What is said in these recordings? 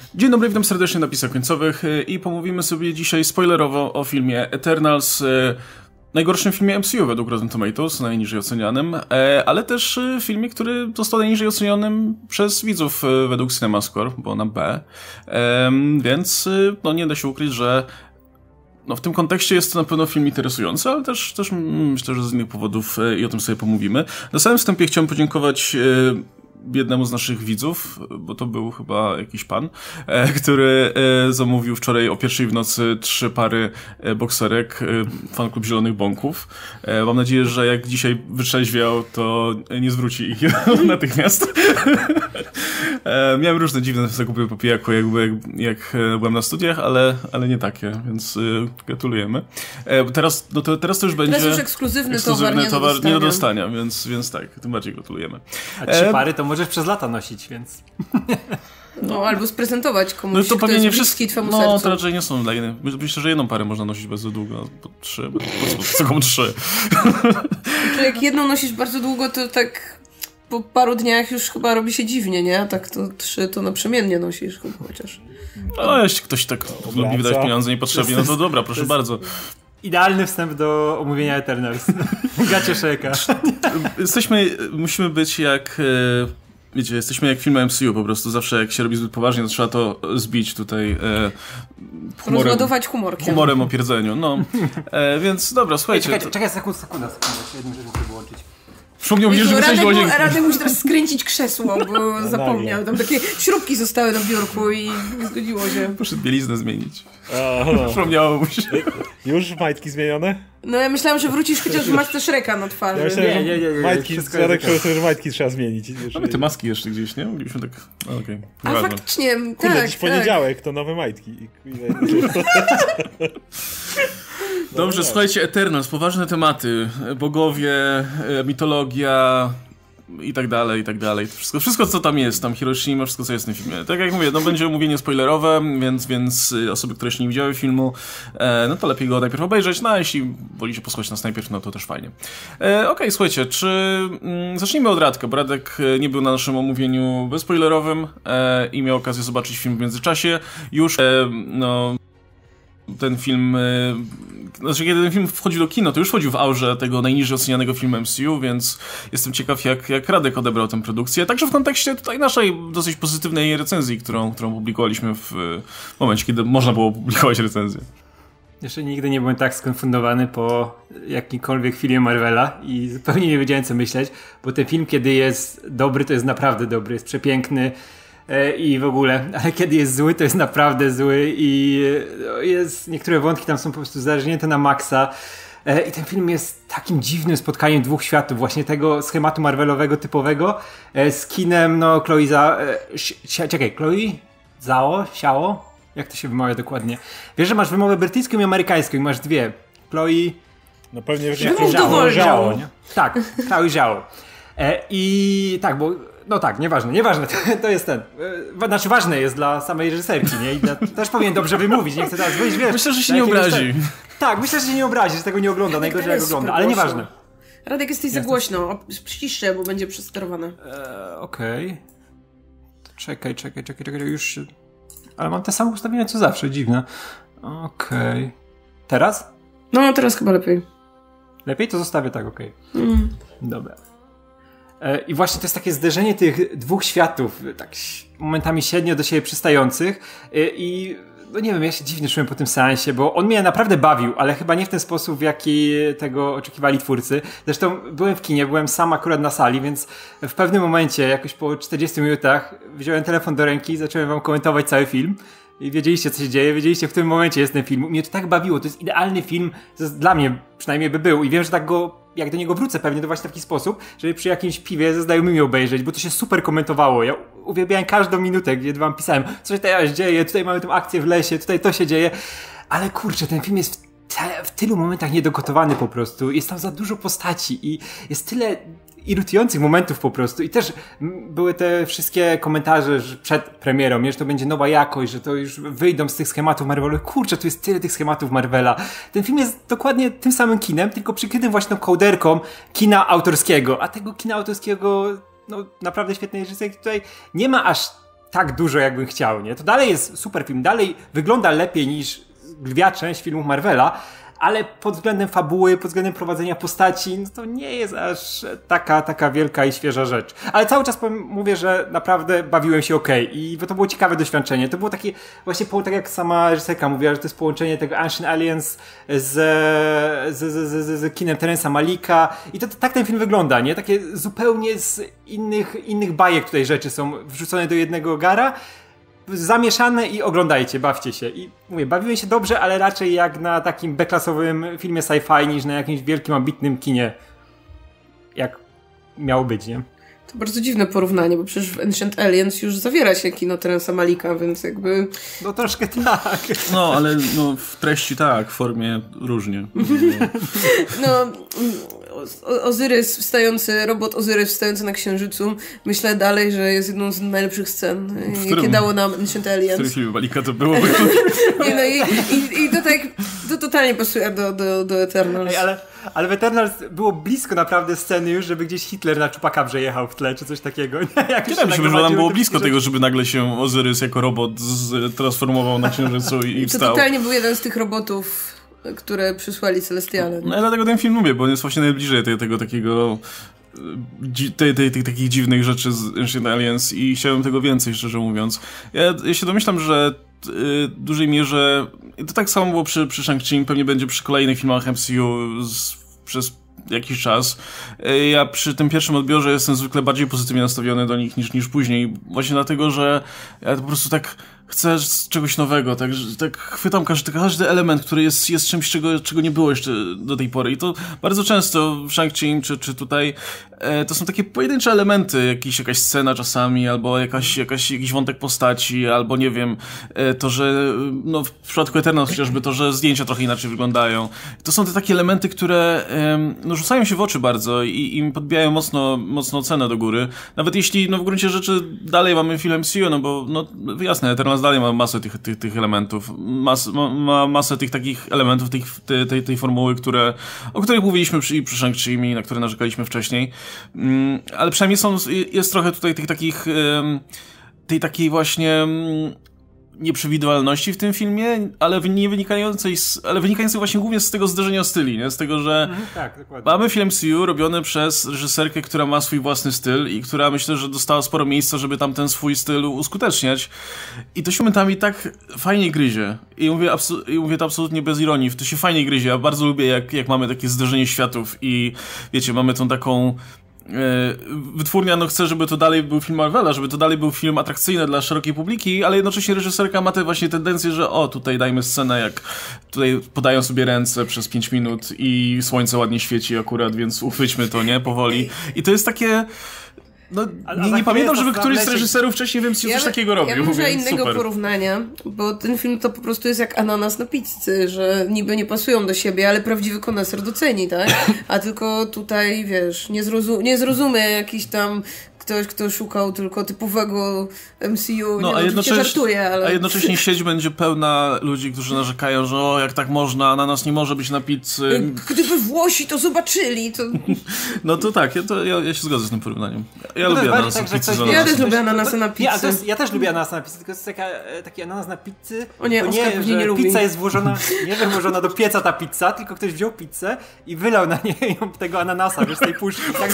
Dzień dobry, witam serdecznie na Napisach Końcowych i pomówimy sobie dzisiaj spoilerowo o filmie Eternals, najgorszym filmie MCU według Rotten Tomatoes, najniżej ocenianym, ale też filmie, który został najniżej ocenionym przez widzów według CinemaScore, bo na B, więc no nie da się ukryć, że no w tym kontekście jest to na pewno film interesujący, ale też myślę, że z innych powodów i o tym sobie pomówimy. Na samym wstępie chciałem podziękować jednemu z naszych widzów, bo to był chyba jakiś pan, który zamówił wczoraj o 1:00 w nocy 3 pary bokserek, fanklub Zielonych Bąków. Mam nadzieję, że jak dzisiaj wytrzeźwiał, to nie zwróci ich natychmiast. Miałem różne dziwne zakupy po pijaku, jak byłem na studiach, ale nie takie, więc gratulujemy. Teraz to już będzie... Teraz już ekskluzywny towar nie do dostania, więc tak, tym bardziej gratulujemy. A 3 pary to możesz przez lata nosić, więc... No, albo sprezentować komuś, no to kto jest bliski twemu sercu. No, to raczej nie są dla innych. Myślę, że jedną parę można nosić bardzo długo, po 3, co komu 3. Czy jak jedną nosisz bardzo długo, to tak po paru dniach już chyba robi się dziwnie, nie? A tak to 3 to naprzemiennie nosisz chyba chociaż. No, jeśli ktoś tak lubi wydać pieniądze niepotrzebnie, no to dobra, proszę bardzo. Idealny wstęp do omówienia Eternals. Gacie Shreka. Musimy być jak... Wiecie, jesteśmy jak filmy MCU po prostu. Zawsze jak się robi zbyt poważnie, to trzeba to zbić tutaj rozładować humorem o pierdzeniu. No. Więc dobra, słuchajcie. Czekaj, sekunda. Jedną rzecz muszę wyłączyć. Przypomniał mi, że wyszedł do niego. Radek musi teraz skręcić krzesło, bo zapomniał. Tam takie śrubki zostały na biurku i nie zgodziło się. Poszedł bieliznę zmienić. Przypomniało mu się. Już majtki zmienione? No ja myślałem, że wrócisz chociaż w masce Shreka na twarzy. Ja myślałem, nie. Majtki, że majtki trzeba zmienić. Mamy te maski jeszcze gdzieś, nie? Moglibyśmy tak... Okay. A faktycznie, kurde, tak. Dziś poniedziałek, to nowe majtki. Dobrze, słuchajcie, Eternals, poważne tematy, bogowie, mitologia i tak dalej, i tak dalej. Wszystko co tam jest, tam Hiroshima, wszystko co jest w tym filmie. Tak jak mówię, no będzie omówienie spoilerowe, więc osoby, które jeszcze nie widziały filmu, no to lepiej go najpierw obejrzeć, no a jeśli wolicie posłuchać nas najpierw, no to też fajnie. Okej, słuchajcie, zacznijmy od Radka, bo Radek nie był na naszym omówieniu bezspoilerowym i miał okazję zobaczyć film w międzyczasie. Już, ten film, znaczy kiedy ten film wchodził do kino, to już wchodził w aurze tego najniżej ocenianego filmu MCU, więc jestem ciekaw jak Radek odebrał tę produkcję, także w kontekście tutaj naszej dosyć pozytywnej recenzji, którą publikowaliśmy w momencie, kiedy można było publikować recenzję. Jeszcze nigdy nie byłem tak skonfundowany po jakimkolwiek filmie Marvela i zupełnie nie wiedziałem co myśleć, bo ten film kiedy jest dobry, to jest naprawdę dobry, jest przepiękny, i w ogóle, ale kiedy jest zły, to jest naprawdę zły i niektóre wątki tam są po prostu zażnięte na maksa i ten film jest takim dziwnym spotkaniem dwóch światów, właśnie tego schematu Marvelowego typowego z kinem, no Chloe Zhao? Jak to się wymawia dokładnie? Wiesz, że masz wymowę brytyjską i amerykańską i masz dwie. Chloe... No pewnie Zhao, nie? Tak, Chloe Zhao. I tak, bo no tak, nieważne, to jest ten. Znaczy ważne jest dla samej reżyserki, nie? I też powinien dobrze wymówić, nie chcę teraz wyjść, wiesz. Myślę, że się nie obrazi. Tak, myślę, że się nie obrazi, że tego nie ogląda, najgorzej jak ogląda, ale nieważne. Radek, jesteś za głośno, przyciszcie, bo będzie przesterowane. Okej. Czekaj, już się... Ale mam te same ustawienia co zawsze, dziwne. Okej. Teraz? No, teraz chyba lepiej. Lepiej? To zostawię tak, okej. Dobra. I właśnie to jest takie zderzenie tych dwóch światów, tak momentami średnio do siebie przystających i no nie wiem, ja się dziwnie czułem po tym seansie, bo on mnie naprawdę bawił, ale chyba nie w ten sposób, w jaki tego oczekiwali twórcy. Zresztą byłem w kinie, byłem sam akurat na sali, więc w pewnym momencie, jakoś po 40 minutach wziąłem telefon do ręki i zacząłem wam komentować cały film. I wiedzieliście, co się dzieje, wiedzieliście, w którym momencie jest ten film. Mnie to tak bawiło, to jest idealny film, dla mnie przynajmniej by był. I wiem, że tak jak do niego wrócę pewnie, to właśnie w taki sposób, żeby przy jakimś piwie ze znajomymi obejrzeć, bo to się super komentowało. Ja uwielbiałem każdą minutę, gdzie wam pisałem, co się teraz dzieje, tutaj mamy tę akcję w lesie, tutaj to się dzieje. Ale kurczę, ten film jest w tylu momentach niedogotowany po prostu. Jest tam za dużo postaci i jest tyle irytujących momentów po prostu i też były te wszystkie komentarze że przed premierą, że to będzie nowa jakość, że to już wyjdą z tych schematów Marvela. Kurczę, tu jest tyle tych schematów Marvela. Ten film jest dokładnie tym samym kinem, tylko przykrytym właśnie tą kołderką kina autorskiego, a tego kina autorskiego no naprawdę świetnej reżyserii tutaj nie ma aż tak dużo, jakbym chciał, nie? To dalej jest super film, dalej wygląda lepiej niż lwia część filmów Marvela, ale pod względem fabuły, pod względem prowadzenia postaci, no to nie jest aż taka wielka i świeża rzecz. Ale cały czas mówię, że naprawdę bawiłem się okej i to było ciekawe doświadczenie. To było takie, właśnie tak jak sama reżyserka mówiła, że to jest połączenie tego Ancient Aliens z kinem Terence'a Malika i to tak ten film wygląda, nie? Takie zupełnie z innych bajek tutaj rzeczy są wrzucone do jednego gara, zamieszane i oglądajcie, bawcie się. I mówię, bawiłem się dobrze, ale raczej jak na takim B-klasowym filmie sci-fi niż na jakimś wielkim, ambitnym kinie. Jak miało być, nie? To bardzo dziwne porównanie, bo przecież w Ancient Aliens już zawiera się kino Terence'a Malika, więc jakby... No troszkę tak. No, ale no, w treści tak, w formie różnie. No, robot Ozyrys wstający na Księżycu, myślę dalej, że jest jedną z najlepszych scen, jakie dało nam Ancient Aliens. W którym filmie Malika to było? Nie, no i to totalnie pasuje do Eternals. Ej, ale w Eternals było blisko naprawdę sceny już, żeby gdzieś Hitler na Chupacabra jechał w tle, czy coś takiego. Wydaje mi się, że nam było blisko tego, żeby nagle się Ozyrys jako robot transformował na Księżycu i wstał. To totalnie był jeden z tych robotów, które przysłali Celestiale. No ja dlatego ten film lubię, bo on jest właśnie najbliżej tego takiego... tych takich dziwnych rzeczy z Ancient Aliens i chciałem tego więcej, szczerze mówiąc. Ja się domyślam, że w dużej mierze to tak samo było przy Shang-Chi, pewnie będzie przy kolejnych filmach MCU przez jakiś czas. Ja przy tym pierwszym odbiorze jestem zwykle bardziej pozytywnie nastawiony do nich niż później, właśnie dlatego, że ja po prostu tak chcę czegoś nowego, tak chwytam każdy element, który jest czymś, czego nie było jeszcze do tej pory. I to bardzo często w Shang-Chi czy tutaj to są takie pojedyncze elementy, jakaś scena czasami, albo jakiś wątek postaci, albo nie wiem, to, że no w przypadku Eternals chociażby to, że zdjęcia trochę inaczej wyglądają. To są te takie elementy, które no, rzucają się w oczy bardzo i podbijają mocno cenę do góry. Nawet jeśli no w gruncie rzeczy dalej mamy film MCU, no bo no jasne, Eternals dalej ma masę tych elementów, ma masę tych takich elementów tej formuły, o których mówiliśmy przy Shang-Chi, na które narzekaliśmy wcześniej. Ale przynajmniej jest trochę tutaj tej takiej właśnie nieprzewidywalności w tym filmie, ale wynikającej właśnie głównie z tego zderzenia styli, nie? Z tego, że tak, dokładnie. Mamy film MCU robiony przez reżyserkę, która ma swój własny styl i która myślę, że dostała sporo miejsca, żeby tam ten swój styl uskuteczniać. I to się momentami tak fajnie gryzie. I mówię to absolutnie bez ironii. To się fajnie gryzie. Ja bardzo lubię, jak mamy takie zderzenie światów i wiecie, mamy tą taką wytwórnia chce, żeby to dalej był film Marvela, żeby to dalej był film atrakcyjny dla szerokiej publiki, ale jednocześnie reżyserka ma tę właśnie tendencję, że tutaj dajmy scenę, jak tutaj podają sobie ręce przez 5 minut i słońce ładnie świeci akurat, więc uchwyćmy to, nie? Powoli. I to jest takie... No, nie pamiętam, żeby któryś z reżyserów wcześniej wiem, coś takiego robił. Ja bym użyła innego porównania, bo ten film to po prostu jest jak ananas na pizzy, że niby nie pasują do siebie, ale prawdziwy koneser doceni, tak? A tylko tutaj, wiesz, nie zrozumie jakiś tam ktoś, kto szukał tylko typowego MCU, no, żartuje, ale... A jednocześnie sieć będzie pełna ludzi, którzy narzekają, że jak tak można, ananas nie może być na pizzy. Gdyby Włosi to zobaczyli, to... No to tak, ja się zgodzę z tym porównaniem. Ja lubię ananas na pizzy. Ja też lubię ananasy na pizzy. Ja też lubię ananas na pizzy, tylko jest taki ananas na pizzy. O nie, Oskar pewnie nie lubi. Pizza jest włożona do pieca ta pizza, tylko ktoś wziął pizzę i wylał na nią tego ananasa, wiesz, z tej puszki. Tak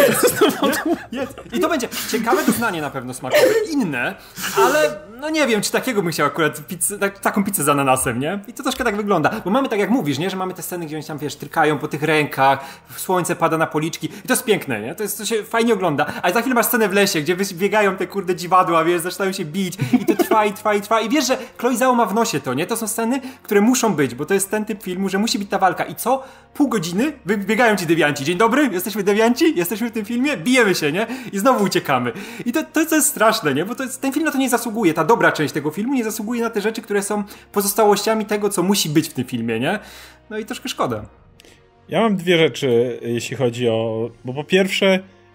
jest. I to będzie ciekawe doznanie na pewno smakowe, inne, ale no nie wiem, czy takiego bym chciał akurat taką pizzę z ananasem, nie? I to troszkę tak wygląda, bo mamy tak jak mówisz, nie? Że mamy te sceny, gdzie oni tam, wiesz, trykają po tych rękach, słońce pada na policzki i to jest piękne, nie? To się fajnie ogląda, ale za chwilę masz scenę w lesie, gdzie biegają te kurde dziwadła, wiesz, zaczynają się bić i to trwa i wiesz, że Chloe Zhao ma w nosie to, nie? To są sceny, które muszą być, bo to jest ten typ filmu, że musi być ta walka i co? Pół godziny biegają ci dewianci, dzień dobry, jesteśmy dewianci, jesteśmy w tym filmie, bijemy się, nie? I znowu uciekamy. I to jest straszne, nie? Bo ten film na to nie zasługuje, ta dobra część tego filmu nie zasługuje na te rzeczy, które są pozostałościami tego, co musi być w tym filmie, nie? No i troszkę szkoda. Ja mam dwie rzeczy, jeśli chodzi o... Bo po pierwsze,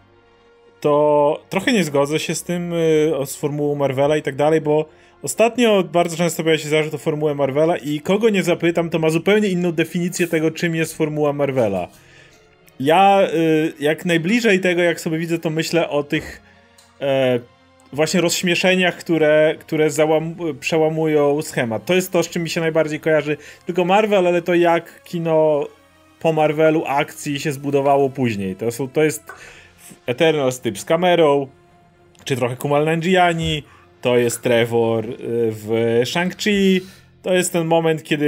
to trochę nie zgodzę się z tym, z formułą Marvela i tak dalej, bo ostatnio bardzo często pojawia się zarzut o formułę Marvela i kogo nie zapytam, to ma zupełnie inną definicję tego, czym jest formuła Marvela. Ja jak najbliżej tego, jak sobie widzę, to myślę o tych właśnie rozśmieszeniach, które przełamują schemat. To jest to, z czym mi się najbardziej kojarzy tylko Marvel, ale to jak kino po Marvelu akcji się zbudowało później. To jest Eternals typ z kamerą, czy trochę Kumail Nanjiani, to jest Trevor w Shang-Chi, to jest ten moment, kiedy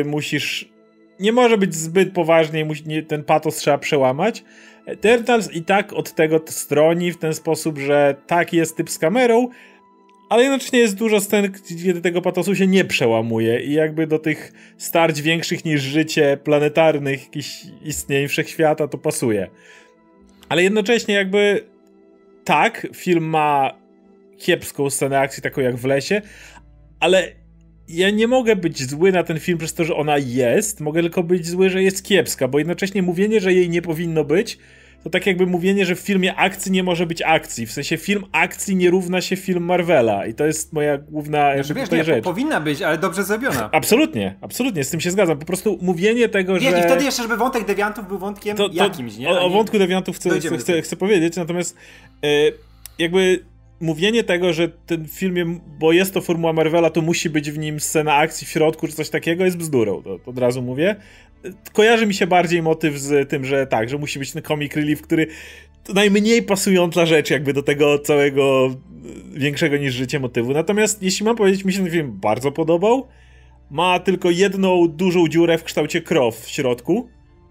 nie może być zbyt poważnie, ten patos trzeba przełamać. Eternals i tak od tego stroni w ten sposób, że tak jest typ z kamerą, ale jednocześnie jest dużo scen, gdzie tego patosu się nie przełamuje i jakby do tych starć większych niż życie, planetarnych jakichś istnień wszechświata to pasuje. Ale jednocześnie jakby tak, film ma kiepską scenę akcji, taką jak w lesie, ale ja nie mogę być zły na ten film przez to, że ona jest, mogę tylko być zły, że jest kiepska, bo jednocześnie mówienie, że jej nie powinno być, to tak jakby mówienie, że w filmie akcji nie może być akcji. W sensie film akcji nie równa się film Marvela i to jest moja główna rzecz. Powinna być, ale dobrze zrobiona. Absolutnie, z tym się zgadzam. Po prostu mówienie tego, że... I wtedy jeszcze, żeby wątek dewiantów był wątkiem jakimś, nie? O wątku dewiantów chcę powiedzieć, natomiast jakby mówienie tego, że ten film, bo jest to formuła Marvela, to musi być w nim scena akcji w środku, czy coś takiego, jest bzdurą. To od razu mówię. Kojarzy mi się bardziej motyw z tym, że tak, że musi być ten comic relief, który to najmniej pasująca rzecz jakby do tego całego większego niż życie motywu. Natomiast jeśli mam powiedzieć, mi się ten film bardzo podobał. Ma tylko jedną dużą dziurę w kształcie krow w środku.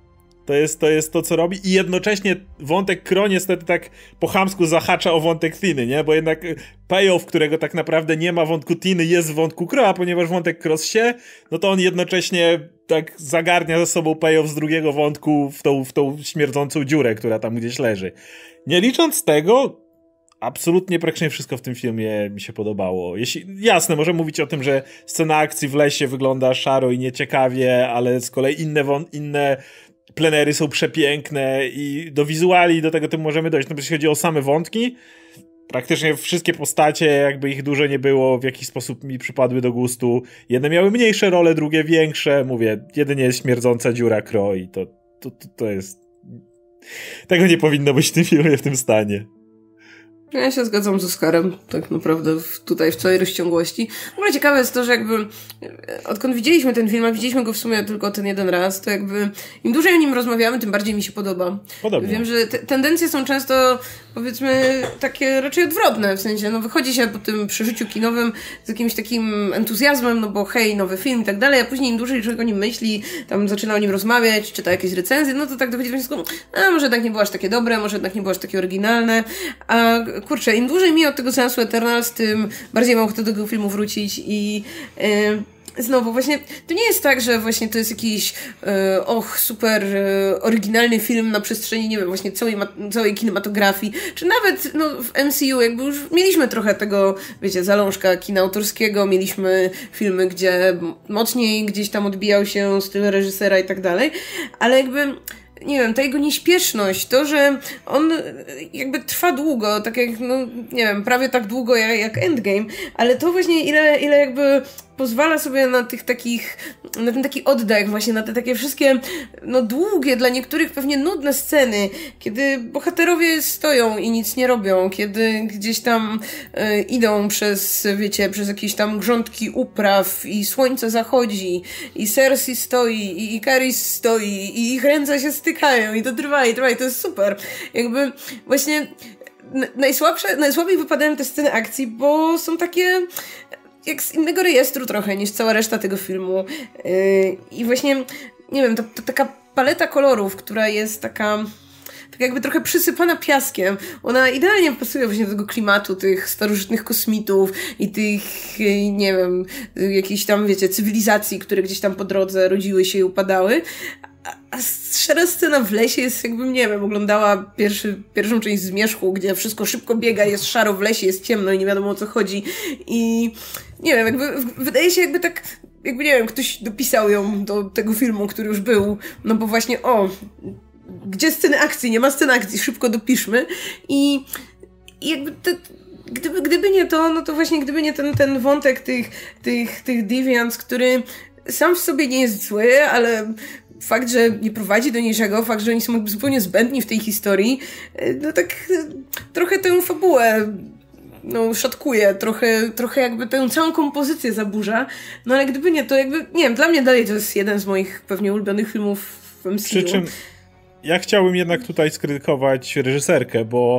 To jest to, co robi i jednocześnie wątek Kro niestety tak po chamsku zahacza o wątek Tiny, nie? Bo jednak payoff, którego tak naprawdę nie ma wątku Tiny, jest w wątku Kro, a ponieważ wątek Kro się, no to on jednocześnie tak zagarnia ze sobą payoff z drugiego wątku w tą śmierdzącą dziurę, która tam gdzieś leży. Nie licząc tego, absolutnie praktycznie wszystko w tym filmie mi się podobało. Jasne, możemy mówić o tym, że scena akcji w lesie wygląda szaro i nieciekawie, ale z kolei inne plenery są przepiękne i do wizuali do tego możemy dojść. No, jeśli chodzi o same wątki, praktycznie wszystkie postacie, jakby ich dużo nie było, w jakiś sposób mi przypadły do gustu. Jedne miały mniejsze role, drugie większe. Mówię, jedynie jest śmierdząca dziura Kro i to jest... Tego nie powinno być w tym filmie, w tym stanie. Ja się zgadzam z Oskarem, tak naprawdę tutaj w całej rozciągłości. W ogóle ciekawe jest to, że jakby odkąd widzieliśmy ten film, a widzieliśmy go w sumie tylko ten jeden raz, to jakby im dłużej o nim rozmawiamy, tym bardziej mi się podoba. Podobnie. Wiem, że tendencje są często, powiedzmy, takie raczej odwrotne, w sensie, no wychodzi się po tym przeżyciu kinowym z jakimś takim entuzjazmem, no bo hej, nowy film i tak dalej, a później im dłużej człowiek o nim myśli, tam zaczyna o nim rozmawiać, czyta jakieś recenzje, no to tak dochodzi do wniosku, a może jednak nie było aż takie dobre, może jednak nie było aż takie oryginalne, a kurczę, im dłużej mi od tego seansu Eternals, tym bardziej mam ochotę do tego filmu wrócić i znowu właśnie, to nie jest tak, że właśnie to jest jakiś super oryginalny film na przestrzeni, nie wiem, właśnie całej kinematografii, czy nawet no, w MCU jakby już mieliśmy trochę tego, wiecie, zalążka kina autorskiego, mieliśmy filmy, gdzie mocniej gdzieś tam odbijał się styl reżysera i tak dalej, ale jakby nie wiem, ta jego nieśpieszność, to, że on jakby trwa długo, tak jak, no, nie wiem, prawie tak długo jak Endgame, ale to właśnie ile jakby pozwala sobie na ten taki oddech właśnie, na te takie wszystkie, no długie, dla niektórych pewnie nudne sceny, kiedy bohaterowie stoją i nic nie robią, kiedy gdzieś tam idą przez, wiecie, przez jakieś tam grządki upraw i słońce zachodzi i Cersei stoi i Ikaris stoi i ich ręce się stykają i to trwa i to jest super. Jakby właśnie najsłabiej wypadają te sceny akcji, bo są takie jak z innego rejestru trochę niż cała reszta tego filmu. I właśnie, nie wiem, to taka paleta kolorów, która jest taka jakby trochę przysypana piaskiem. Ona idealnie pasuje właśnie do tego klimatu tych starożytnych kosmitów i tych, nie wiem, jakichś tam, wiecie, cywilizacji, które gdzieś tam po drodze rodziły się i upadały. A szara scena w lesie jest, jakbym, nie wiem, oglądała pierwszą część Zmierzchu, gdzie wszystko szybko biega, jest szaro w lesie, jest ciemno i nie wiadomo o co chodzi. I nie wiem, jakby wydaje się jakby tak, jakby, nie wiem, ktoś dopisał ją do tego filmu, który już był, no bo właśnie, gdzie sceny akcji? Nie ma scen akcji, szybko dopiszmy. I jakby gdyby nie to, no to właśnie gdyby nie ten wątek tych deviants, który sam w sobie nie jest zły, ale fakt, że nie prowadzi do niczego, fakt, że oni są jakby zupełnie zbędni w tej historii, no tak trochę tę fabułę szatkuje, trochę jakby tę całą kompozycję zaburza, no ale gdyby nie, to jakby, nie wiem, dla mnie dalej to jest jeden z moich pewnie ulubionych filmów w MCU. Przy czym ja chciałbym jednak tutaj skrytykować reżyserkę, bo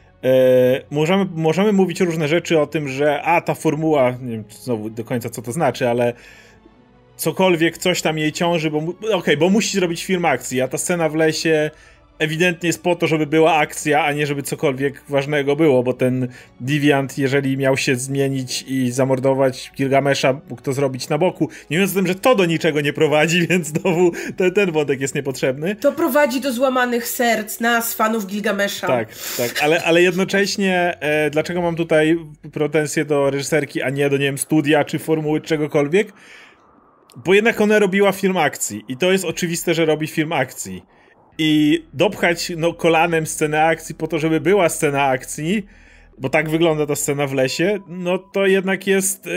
możemy mówić różne rzeczy o tym, że ta formuła, nie wiem znowu do końca co to znaczy, ale cokolwiek, coś tam jej ciąży, bo musi zrobić film akcji, a ta scena w lesie ewidentnie jest po to, żeby była akcja, a nie żeby cokolwiek ważnego było, bo ten Deviant, jeżeli miał się zmienić i zamordować Gilgamesza, mógł to zrobić na boku. Nie mówiąc o tym, że to do niczego nie prowadzi, więc znowu ten wątek jest niepotrzebny. To prowadzi do złamanych serc nas, fanów Gilgamesza. Tak, ale jednocześnie dlaczego mam tutaj pretensje do reżyserki, a nie do, nie wiem, studia, czy formuły, czegokolwiek? Bo jednak ona robiła film akcji i to jest oczywiste, że robi film akcji. I dopchać kolanem scenę akcji po to, żeby była scena akcji, bo tak wygląda ta scena w lesie, no to jednak jest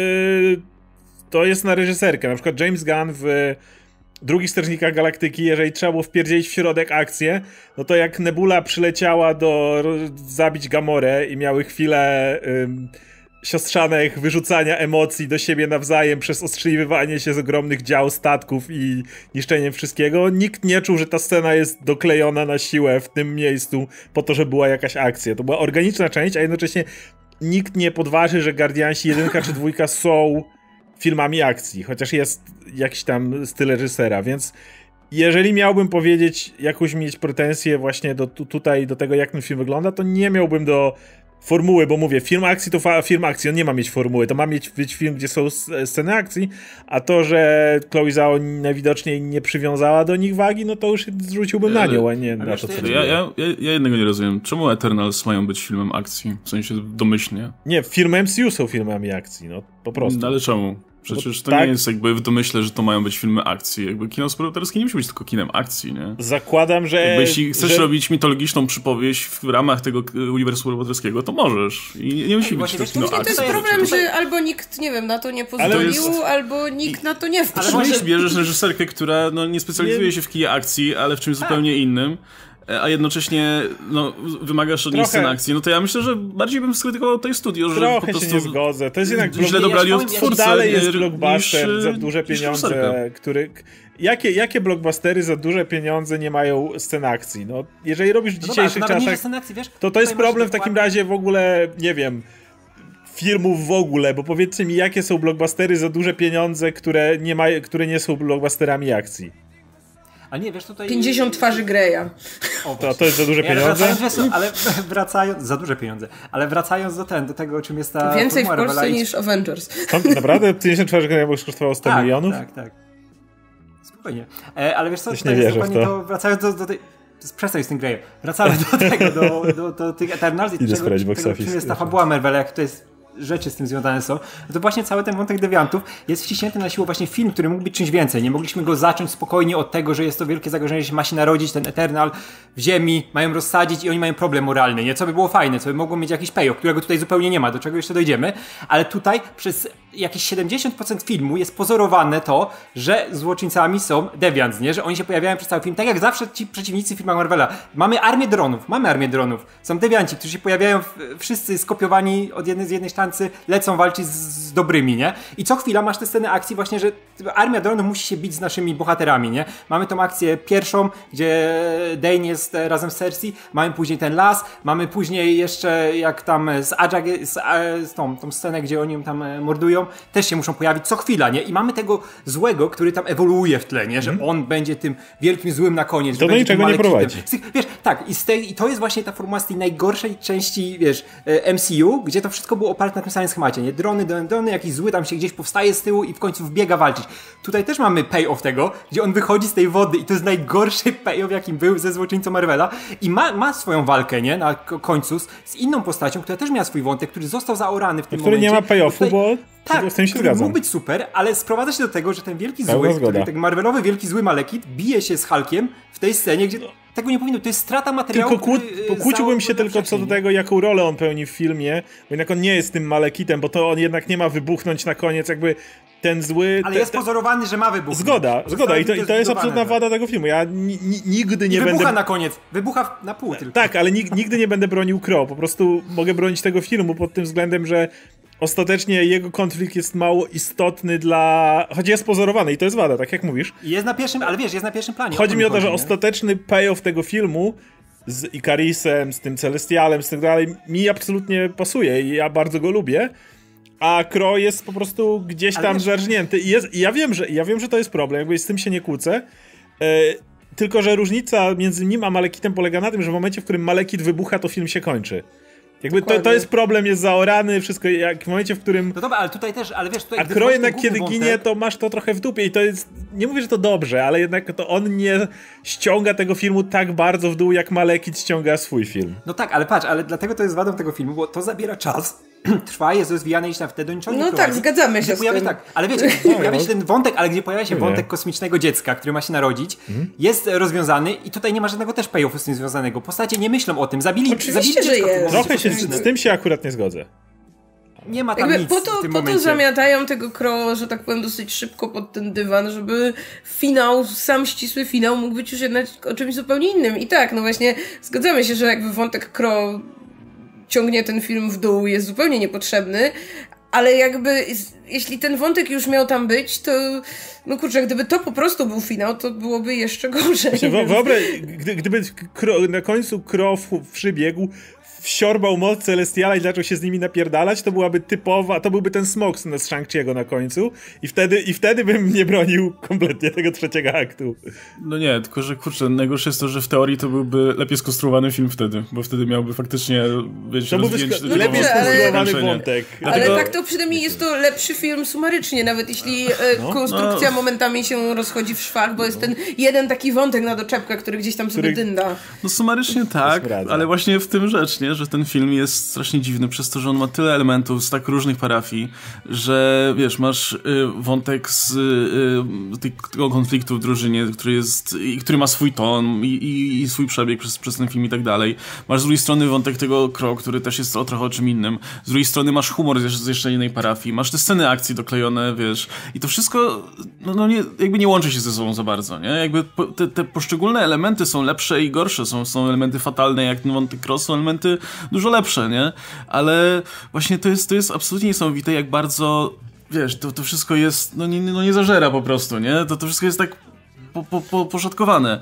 to jest na reżyserkę. Na przykład James Gunn w Drugich Strażnikach Galaktyki, jeżeli trzeba było wpierdzielić w środek akcję, no to jak Nebula przyleciała zabić Gamorę i miały chwilę siostrzanek wyrzucania emocji do siebie nawzajem przez ostrzeliwywanie się z ogromnych dział statków i niszczeniem wszystkiego. Nikt nie czuł, że ta scena jest doklejona na siłę w tym miejscu po to, żeby była jakaś akcja. To była organiczna część, a jednocześnie nikt nie podważy, że Guardiansi 1 czy 2 są filmami akcji, chociaż jest jakiś tam styl reżysera, więc jeżeli miałbym powiedzieć, jakąś mieć pretensję właśnie do tego, jak ten film wygląda, to nie miałbym do formuły, bo mówię, film akcji to film akcji, on nie ma mieć formuły, to ma być film, gdzie są sceny akcji, a to, że Chloe Zhao najwidoczniej nie przywiązała do nich wagi, no to już zrzuciłbym na nią, a nie na to, co ja jednego nie rozumiem. Czemu Eternals mają być filmem akcji? W sensie domyślnie. Nie, filmy MCU są filmami akcji, no po prostu. Ale czemu? Przecież to nie jest jakby w domyśle, że to mają być filmy akcji. Jakby kino superbohaterskie nie musi być tylko kinem akcji, nie? Zakładam, że... Jakby jeśli chcesz robić mitologiczną przypowieść w ramach tego uniwersum superbohaterskiego, to możesz. I nie musi być to kino akcji. To jest problem, że albo nikt, nie wiem, na to nie pozwolił, albo nikt na to nie wpadł. Ale jeśli bierzesz reżyserkę, która nie specjalizuje się w kinie akcji, ale w czymś zupełnie innym, a jednocześnie wymagasz od niej scen akcji, no to ja myślę, że bardziej bym skrytykował tej studio, że trochę po prostu się nie zgodzę. To jest jednak źle dobrali od twórcy. Dalej jest blockbuster za duże pieniądze, Jakie blockbustery za duże pieniądze nie mają scen akcji? No, jeżeli robisz w dzisiejszych czasach, akcji, wiesz, to jest problem w takim razie w ogóle, nie wiem, filmów w ogóle, bo powiedzcie mi, jakie są blockbustery za duże pieniądze, które nie są blockbusterami akcji? A nie, wiesz, tutaj... 50 twarzy Greya. To jest za duże pieniądze? Ale wracając... Za duże pieniądze. Ale wracając do tego, o czym jest ta... Więcej w Polsce niż Avengers. Naprawdę 50 twarzy Greya kosztowało 100 milionów? Tak. Spokojnie. Ale wiesz co, nie wierzę w to. Wracając do tej... Przestań z tym Greyem. Wracamy do tego, do tych Eternals i czym jest ta fabuła Marvela, jak to jest rzeczy z tym związane są, no to właśnie cały ten wątek dewiantów jest wciśnięty na siłę właśnie film, który mógł być czymś więcej. Nie mogliśmy go zacząć spokojnie od tego, że jest to wielkie zagrożenie, że ma się narodzić ten Eternal w ziemi, mają rozsadzić i oni mają problem moralny, nie? Co by było fajne, co by mogło mieć jakiś payoff, którego tutaj zupełnie nie ma, do czego jeszcze dojdziemy, ale tutaj przez jakieś 70% filmu jest pozorowane to, że złoczyńcami są deviants, nie? Że oni się pojawiają przez cały film, tak jak zawsze ci przeciwnicy w filmach Marvela. Mamy armię dronów, są devianci, którzy się pojawiają wszyscy skopiowani z jednej sztancy, lecą walczyć z dobrymi, nie? I co chwila masz te sceny akcji właśnie, że armia dronów musi się bić z naszymi bohaterami, nie? Mamy tą akcję pierwszą, gdzie Dane jest razem z Cersei, mamy później ten las, mamy później jeszcze jak tam z tą scenę, gdzie oni ją tam mordują, też się muszą pojawić co chwila, nie? I mamy tego złego, który tam ewoluuje w tle, nie? Że on będzie tym wielkim złym na koniec. To do niczego nie prowadzi. Wiesz, tak, i to jest właśnie ta formuła z tej najgorszej części, wiesz, MCU, gdzie to wszystko było oparte na tym samym schemacie, nie? Drony, jakiś zły tam się gdzieś powstaje z tyłu i w końcu wbiega walczyć. Tutaj też mamy payoff tego, gdzie on wychodzi z tej wody i to jest najgorszy payoff, jakim był ze złoczyńcą Marvela i ma swoją walkę, nie? Na końcu z inną postacią, która też miała swój wątek, który został zaorany w tym momencie. Który nie ma payoffu, bo tak, z tym się który zgadzam. mógł być super, ale sprowadza się do tego, że ten wielki zły, ten Marvelowy wielki zły Malekith bije się z Hulkiem w tej scenie, gdzie tego nie powinno, to jest strata materiału. Pokłóciłbym się tylko co do tego, jaką rolę on pełni w filmie, bo jednak on nie jest tym Malekitem, bo to on jednak nie ma wybuchnąć na koniec, jakby ten zły... Ale jest pozorowany, że ma wybuch. Zgoda. I to jest absolutna wada tego filmu. Ja nigdy nie będę... Wybucha na koniec. Wybucha na pół tylko. Tak, ale nigdy nie będę bronił Crow. Po prostu mogę bronić tego filmu pod tym względem, że ostatecznie jego konflikt jest mało istotny choć jest pozorowany i to jest wada, tak jak mówisz. Jest na pierwszym, ale wiesz, jest na pierwszym planie. Chodzi mi o to, że ostateczny payoff tego filmu z Icarisem, z tym Celestialem, z tak dalej, mi absolutnie pasuje i ja bardzo go lubię. A Crow jest po prostu gdzieś tam zarżnięty. I ja wiem, że to jest problem, jakby z tym się nie kłócę. Tylko że różnica między nim a Malekitem polega na tym, że w momencie, w którym Malekit wybucha, to film się kończy. Jakby to jest problem, jest zaorany, wszystko jak w momencie, w którym... No dobra, ale tutaj też, ale wiesz... Tutaj, a Crow jednak kiedy ginie, to masz to trochę w dupie i to jest... Nie mówię, że to dobrze, ale jednak to on nie ściąga tego filmu tak bardzo w dół, jak Malekith ściąga swój film. No tak, ale patrz, ale dlatego to jest wadą tego filmu, bo to zabiera czas, trwa, jest rozwijany i się wtedy do niczego nie prowadzi. Tak, zgadzamy się z tym. Tak, ale wiecie, gdzie pojawia się ten wątek, ale gdzie pojawia się wątek kosmicznego dziecka, który ma się narodzić, jest rozwiązany i tutaj nie ma żadnego też payoffu z tym związanego. Postacie nie myślą o tym, zabili Oczywiście, że jest. Trochę się z tym się akurat nie zgodzę. Nie ma tam nic w tym momencie. Po to zamiatają tego Crow, że tak powiem, dosyć szybko pod ten dywan, żeby finał, sam ścisły finał mógł być już jednak o czymś zupełnie innym. I tak, no właśnie, zgadzamy się, że jakby wątek Crow ciągnie ten film w dół, jest zupełnie niepotrzebny, ale jakby jeśli ten wątek już miał tam być, to no kurczę, gdyby to po prostu był finał, to byłoby jeszcze gorzej. Wyobraź, gdyby na końcu Crow przybiegł, wsiorbał moc Celestiala i zaczął się z nimi napierdalać, to byłby ten smok z Shang-Chi'ego na końcu i wtedy bym nie bronił kompletnie tego trzeciego aktu. No nie, tylko że kurczę, najgorsze jest to, że w teorii to byłby lepiej skonstruowany film wtedy, bo wtedy miałby faktycznie, wiesz, to byłby lepiej skonstruowany wątek. Ale tak to przynajmniej jest to lepszy film sumarycznie, nawet jeśli konstrukcja momentami się rozchodzi w szwach, bo jest ten jeden taki wątek na doczepkę, który gdzieś tam sobie dynda. No sumarycznie tak, ale właśnie w tym rzecz, nie? Że ten film jest strasznie dziwny przez to, że on ma tyle elementów z tak różnych parafii, że wiesz, masz wątek z tego konfliktu w drużynie, który ma swój ton i swój przebieg przez ten film i tak dalej. Masz z drugiej strony wątek tego Crow, który też jest trochę o czym innym. Z drugiej strony masz humor z jeszcze innej parafii. Masz te sceny akcji doklejone, wiesz. I to wszystko jakby nie łączy się ze sobą za bardzo, nie? Jakby te poszczególne elementy są lepsze i gorsze. Są elementy fatalne, jak ten wątek Crow, są elementy dużo lepsze, nie? Ale właśnie to jest absolutnie niesamowite, jak bardzo, wiesz, to wszystko jest, nie zażera po prostu, nie? To wszystko jest tak poszatkowane.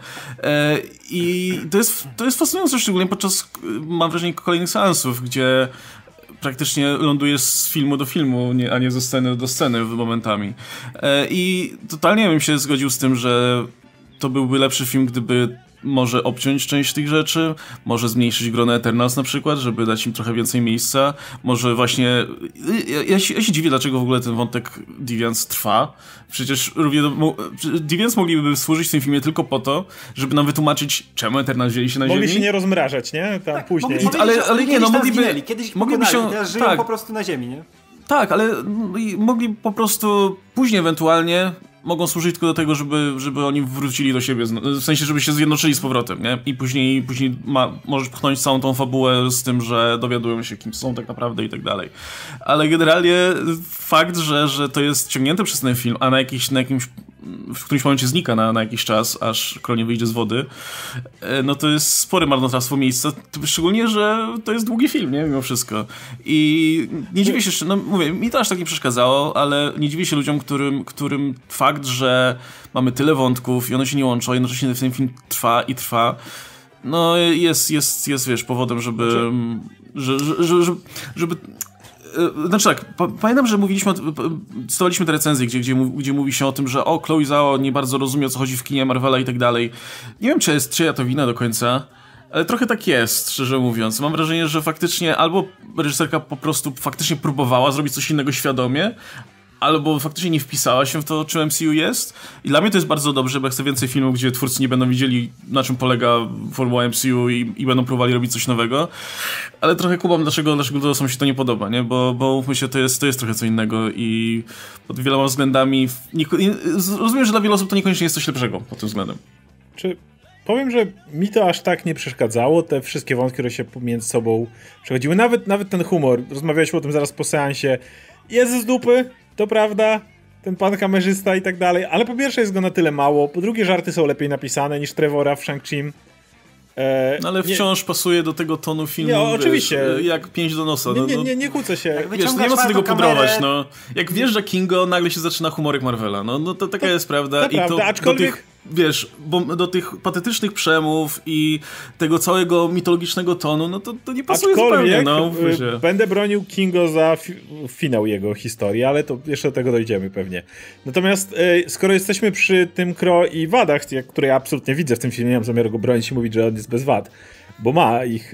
I to jest fascynujące, szczególnie podczas, mam wrażenie, kolejnych seansów, gdzie praktycznie lądujesz z filmu do filmu, a nie ze sceny do sceny momentami. I totalnie bym się zgodził z tym, że to byłby lepszy film, gdyby może obciąć część tych rzeczy, może zmniejszyć grono Eternals na przykład, żeby dać im trochę więcej miejsca, może właśnie... Ja się dziwię, dlaczego w ogóle ten wątek Deviants trwa. Przecież Deviants mogliby służyć w tym filmie tylko po to, żeby nam wytłumaczyć, czemu Eternals wzięli się na ziemi. Mogli się nie rozmrażać, nie? Tam tak, później. Ale nie, no mogliby... Kiedyś mogliby się... Teraz żyją po prostu na ziemi, nie? Tak, ale mogli po prostu później ewentualnie mogą służyć tylko do tego, żeby oni wrócili do siebie, w sensie, żeby się zjednoczyli z powrotem, nie? I później możesz pchnąć całą tą fabułę z tym, że dowiadują się, kim są tak naprawdę i tak dalej. Ale generalnie fakt, że to jest ciągnięte przez ten film, a w którymś momencie znika na jakiś czas, aż Crow nie wyjdzie z wody, no to jest spore marnotrawstwo miejsca, szczególnie, że to jest długi film, nie? Mimo wszystko. I nie dziwię się, no mówię, mi to aż tak nie przeszkadzało, ale nie dziwię się ludziom, którym fakt, że mamy tyle wątków i one się nie łączą, jednocześnie ten film trwa i trwa, no jest wiesz, powodem, żeby znaczy tak, pamiętam, że stawaliśmy te recenzje, gdzie mówi się o tym, że Chloe Zhao nie bardzo rozumie, o co chodzi w kinie Marvela i tak dalej. Nie wiem, czy jest czyja to wina do końca, ale trochę tak jest, szczerze mówiąc. Mam wrażenie, że faktycznie albo reżyserka po prostu faktycznie próbowała zrobić coś innego świadomie, albo faktycznie nie wpisała się w to, czym MCU jest. I dla mnie to jest bardzo dobrze, bo ja chcę więcej filmów, gdzie twórcy nie będą wiedzieli, na czym polega formuła MCU i będą próbowali robić coś nowego. Ale trochę kumam, dlaczego mi się to nie podoba, nie? Bo mówmy się, to jest trochę co innego i pod wieloma względami... Rozumiem, że dla wielu osób to niekoniecznie jest coś lepszego pod tym względem. Powiem, że mi to aż tak nie przeszkadzało, te wszystkie wątki, które się między sobą przechodziły. Nawet ten humor, rozmawialiśmy o tym zaraz po seansie, jest z dupy, to prawda, ten pan kamerzysta i tak dalej, ale po pierwsze jest go na tyle mało, po drugie żarty są lepiej napisane niż Trevora w Shang-Chi. No ale wciąż pasuje do tego tonu filmu, nie, oczywiście. Jak pięć do nosa. Nie kłócę się. Wiesz, nie ma co tego pudrować, no. Jak wjeżdża Kingo, nagle się zaczyna humorek Marvela, no to taka jest prawda. To prawda, aczkolwiek... Wiesz, bo do tych patetycznych przemów i tego całego mitologicznego tonu, no to nie pasuje zupełnie, no. Będę bronił Kingo za finał jego historii, ale to jeszcze do tego dojdziemy pewnie. Natomiast skoro jesteśmy przy tym Kro i wadach, które ja absolutnie widzę w tym filmie, nie mam zamiaru go bronić i mówić, że on jest bez wad, bo ma ich...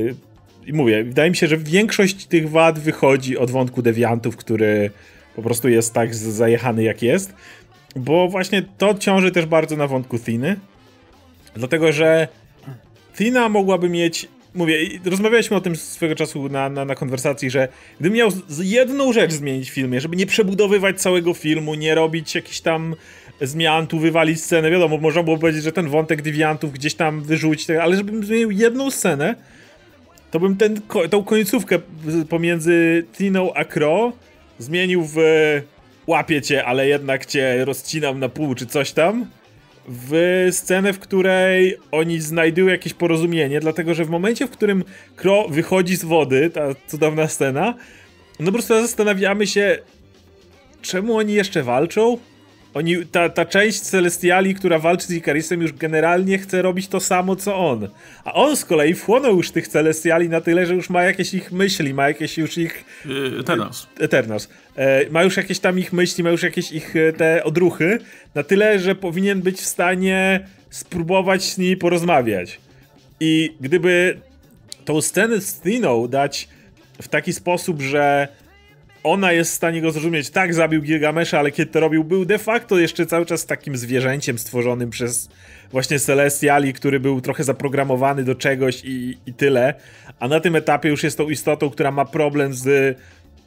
I mówię, wydaje mi się, że większość tych wad wychodzi od wątku dewiantów, który po prostu jest tak zajechany jak jest. Bo właśnie to ciąży też bardzo na wątku Thiny. Dlatego, że Thina mogłaby mieć... Mówię, rozmawialiśmy o tym swego czasu na konwersacji, że gdybym miał jedną rzecz zmienić w filmie, żeby nie przebudowywać całego filmu, nie robić jakichś tam zmian, tu wywalić scenę. Wiadomo, można było powiedzieć, że ten wątek dewiantów gdzieś tam wyrzucić, ale żebym zmienił jedną scenę, to bym tą końcówkę pomiędzy Thiną a Kro zmienił w... łapię cię, ale jednak cię rozcinam na pół, czy coś tam, w scenę, w której oni znajdują jakieś porozumienie, dlatego, że w momencie, w którym Kro wychodzi z wody, ta cudowna scena, no po prostu zastanawiamy się, czemu oni jeszcze walczą? Ta część Celestiali, która walczy z Ikarisem, już generalnie chce robić to samo, co on. A on z kolei wchłonął już tych Celestiali na tyle, że już ma jakieś ich myśli, ma jakieś już ich... Eternals. Ma już jakieś tam ich myśli, ma już jakieś ich te odruchy, na tyle, że powinien być w stanie spróbować z nimi porozmawiać. I gdyby tą scenę z Thiną dać w taki sposób, że ona jest w stanie go zrozumieć, tak, zabił Gilgamesza, ale kiedy to robił, był de facto jeszcze cały czas takim zwierzęciem stworzonym przez właśnie Celestiali, który był trochę zaprogramowany do czegoś i tyle, a na tym etapie już jest tą istotą, która ma problem z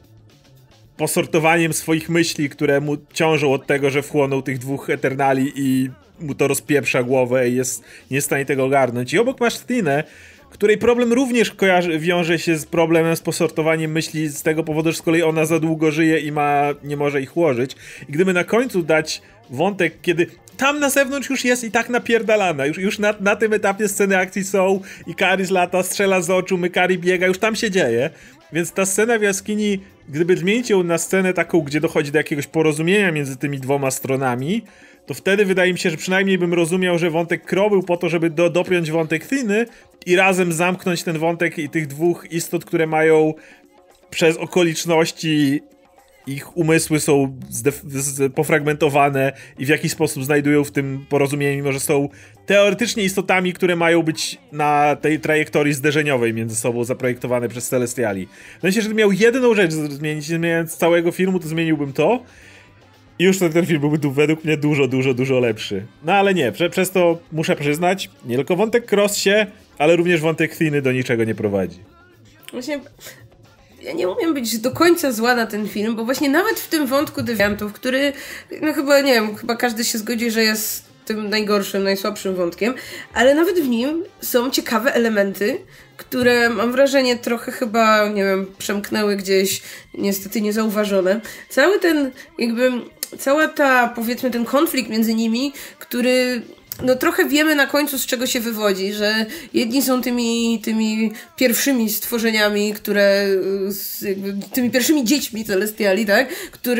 posortowaniem swoich myśli, które mu ciążą od tego, że wchłonął tych dwóch Eternali i mu to rozpieprza głowę i nie jest w stanie tego ogarnąć. I obok masz Thinę, której problem również wiąże się z problemem z posortowaniem myśli z tego powodu, że z kolei ona za długo żyje i nie może ich ułożyć. I gdyby na końcu dać wątek, kiedy tam na zewnątrz już jest i tak napierdalana, już na tym etapie sceny akcji są, Ikaris lata, strzela z oczu, Mykari biega, już tam się dzieje. Więc ta scena w jaskini, gdyby zmienić ją na scenę taką, gdzie dochodzi do jakiegoś porozumienia między tymi dwoma stronami, to wtedy wydaje mi się, że przynajmniej bym rozumiał, że wątek Kro był po to, żeby dopiąć wątek Thiny i razem zamknąć ten wątek i tych dwóch istot, które mają przez okoliczności, ich umysły są pofragmentowane i w jakiś sposób znajdują w tym porozumieniu, mimo że są teoretycznie istotami, które mają być na tej trajektorii zderzeniowej między sobą zaprojektowane przez Celestiali. Myślę, że gdybym miał jedną rzecz zmienić, zmieniając całego filmu, to zmieniłbym to. I już ten film byłby według mnie dużo lepszy. No ale nie, przez to muszę przyznać, nie tylko wątek Cross się, ale również wątek Thiny do niczego nie prowadzi. Właśnie, ja nie umiem być do końca zła na ten film, bo właśnie nawet w tym wątku dewiantów, który, no chyba, nie wiem, chyba każdy się zgodzi, że jest tym najgorszym, najsłabszym wątkiem, ale nawet w nim są ciekawe elementy, które mam wrażenie trochę chyba, nie wiem, przemknęły gdzieś, niestety niezauważone. Cały ten, cała ta, powiedzmy, ten konflikt między nimi, który, no trochę wiemy na końcu, z czego się wywodzi, że jedni są tymi pierwszymi stworzeniami, które, tymi pierwszymi dziećmi Celestiali, tak?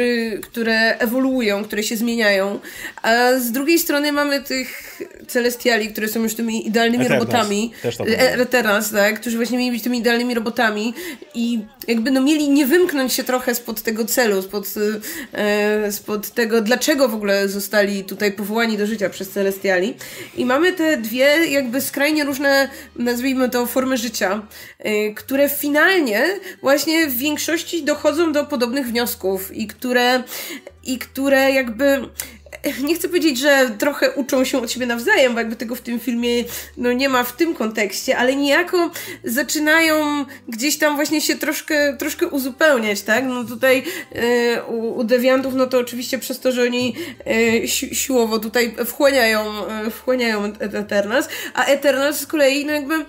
Które ewoluują, które się zmieniają, a z drugiej strony mamy tych Celestiali, które są już tymi idealnymi robotami. Eternals, tak? Którzy właśnie mieli być tymi idealnymi robotami i mieli nie wymknąć się trochę spod tego celu, spod tego, dlaczego w ogóle zostali tutaj powołani do życia przez Celestiali. I mamy te dwie skrajnie różne, nazwijmy to, formy życia, które finalnie właśnie w większości dochodzą do podobnych wniosków i które nie chcę powiedzieć, że trochę uczą się od siebie nawzajem, bo tego w tym filmie nie ma w tym kontekście, ale niejako zaczynają gdzieś tam właśnie się troszkę uzupełniać, tak? No tutaj u dewiantów, no to oczywiście przez to, że oni siłowo tutaj wchłaniają Eternals, a Eternals z kolei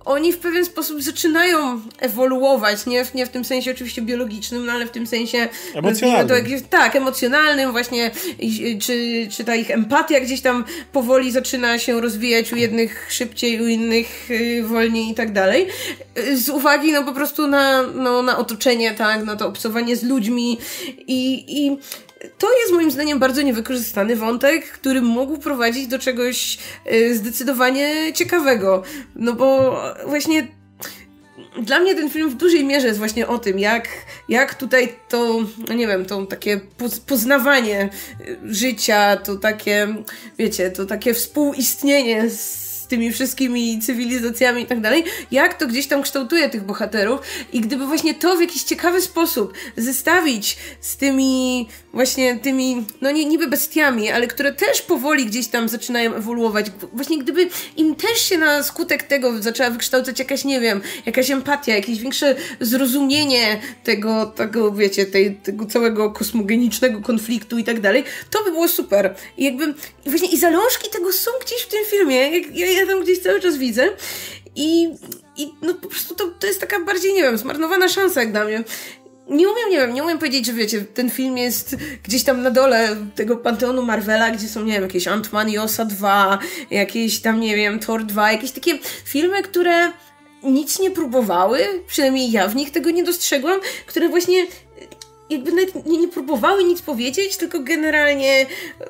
oni w pewien sposób zaczynają ewoluować, nie w tym sensie oczywiście biologicznym, no ale w tym sensie emocjonalnym. Tak, emocjonalnym właśnie, czy ta ich empatia gdzieś tam powoli zaczyna się rozwijać u jednych szybciej, u innych wolniej i tak dalej. Z uwagi po prostu na otoczenie, tak, na to obcowanie z ludźmi i to jest moim zdaniem bardzo niewykorzystany wątek, który mógł prowadzić do czegoś zdecydowanie ciekawego. No bo właśnie dla mnie ten film w dużej mierze jest właśnie o tym, jak tutaj to, nie wiem, to takie poznawanie życia, to takie, wiecie, to takie współistnienie z tymi wszystkimi cywilizacjami i tak dalej, jak to gdzieś tam kształtuje tych bohaterów i gdyby właśnie to w jakiś ciekawy sposób zestawić z tymi no niby bestiami, ale które też powoli gdzieś tam zaczynają ewoluować, właśnie gdyby im też się na skutek tego zaczęła wykształcać jakaś, nie wiem, jakaś empatia, jakieś większe zrozumienie tego wiecie, tego całego kosmogenicznego konfliktu i tak dalej, to by było super. I właśnie i zalążki tego są gdzieś w tym filmie, ja tam gdzieś cały czas widzę i no po prostu to jest taka bardziej, nie wiem, zmarnowana szansa jak dla mnie. Nie umiem powiedzieć, że wiecie, ten film jest gdzieś tam na dole tego panteonu Marvela, gdzie są, nie wiem, jakieś Ant-Man i Osa 2, jakieś tam, nie wiem, Thor 2, jakieś takie filmy, które nic nie próbowały, przynajmniej ja w nich tego nie dostrzegłam, które właśnie jakby nawet nie próbowały nic powiedzieć, tylko generalnie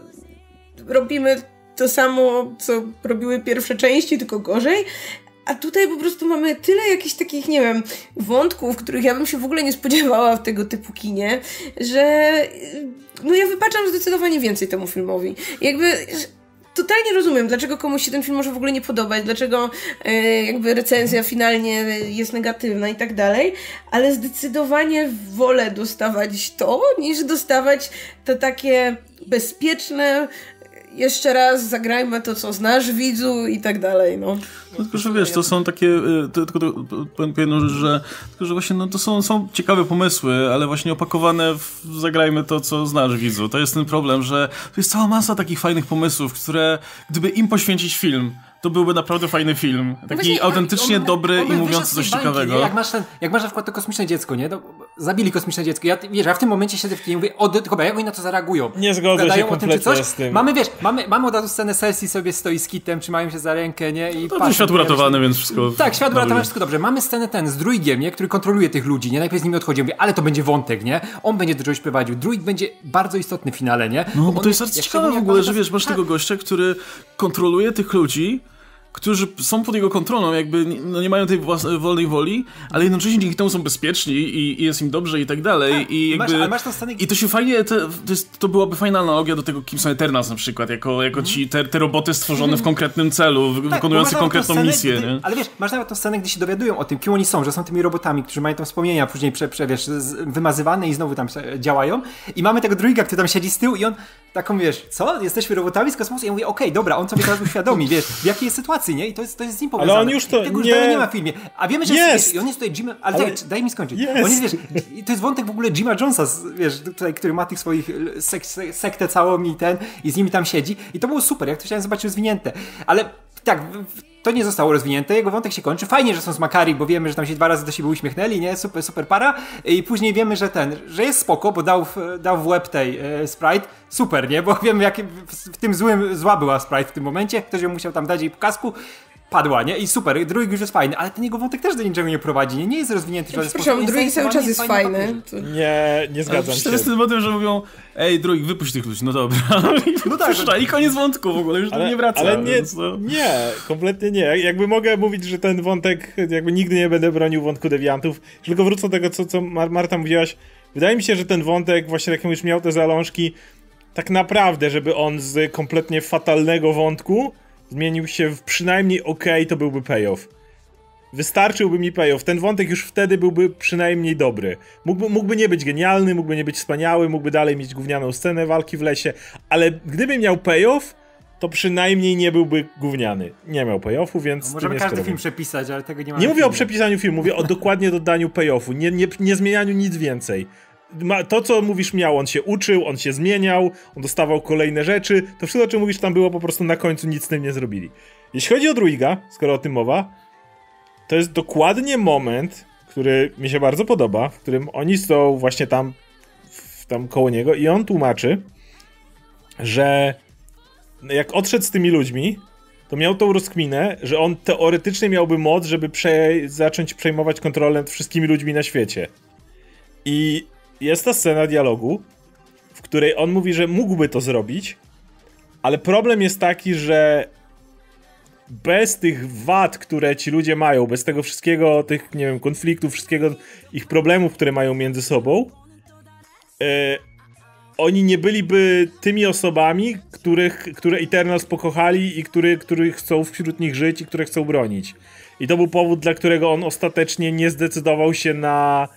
robimy to samo, co robiły pierwsze części, tylko gorzej. A tutaj po prostu mamy tyle jakichś takich, nie wiem, wątków, których ja bym się w ogóle nie spodziewała w tego typu kinie, że no ja wypaczam zdecydowanie więcej temu filmowi. Jakby totalnie rozumiem, dlaczego komuś się ten film może w ogóle nie podobać, dlaczego jakby recenzja finalnie jest negatywna i tak dalej, ale zdecydowanie wolę dostawać to, niż dostawać to takie bezpieczne jeszcze raz zagrajmy to, co znasz, widzu i tak dalej, no. Tylko, że wiesz, to są takie, powiem jedną rzecz, że właśnie no, to są ciekawe pomysły, ale właśnie opakowane w zagrajmy to, co znasz, widzu. To jest ten problem, że to jest cała masa takich fajnych pomysłów, które gdyby im poświęcić film, to byłby naprawdę fajny film. Taki właśnie, autentycznie dobry i mówiący coś ciekawego. Jak masz na przykład to kosmiczne dziecko, nie? zabili kosmiczne dziecko. Ja w tym momencie siedzę w kinie i mówię, chyba jak oni na to zareagują? Nie zgodzę się kompletnie z tym. Mamy od razu scenę Cersei sobie stoi z Kitem, trzymają się za rękę, nie? I to świat uratowany, więc wszystko... Tak, świat uratowany, wszystko dobrze. Mamy scenę z druidiem, nie? Który kontroluje tych ludzi, nie? Najpierw z nimi odchodzi, mówię, ale to będzie wątek, nie? On będzie do czegoś prowadził. Druid będzie bardzo istotny w finale, nie? No, bo to jest bardzo ciekawe w ogóle, że wiesz, masz tego gościa, który kontroluje tych ludzi, którzy są pod jego kontrolą, jakby no nie mają tej wolnej woli, ale jednocześnie dzięki temu są bezpieczni i jest im dobrze i tak dalej. Tak, i jakby, masz i to się fajnie, to byłaby fajna analogia do tego, kim są Eternals na przykład, jako ci te roboty stworzone w konkretnym celu, wykonujące konkretną misję. Nie? Ale wiesz, masz nawet tę scenę, gdzie się dowiadują o tym, kim oni są, że są tymi robotami, którzy mają tam wspomnienia później wiesz, wymazywane i znowu tam działają. I mamy tego druida, który tam siedzi z tyłu i on taką, wiesz, co? Jesteśmy robotami z kosmosu? I ja mówię, okej, dobra, on sobie teraz uświadomi, wiesz, w jakiej jest sytuacji, nie? I to jest z nim powiązane. Ale on już to tego już nie ma w filmie. A wiemy, że jest. On jest tutaj Jimem... Ale daj mi skończyć. On jest, wiesz, to jest wątek w ogóle Jima Jonesa, wiesz, tutaj, który ma tych swoich sektę całą i z nimi tam siedzi. I to było super, jak to chciałem zobaczyć rozwinięte. Ale tak, to nie zostało rozwinięte, jego wątek się kończy. Fajnie, że są z Makari, bo wiemy, że tam się 2 razy do siebie uśmiechnęli, nie? Super para. I później wiemy, że jest spoko, bo dał w łeb tej Sprite. Super, nie? Bo wiemy, jak w tym zła była Sprite w tym momencie. Ktoś ją musiał tam dać jej po kasku. Padła, nie? I super, druid już jest fajny, ale ten jego wątek też do niczego nie prowadzi, nie jest rozwinięty w żaden sposób. Przepraszam, druid cały czas jest fajny. Nie zgadzam się. To jest tym, że mówią, ej, druid, wypuść tych ludzi, no dobra. No tak. I koniec wątku w ogóle, już do nie wraca. Ale nie, kompletnie nie. Jakby mogę mówić, że ten wątek, jakby nigdy nie będę bronił wątku dewiantów, tylko wrócę do tego, co Marta mówiłaś. Wydaje mi się, że ten wątek, właśnie jak już miał te zalążki, tak naprawdę, żeby on z kompletnie fatalnego wątku zmienił się w przynajmniej to byłby payoff. Wystarczyłby mi payoff. Ten wątek już wtedy byłby przynajmniej dobry. Mógłby nie być genialny, mógłby nie być wspaniały, mógłby dalej mieć gównianą scenę walki w lesie, ale gdyby miał payoff, to przynajmniej nie byłby gówniany. Nie miał payoffu, więc... Możemy każdy film przepisać, ale tego nie ma. Nie mówię o przepisaniu filmu, mówię o dokładnie dodaniu payoffu, nie zmienianiu nic więcej. To, co mówisz, on się uczył, on się zmieniał, on dostawał kolejne rzeczy. To wszystko, o czym mówisz, tam było po prostu na końcu, nic z tym nie zrobili. Jeśli chodzi o druida, skoro o tym mowa, to jest dokładnie moment, który mi się bardzo podoba, w którym oni są właśnie tam koło niego i on tłumaczy, że jak odszedł z tymi ludźmi, to miał tą rozkminę, że on teoretycznie miałby moc, żeby zacząć przejmować kontrolę nad wszystkimi ludźmi na świecie. I jest ta scena dialogu, w której on mówi, że mógłby to zrobić, ale problem jest taki, że bez tych wad, które ci ludzie mają, bez tego wszystkiego, tych, nie wiem, konfliktów, wszystkiego ich problemów, które mają między sobą, oni nie byliby tymi osobami, które Eternals pokochali i których chcą wśród nich żyć i które chcą bronić. I to był powód, dla którego on ostatecznie nie zdecydował się na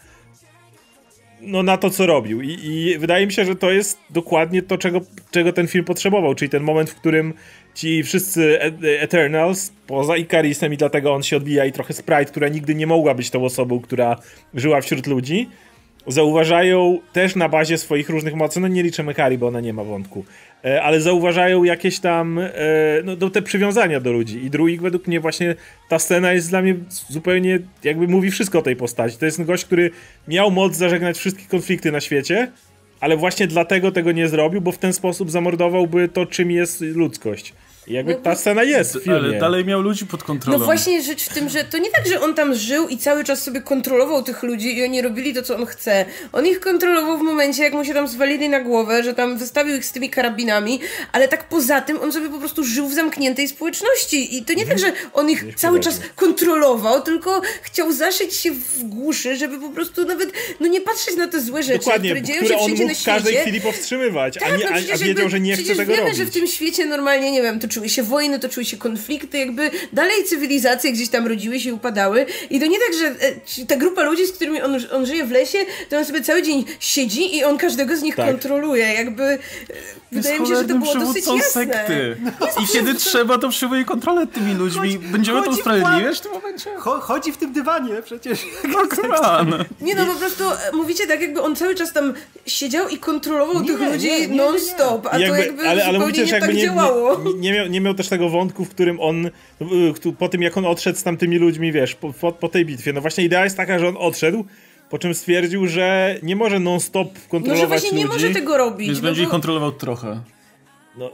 to, co robił. I wydaje mi się, że to jest dokładnie to, czego ten film potrzebował, czyli ten moment, w którym ci wszyscy Eternals, poza Ikarisem, i dlatego on się odbija, i trochę Sprite, która nigdy nie mogła być tą osobą, która żyła wśród ludzi, zauważają też na bazie swoich różnych mocy, no nie liczę Mekari, bo ona nie ma wątku, ale zauważają jakieś tam te przywiązania do ludzi. I Druig, według mnie właśnie ta scena jest dla mnie zupełnie, jakby mówi wszystko o tej postaci. To jest gość, który miał moc zażegnać wszystkie konflikty na świecie, ale właśnie dlatego tego nie zrobił, bo w ten sposób zamordowałby to, czym jest ludzkość. I jakby ta scena jest w filmie. Ale dalej miał ludzi pod kontrolą. No właśnie rzecz w tym, że to nie tak, że on tam żył i cały czas sobie kontrolował tych ludzi i oni robili to, co on chce. On ich kontrolował w momencie, jak mu się tam zwalili na głowę, że tam wystawił ich z tymi karabinami, ale tak poza tym on sobie po prostu żył w zamkniętej społeczności i to nie tak, że on ich cały czas kontrolował, tylko chciał zaszyć się w głuszy, żeby po prostu nawet nie patrzeć na te złe rzeczy, które dzieją się wszędzie na świecie. W każdej chwili powstrzymywać, a wiedział, że nie chce tego wiemy, robić. że w tym świecie normalnie, nie wiem, toczyły się wojny, toczyły się konflikty, jakby dalej cywilizacje gdzieś tam rodziły się i upadały i to nie tak, że ta grupa ludzi, z którymi on żyje w lesie, to on sobie cały dzień siedzi i on każdego z nich kontroluje, jakby wydaje mi się, że to było dosyć jasne. Sekty. I kiedy trzeba, to przyjmuje kontrolę nad tymi ludźmi. Będziemy to usprawiedliwiać w tym momencie? Chodzi w tym dywanie przecież. Nie no, po prostu mówicie tak, jakby on cały czas tam siedział i kontrolował tych ludzi non-stop, a to jakby ale zupełnie mówicie, nie że tak działało. Nie miał też tego wątku, w którym on, po tym jak on odszedł z tamtymi ludźmi, wiesz, po tej bitwie, no właśnie idea jest taka, że on odszedł, po czym stwierdził, że nie może non-stop kontrolować że właśnie ludzi. Nie może tego robić. Więc będzie ich kontrolował trochę. No.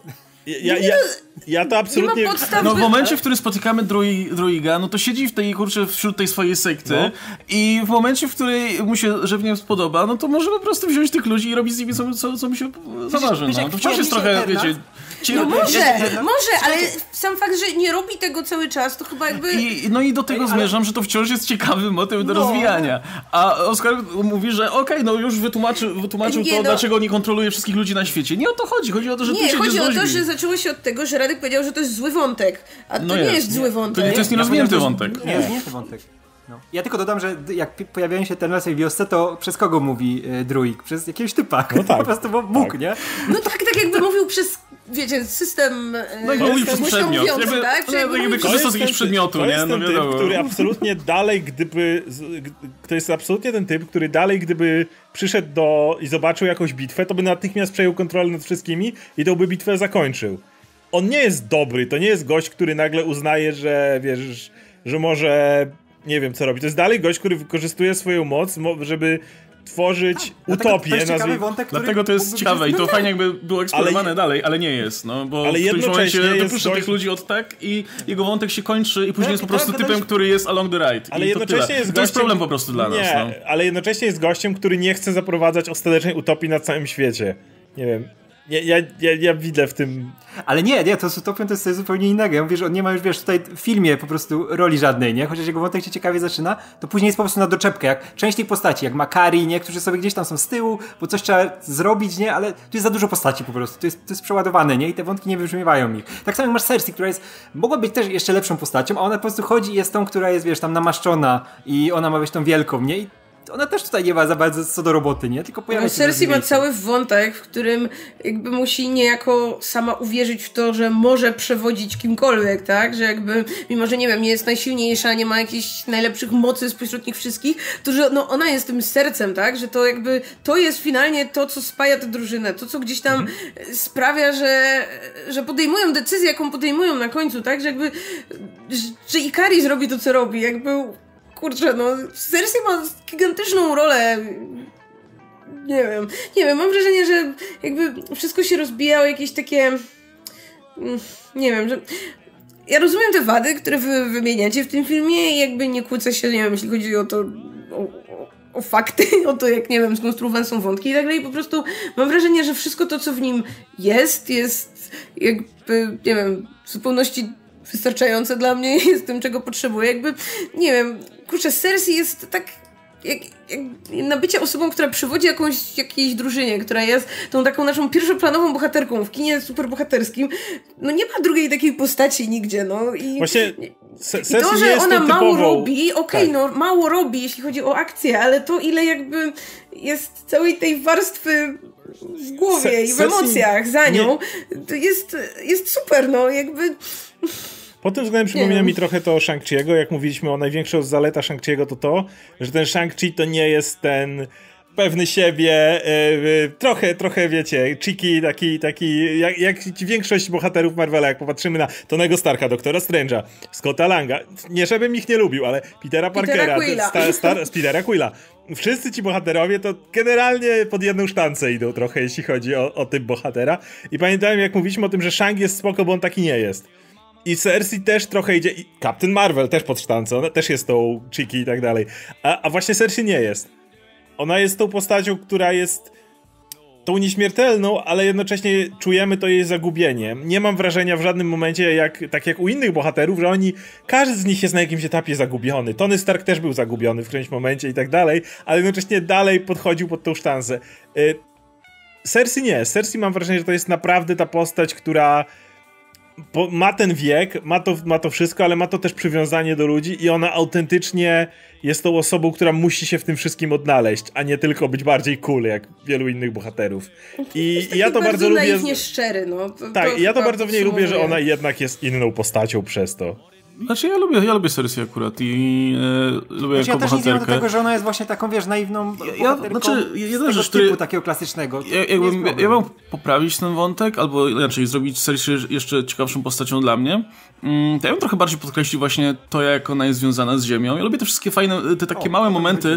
Ja to absolutnie... Nie ma podstaw, w momencie, w którym spotykamy Druiga, no to siedzi wśród tej swojej sekty i w momencie, w której mu się żywnie spodoba, no to może po prostu wziąć tych ludzi i robić z nimi co mu się zamarzy. No. To wciąż jest trochę, wiecie... Może, ale sam fakt, że nie robi tego cały czas, to chyba jakby... I do tego zmierzam, że to wciąż jest ciekawy motyw do rozwijania. A Oskar mówi, że już wytłumaczył to, dlaczego nie kontroluje wszystkich ludzi na świecie. Nie o to chodzi. Chodzi o to, że Nie, chodzi o to, że zaczęło się od tego, że Radek powiedział, że to jest zły wątek. A to nie jest zły wątek. To jest nierozwinięty wątek. Nie, rozwinięty wątek. No. Ja tylko dodam, że jak pojawiają się Eternalsy w wiosce, to przez kogo mówi Druig? Przez jakiegoś typa. No tak. Po prostu mógł, nie? No tak jakby mówił przez, wiecie, system... mówił przez przedmiot. Jakby korzystał z jakiegoś przedmiotu, nie? To jest ten typ, który absolutnie dalej, to jest absolutnie ten typ, który dalej, gdyby przyszedł i zobaczył jakąś bitwę, to by natychmiast przejął kontrolę nad wszystkimi i tą by bitwę zakończył. On nie jest dobry, to nie jest gość, który nagle uznaje, że wiesz, że może... Nie wiem, co robi. To jest dalej gość, który wykorzystuje swoją moc, żeby tworzyć utopię. To jest ciekawy wątek, dlatego to jest ciekawe i to fajnie jakby było eksplorowane dalej, ale nie jest. No, bo w którymś momencie wypuszcza tych ludzi od i jego wątek się kończy i później jest po prostu typem, który jest along the right. Ale jednocześnie to jest problem po prostu dla nas. Ale jednocześnie jest gościem, który nie chce zaprowadzać ostatecznej utopii na całym świecie. Nie wiem. Ja widzę w tym... Ale nie, to z utopią to jest coś zupełnie innego. Ja mówię, że on nie ma już, wiesz, tutaj w filmie po prostu roli żadnej, nie? Chociaż jego wątek się ciekawie zaczyna, to później jest po prostu na doczepkę, jak część tych postaci, jak Makari, nie? Którzy sobie gdzieś tam są z tyłu, bo coś trzeba zrobić, nie? Ale tu jest za dużo postaci po prostu, to jest przeładowane, nie? I te wątki nie wybrzmiewają ich. Tak samo jak masz Cersei, która mogła być też jeszcze lepszą postacią, a ona po prostu chodzi i jest tą, która jest, wiesz, tam namaszczona i ona ma być tą wielką, nie? I ona też tutaj nie ma za bardzo co do roboty, nie? Tylko pojawia się... Cersei ma cały wątek, w którym jakby musi niejako sama uwierzyć w to, że może przewodzić kimkolwiek, tak? Że jakby, mimo że nie wiem, nie jest najsilniejsza, nie ma jakichś najlepszych mocy spośród nich wszystkich, to że no ona jest tym sercem, tak? Że to jakby, to jest finalnie to, co spaja tę drużynę, to co gdzieś tam sprawia, że podejmują decyzję, jaką podejmują na końcu, tak? Że jakby, że Ikari zrobi to, co robi, jakby kurczę, no Cersei ma gigantyczną rolę. Nie wiem, mam wrażenie, że jakby wszystko się rozbijało, jakieś takie nie wiem, że ja rozumiem te wady, które wy wymieniacie w tym filmie i jakby nie kłócę się, nie wiem, jeśli chodzi o to o fakty, o to jak, nie wiem, skonstruowane są wątki i tak dalej, po prostu mam wrażenie, że wszystko to, co w nim jest jakby, nie wiem, w zupełności wystarczające dla mnie, jest tym, czego potrzebuję. Jakby, nie wiem, kurczę, Cersei jest tak jak na bycie osobą, która przywodzi jakiejś drużynie, która jest tą taką naszą pierwszoplanową bohaterką w kinie superbohaterskim. No nie ma drugiej takiej postaci nigdzie, no. Właśnie i to, że ona mało robi, okej, no mało robi, jeśli chodzi o akcję, ale to ile jakby jest całej tej warstwy w głowie i w emocjach za nią, to jest super, no jakby... Pod tym względem przypomina mi trochę to Shang-Chi'ego, jak mówiliśmy o największą zaleta Shang-Chi'ego to, że ten Shang-Chi to nie jest ten pewny siebie, trochę wiecie, cheeky, taki jak większość bohaterów Marvela, jak popatrzymy na Tonego Starka, Doktora Strange'a, Scotta Langa, nie żebym ich nie lubił, ale Petera Parkera, Petera Quilla. Wszyscy ci bohaterowie to generalnie pod jedną sztancę idą trochę, jeśli chodzi o typ bohatera. I pamiętałem, jak mówiliśmy o tym, że Shang jest spoko, bo on taki nie jest. I Cersei też trochę idzie, i Captain Marvel też pod sztancę, ona też jest tą cheeky i tak dalej. A właśnie Cersei nie jest. Ona jest tą postacią, która jest tą nieśmiertelną, ale jednocześnie czujemy to jej zagubienie. Nie mam wrażenia w żadnym momencie, tak jak u innych bohaterów, że każdy z nich jest na jakimś etapie zagubiony. Tony Stark też był zagubiony w którymś momencie i tak dalej, ale jednocześnie dalej podchodził pod tą sztancę. Cersei nie. Cersei mam wrażenie, że to jest naprawdę ta postać, która ma ten wiek, ma to wszystko, ale ma to też przywiązanie do ludzi i ona autentycznie jest tą osobą, która musi się w tym wszystkim odnaleźć, a nie tylko być bardziej cool, jak wielu innych bohaterów. I ja to bardzo lubię. Naiwnie szczery, no. Ja to bardzo w niej lubię, że ona jednak jest inną postacią przez to. Znaczy ja lubię Cersei akurat i lubię jako bohaterkę. Ja też nie wiem do tego, że ona jest właśnie taką, wiesz, naiwną bohaterką jedna rzecz, typu takiego klasycznego. Ja mam poprawić ten wątek, albo inaczej zrobić Cersei jeszcze ciekawszą postacią dla mnie. To ja bym trochę bardziej podkreślił właśnie to, jak ona jest związana z ziemią. Ja lubię te wszystkie fajne, te takie małe momenty,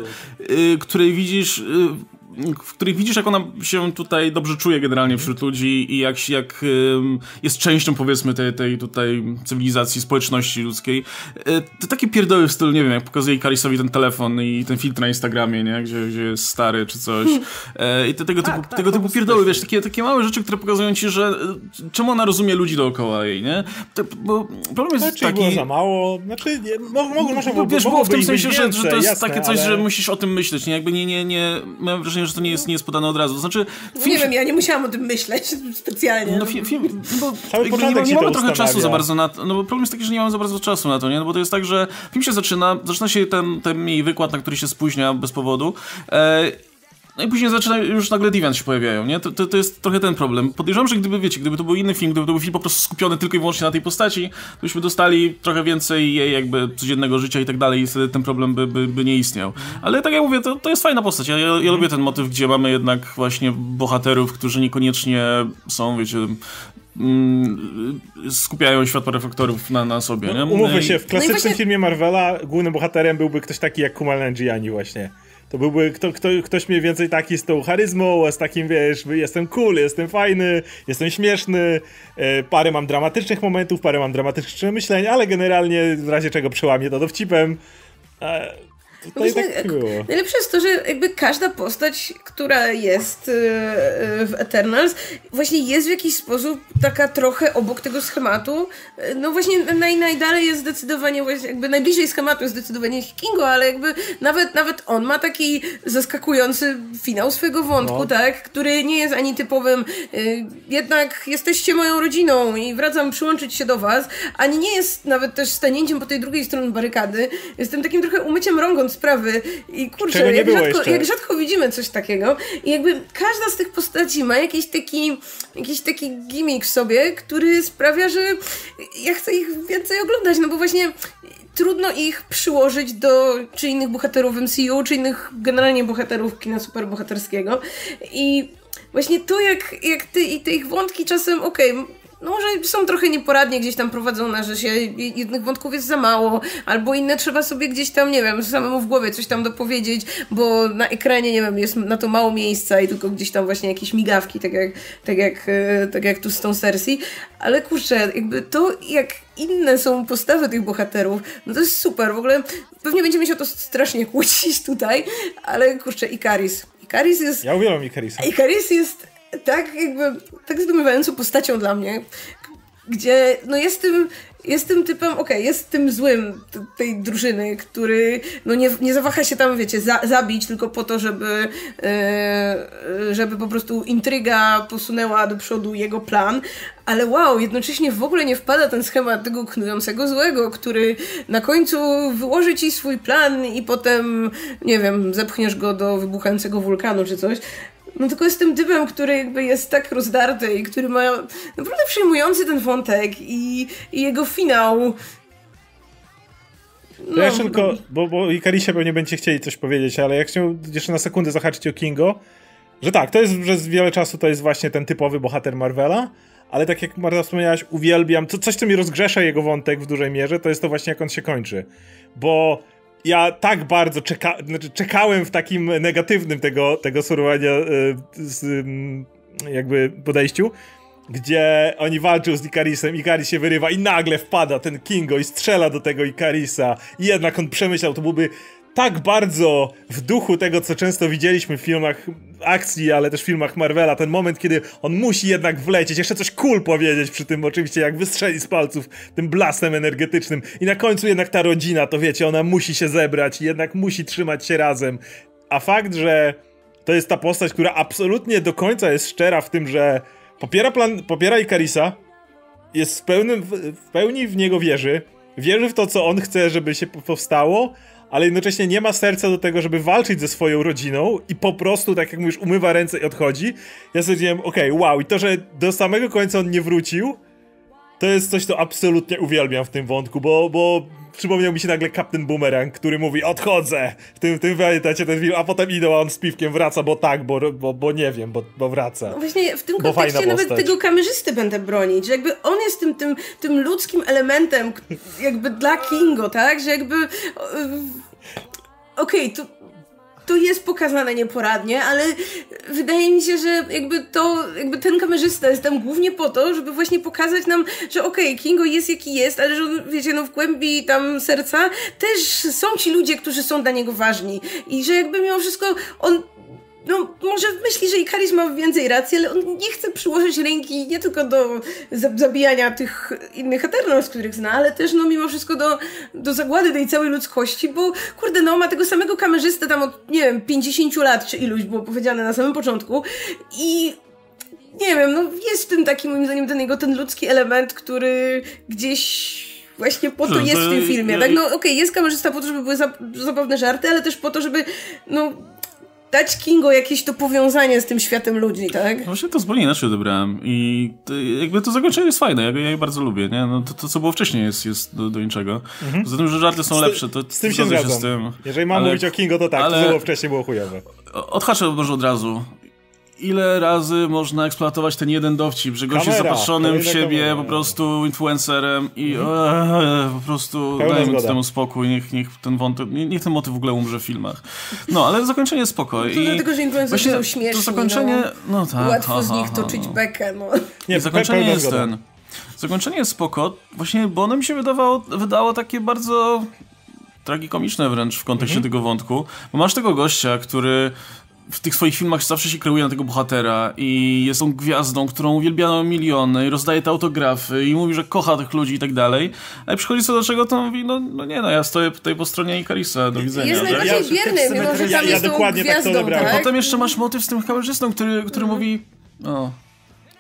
w których widzisz, jak ona się tutaj dobrze czuje generalnie wśród ludzi i jak jest częścią, powiedzmy, tej tutaj cywilizacji, społeczności ludzkiej. To takie pierdoły w stylu, nie wiem, jak pokazuje Ikarisowi ten telefon i ten filtr na Instagramie, nie? Gdzie jest stary czy coś. I tego typu pierdoły, wiesz, takie małe rzeczy, które pokazują ci, że czemu ona rozumie ludzi dookoła jej, nie? Bo problem jest taki... było za mało, znaczy, było w tym sensie, że to jest jasne, takie coś, że musisz o tym myśleć, nie? Jakby nie mam wrażenie, że to nie jest podane od razu. To znaczy, nie wiem, ja nie musiałam o tym myśleć specjalnie. No film, bo nie mamy trochę czasu za bardzo na to. No bo problem jest taki, że nie mamy za bardzo czasu na to, nie? No bo to jest tak, że film się zaczyna się ten jej wykład, na który się spóźnia bez powodu. No i później już nagle Deviants się pojawiają, nie? To jest trochę ten problem. Podejrzewam, że gdyby to był inny film, gdyby to był film po prostu skupiony tylko i wyłącznie na tej postaci, to byśmy dostali trochę więcej jej jakby codziennego życia i tak dalej i wtedy ten problem by nie istniał. Ale tak jak mówię, to jest fajna postać. Ja lubię ten motyw, gdzie mamy jednak właśnie bohaterów, którzy niekoniecznie są, wiecie... skupiają światło reflektorów na sobie, nie? Umówmy się, w klasycznym filmie Marvela głównym bohaterem byłby ktoś taki jak Kumail Nanjiani właśnie. To byłby ktoś mniej więcej taki z tą charyzmą, z takim, wiesz, jestem cool, jestem fajny, jestem śmieszny, parę mam dramatycznych momentów, parę mam dramatycznych przemyśleń, ale generalnie w razie czego przełamie to dowcipem. Tutaj tak było. Najlepsze jest to, że jakby każda postać, która jest w Eternals, właśnie jest w jakiś sposób taka trochę obok tego schematu. No właśnie najdalej jest zdecydowanie, jakby najbliżej schematu jest zdecydowanie Kingo, ale jakby nawet on ma taki zaskakujący finał swojego wątku, tak? Który nie jest ani typowym jednak jesteście moją rodziną i wracam przyłączyć się do was, ani nie jest nawet też stanięciem po tej drugiej stronie barykady. Jestem takim trochę umyciem rąk sprawy i kurczę, jak rzadko widzimy coś takiego i jakby każda z tych postaci ma jakiś taki gimmick w sobie, który sprawia, że ja chcę ich więcej oglądać, no bo właśnie trudno ich przyłożyć do czy innych bohaterów MCU, czy innych generalnie bohaterów kina superbohaterskiego i właśnie to jak te ich wątki czasem, no może są trochę nieporadnie gdzieś tam prowadzone, że się jednych wątków jest za mało, albo inne trzeba sobie gdzieś tam, nie wiem, samemu w głowie coś tam dopowiedzieć, bo na ekranie, nie wiem, jest na to mało miejsca i tylko gdzieś tam właśnie jakieś migawki, tak jak tu z tą Cersei, ale kurczę, jakby to, jak inne są postawy tych bohaterów, no to jest super, w ogóle pewnie będziemy się o to strasznie kłócić tutaj, ale kurczę, Ikaris jest... Ja uwielbiam Ikarisa. Ikaris jest tak zdumiewającą postacią dla mnie, gdzie no jest tym typem, jest tym złym tej drużyny, który no nie zawaha się tam, wiecie, zabić tylko po to, żeby po prostu intryga posunęła do przodu jego plan, ale jednocześnie w ogóle nie wpada ten schemat tego knującego złego, który na końcu wyłoży ci swój plan i potem, nie wiem, zepchniesz go do wybuchającego wulkanu czy coś. No tylko jest tym typem, który jakby jest tak rozdarty i który ma naprawdę przejmujący ten wątek i jego finał. No, jeszcze tylko, bo Ikarisie pewnie będziecie chcieli coś powiedzieć, ale ja chciałem jeszcze na sekundę zahaczyć o Kingo, że tak, to jest przez wiele czasu to jest właśnie ten typowy bohater Marvela, ale tak jak Marta wspomniałaś, uwielbiam, coś co mi rozgrzesza jego wątek w dużej mierze, to jest to właśnie jak on się kończy, bo ja tak bardzo czekałem w takim negatywnym tego surowania jakby podejściu, gdzie oni walczą z Ikarisem, Ikaris się wyrywa i nagle wpada ten Kingo i strzela do tego Ikarisa i jednak on przemyślał, to byłby tak bardzo w duchu tego, co często widzieliśmy w filmach akcji, ale też w filmach Marvela, ten moment, kiedy on musi jednak wlecieć, jeszcze coś cool powiedzieć przy tym, oczywiście jak wystrzeli z palców tym blastem energetycznym i na końcu jednak ta rodzina, to wiecie, ona musi się zebrać i jednak musi trzymać się razem, a fakt, że to jest ta postać, która absolutnie do końca jest szczera w tym, że popiera Ikarisa, jest w pełni w niego wierzy w to, co on chce, żeby się powstało, ale jednocześnie nie ma serca do tego, żeby walczyć ze swoją rodziną i po prostu, tak jak mówisz, umywa ręce i odchodzi. Ja stwierdziłem, wow, i to, że do samego końca on nie wrócił, to jest coś, co absolutnie uwielbiam w tym wątku, bo przypomniał mi się nagle Captain Boomerang, który mówi, odchodzę, w tym pamiętacie ten film, a potem idą, a on z piwkiem wraca, bo nie wiem, bo wraca. No właśnie w tym kontekście nawet tego kamerzysty będę bronić, że jakby on jest tym ludzkim elementem jakby dla Kingo, tak, że jakby to jest pokazane nieporadnie, ale wydaje mi się, że jakby ten kamerzysta jest tam głównie po to, żeby właśnie pokazać nam, że Kingo jest jaki jest, ale że on, wiecie, no w głębi tam serca też są ci ludzie, którzy są dla niego ważni i że jakby mimo wszystko on może myśli, że Ikaris ma więcej racji, ale on nie chce przyłożyć ręki nie tylko do zabijania tych innych Eternals, których zna, ale też mimo wszystko do zagłady tej całej ludzkości, bo kurde, ma tego samego kamerzystę tam od, nie wiem, 50 lat, czy iluś było powiedziane na samym początku i nie wiem, jest w tym taki, moim zdaniem, ten ludzki element, który gdzieś właśnie po to jest w tym filmie, tak? Jest kamerzysta po to, żeby były zabawne żarty, ale też po to, żeby, dać Kingo jakieś to powiązanie z tym światem ludzi, tak? Właśnie to zupełnie inaczej odebrałem i jakby to zakończenie jest fajne, ja je bardzo lubię, nie? To co było wcześniej jest do niczego. Poza tym, że żarty są lepsze, to z tym się zgadzam. Jeżeli mam mówić o Kingo, to tak, ale to było wcześniej było chujowe. Odhaczę może od razu. Ile razy można eksploatować ten jeden dowcip, że gość jest zapatrzonym w siebie po prostu influencerem i po prostu dajmy temu spokój, niech ten wątek, niech ten motyw w ogóle umrze w filmach. Ale zakończenie jest spoko. To dlatego, że influencerzy są śmieszni. To zakończenie, tak. Łatwo z nich toczyć bekę, Nie, zakończenie jest zakończenie jest spoko, właśnie, bo ono mi się wydało takie bardzo tragikomiczne wręcz w kontekście tego wątku, bo masz tego gościa, który w tych swoich filmach zawsze się kreuje na tego bohatera i jest tą gwiazdą, którą uwielbiano miliony i rozdaje te autografy i mówi, że kocha tych ludzi i tak dalej, ale przychodzi co do czego, to mówi, ja stoję tutaj po stronie Ikarisa, do widzenia. Jest najbardziej bierny, mimo że tam jest tą gwiazdą, tak? A potem jeszcze masz motyw z tym kamerzystą, który mówi,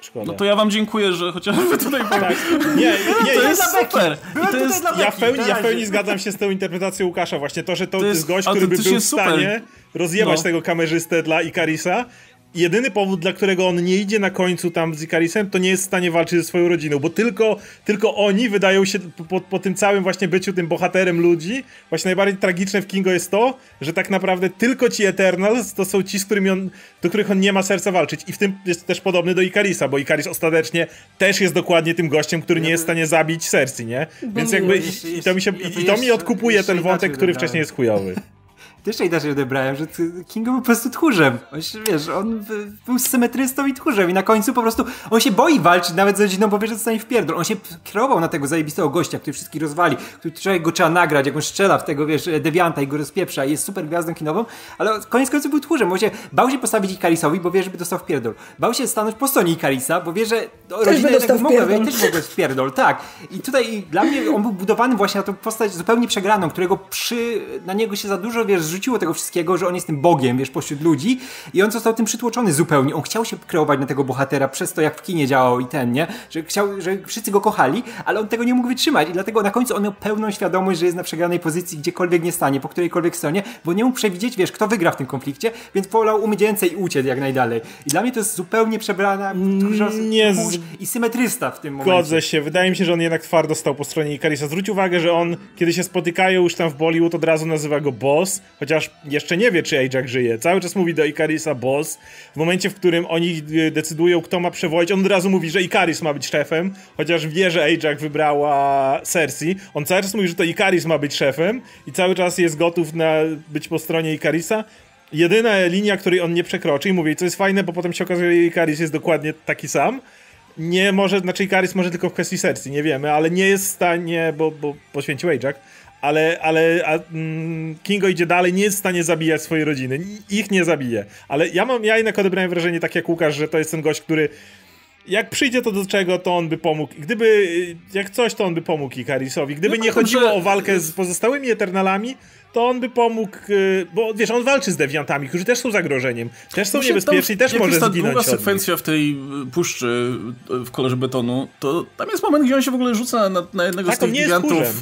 Szkoda. No to ja wam dziękuję, że chociażby tutaj... Tak. Nie, to jest super! I to jest ja w pełni zgadzam się z tą interpretacją Łukasza właśnie. To, że to jest gość, który by był w stanie rozjebać tego kamerzystę dla Ikarisa. Jedyny powód, dla którego on nie idzie na końcu tam z Ikarisem, to nie jest w stanie walczyć ze swoją rodziną, bo tylko oni wydają się po tym całym właśnie byciu tym bohaterem ludzi. Właśnie najbardziej tragiczne w Kingo jest to, że tak naprawdę tylko ci Eternals to są ci, do których on nie ma serca walczyć. I w tym jest też podobny do Ikarisa, bo Ikaris ostatecznie też jest dokładnie tym gościem, który nie jest w stanie zabić Cersei, nie? Więc jakby to mi odkupuje ten wątek, który wcześniej jest chujowy. Jeszcze inaczej odebrałem, że Kingo był po prostu tchórzem. On był symetrystą i tchórzem i na końcu po prostu on się boi walczyć nawet z rodziną, bo wie, że zostanie w pierdol. On się kierował na tego zajebistego gościa, który wszystkich rozwali, którego trzeba nagrać, jak on strzela w tego, dewianta i go rozpieprza i jest super gwiazdą kinową, ale koniec końców był tchórzem, bo bał się postawić Ikarisowi, bo wie, żeby dostał w pierdol. Bał się stanąć po stronie Ikarisa, bo wie, że rodzina jednak mogła, też mogła w pierdol, tak. I tutaj dla mnie on był budowany właśnie na tą postać zupełnie przegraną, którego na niego się za dużo, rzuciło tego wszystkiego, że on jest tym Bogiem, pośród ludzi i on został tym przytłoczony zupełnie. On chciał się kreować na tego bohatera przez to, jak w kinie działał i nie? Że wszyscy go kochali, ale on tego nie mógł wytrzymać i dlatego na końcu on miał pełną świadomość, że jest na przegranej pozycji, gdziekolwiek nie stanie, po którejkolwiek stronie, bo nie mógł przewidzieć, kto wygra w tym konflikcie, więc wolał umyć ręce i uciec jak najdalej. I dla mnie to jest zupełnie przebrana tchórz i symetrysta w tym momencie. Zgodzę się. Wydaje mi się, że on jednak twardo stał po stronie Ikarisa. Zwróć uwagę, że on, kiedy się spotykają już tam w Bollywood, od razu nazywa go boss, chociaż jeszcze nie wie, czy Ajax żyje. Cały czas mówi do Ikarisa boss. W momencie, w którym oni decydują, kto ma przewodzić, on od razu mówi, że Ikaris ma być szefem, chociaż wie, że Ajax wybrała Cersei. On cały czas mówi, że to Ikaris ma być szefem i cały czas jest gotów na być po stronie Ikarisa. Jedyna linia, której on nie przekroczy i mówi, co jest fajne, bo potem się okazuje, że Ikaris jest dokładnie taki sam. Nie może, znaczy Ikaris może tylko w kwestii Cersei, nie wiemy, ale nie jest w stanie, bo poświęcił Ajax. Ale Kingo idzie dalej, nie jest w stanie zabijać swojej rodziny. Ich nie zabije. Ale ja jednak odebrałem wrażenie, tak jak Łukasz, że to jest ten gość, który jak przyjdzie to do czego, to on by pomógł. Jak coś, to on by pomógł Ikarisowi. Gdyby nie chodziło o walkę z pozostałymi Eternalami, to on by pomógł, bo wiesz, on walczy z dewiantami, którzy też są zagrożeniem, też są niebezpieczni, też może zginąć. Jak jest ta długa sekwencja w tej puszczy w kolorze betonu, to tam jest moment, gdzie on się w ogóle rzuca na jednego z tych dewiantów.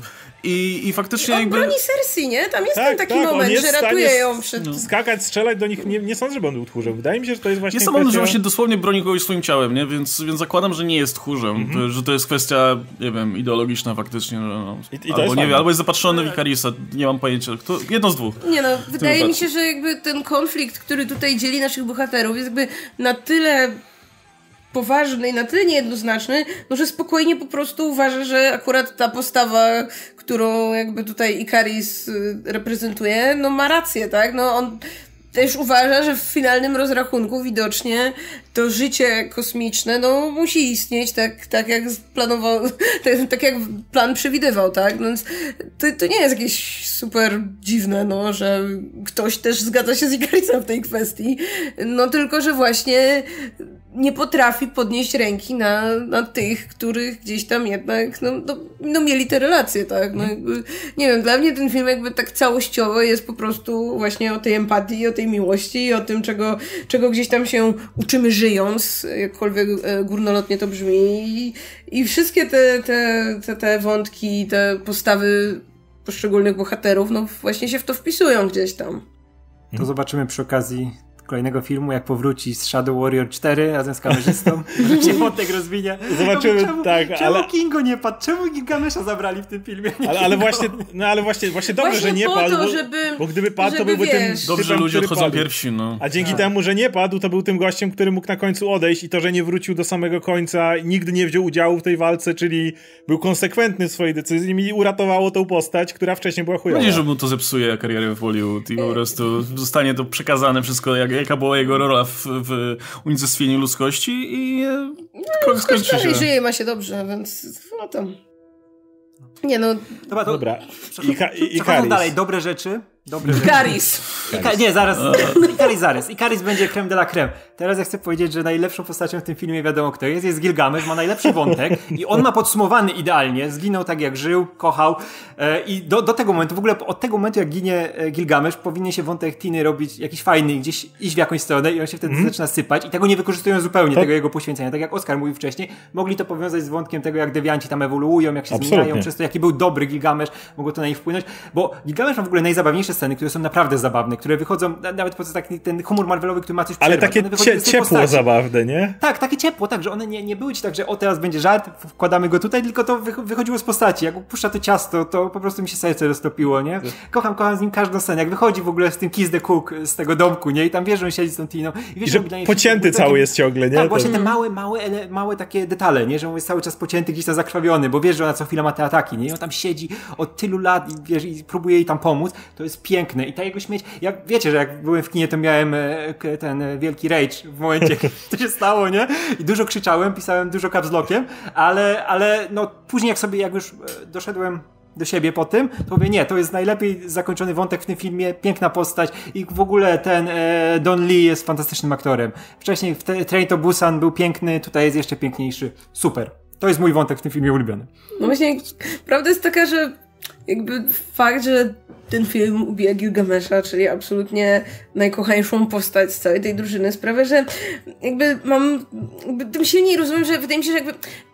I faktycznie on broni Cersei, nie? Tam jest ten taki moment, że ratuje ją przed... Skakać, strzelać do nich, nie sądzę, żeby on był tchórzem. Wydaje mi się, że to jest właśnie jest moment, że właśnie dosłownie broni kogoś swoim ciałem, nie? Więc zakładam, że nie jest tchórzem. Że to jest kwestia, nie wiem, ideologiczna faktycznie. Albo nie wiem, albo jest zapatrzony w Ikarisa. Nie mam pojęcia. Jedno z dwóch. Nie no, wydaje mi się, że jakby ten konflikt, który tutaj dzieli naszych bohaterów, jest jakby na tyle poważny i na tyle niejednoznaczny, no że spokojnie po prostu uważa, że akurat ta postawa, którą jakby tutaj Ikaris reprezentuje, no ma rację, tak? No on też uważa, że w finalnym rozrachunku widocznie to życie kosmiczne no musi istnieć tak jak planował, tak jak plan przewidywał, tak? No, to nie jest jakieś super dziwne, no, że ktoś też zgadza się z Ikarisem w tej kwestii, no tylko, że właśnie nie potrafi podnieść ręki na tych, których gdzieś tam jednak no mieli te relacje, tak? No jakby, nie wiem, dla mnie ten film jakby tak całościowo jest po prostu właśnie o tej empatii, o tej miłości, o tym, czego gdzieś tam się uczymy żyjąc, jakkolwiek górnolotnie to brzmi i wszystkie te wątki, te postawy poszczególnych bohaterów, no właśnie się w to wpisują gdzieś tam. To zobaczymy przy okazji kolejnego filmu, jak powróci z Shadow Warrior 4 razem z kamerzystą, że się wątek rozwinie. Zobaczymy, czemu Kingo nie padł? Czemu Gilgamesza zabrali w tym filmie? Ale właśnie dobrze, że nie padł, bo gdyby padł, to byłby tym dobrze, ludzie odchodzą pierwsi, no. A dzięki temu, że nie padł, to był tym gościem, który mógł na końcu odejść i to, że nie wrócił do samego końca, nigdy nie wziął udziału w tej walce, czyli był konsekwentny w swojej decyzji i uratowało tą postać, która wcześniej była chujowa. Mam nadzieję, że mu to zepsuje karierę w Hollywood i po prostu zostanie to przekazane wszystko, jaka była jego rola w unicestwieniu ludzkości i skończy się. Żyje, ma się dobrze, więc no tam. Nie no. Dobra. Przechodząc dalej, dobre rzeczy. Ikaris. Nie, zaraz. Ikaris zaraz. Ikaris będzie creme de la creme. Teraz ja chcę powiedzieć, że najlepszą postacią w tym filmie wiadomo kto jest. Jest Gilgamesz, ma najlepszy wątek i on ma podsumowany idealnie. Zginął tak jak żył, kochał i do tego momentu, w ogóle od tego momentu jak ginie Gilgamesz, powinien się wątek Tiny robić jakiś fajny, gdzieś iść w jakąś stronę i on się wtedy zaczyna sypać i tego nie wykorzystują zupełnie, tego jego poświęcenia. Tak jak Oskar mówił wcześniej, mogli to powiązać z wątkiem tego, jak dewianci tam ewoluują, jak się zmieniają, przez to jaki był dobry Gilgamesz, mogło to na nich wpłynąć, bo Gilgamesz ma w ogóle najzabawniejsze sceny, które są naprawdę zabawne, które wychodzą, nawet po taki ten humor Marvelowy, który ma coś przerwać. Ale takie ciepło zabawne, nie? Tak, takie ciepło, tak, że one nie były ci tak, że o teraz będzie żart, wkładamy go tutaj, tylko to wychodziło z postaci. Jak puszcza to ciasto, to po prostu mi się serce roztopiło, nie? Kocham z nim każdą scenę. Jak wychodzi w ogóle z tym Kiss the Cook, z tego domku, nie? I tam wiesz, że on siedzi z tą Tiną. I wiesz, że pocięty cały jest ciągle, nie? Tak, właśnie te małe takie detale, nie? Że on jest cały czas pocięty, gdzieś tam zakrwawiony, bo wiesz, że ona co chwila ma te ataki, nie? I on tam siedzi od tylu lat i wiesz, i próbuje jej tam pomóc. To jest piękne. I ta jego śmierć, wiecie, że jak byłem w kinie, to miałem ten wielki rage w momencie, kiedy to się stało, nie? I dużo krzyczałem, pisałem dużo caps lockiem, ale no później jak już doszedłem do siebie po tym, to mówię, nie, to jest najlepiej zakończony wątek w tym filmie, piękna postać i w ogóle ten Don Lee jest fantastycznym aktorem. Wcześniej w Train to Busan był piękny, tutaj jest jeszcze piękniejszy. Super. To jest mój wątek w tym filmie ulubiony. No właśnie, prawda jest taka, że jakby fakt, że ten film ubija Gilgamesza, czyli absolutnie najkochańszą postać z całej tej drużyny, sprawia, że tym silniej rozumiem, że wydaje mi się, że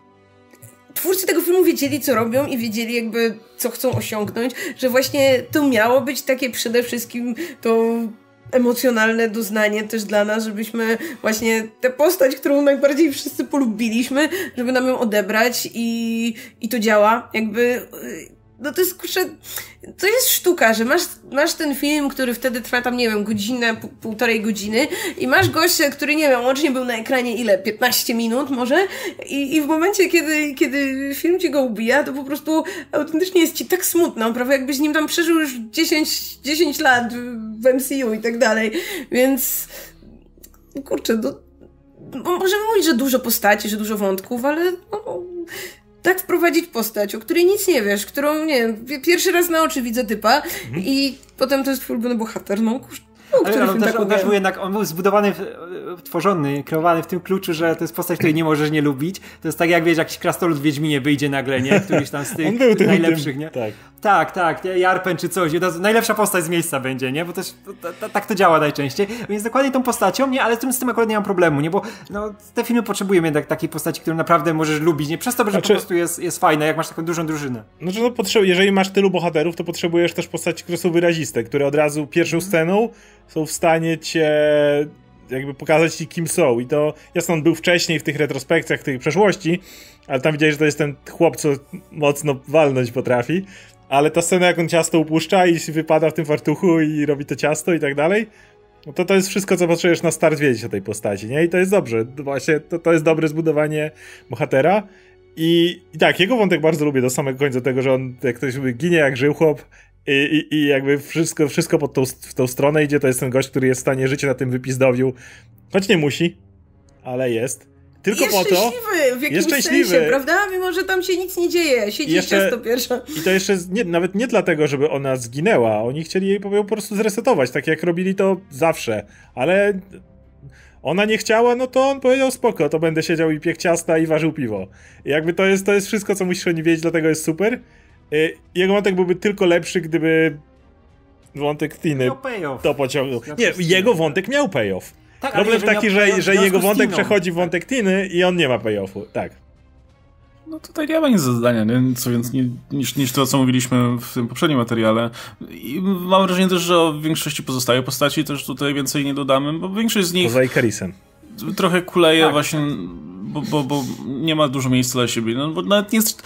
twórcy tego filmu wiedzieli, co robią i wiedzieli co chcą osiągnąć, że właśnie to miało być takie przede wszystkim to emocjonalne doznanie też dla nas, żebyśmy właśnie tę postać, którą najbardziej wszyscy polubiliśmy, żeby nam ją odebrać i to działa. No to jest, kurczę, to jest sztuka, że masz ten film, który wtedy trwa tam, nie wiem, godzinę, półtorej godziny i masz gościa, który, nie wiem, łącznie był na ekranie 15 minut może i w momencie, kiedy film ci go ubija, to po prostu autentycznie jest ci tak smutno, prawie jakbyś nim tam przeżył już 10 lat w MCU i tak dalej, więc kurczę, możemy mówić, że dużo postaci, że dużo wątków, ale tak wprowadzić postać, o której nic nie wiesz, którą, nie wiem, pierwszy raz na oczy widzę typa i potem to jest twój ulubiony bohater, ale on był zbudowany, tworzony, kreowany w tym kluczu, że to jest postać, której nie możesz nie lubić. To jest tak jak, wiesz, jakiś krasnolud w Wiedźminie wyjdzie nagle, nie? Któryś tam z tych najlepszych, nie? Tak, Jarpen czy coś. Najlepsza postać z miejsca będzie, nie? Bo też tak to działa najczęściej. Więc dokładnie tą postacią, nie? Ale z tym akurat nie mam problemu, nie? Bo te filmy potrzebują jednak takiej postaci, którą naprawdę możesz lubić, nie? Przez to, że po prostu jest fajna, jak masz taką dużą drużynę. Jeżeli masz tylu bohaterów, to potrzebujesz też postaci, które są wyraziste, które od razu pierwszą sceną są w stanie cię pokazać ci, kim są. I to jasno, on był wcześniej w tych retrospekcjach, w tej przeszłości, ale tam widziałeś, że to jest ten chłop, co mocno walnąć potrafi. Ale ta scena, jak on ciasto upuszcza i wypada w tym fartuchu i robi to ciasto i tak dalej, no to jest wszystko, co potrzebujesz na start wiedzieć o tej postaci, nie? I to jest dobrze. Właśnie to jest dobre zbudowanie bohatera. I tak, jego wątek bardzo lubię do samego końca tego, że on, jak ktoś mówi, ginie jak żył chłop, i jakby wszystko w tą stronę idzie, to jest ten gość, który jest w stanie żyć na tym wypizdowiu, choć nie musi, ale jest. Tylko jest po to. Szczęśliwy w jakimś sensie, prawda? Mimo, że tam się nic nie dzieje. Siedzi ciasto pierwsze. I to jeszcze nawet nie dlatego, żeby ona zginęła. Oni chcieli jej po prostu zresetować, tak jak robili to zawsze. Ale ona nie chciała, no to on powiedział spoko, to będę siedział i piekł ciasta i ważył piwo. I jakby to jest wszystko, co musisz o nim wiedzieć, dlatego jest super. Jego wątek byłby tylko lepszy, gdyby wątek Tiny to pociągnął. Nie, jego wątek miał payoff. Tak, problem taki, że jego wątek przechodzi w wątek Tiny i on nie ma payoffu. Tak. No tutaj nie ma nic do dodania, nie? Co więcej niż to, co mówiliśmy w tym poprzednim materiale. I mam wrażenie też, że o większości pozostałych postaci też tutaj więcej nie dodamy, bo większość z nich poza Ikarisem trochę kuleje właśnie, bo nie ma dużo miejsca dla siebie. No, bo nawet nie jest,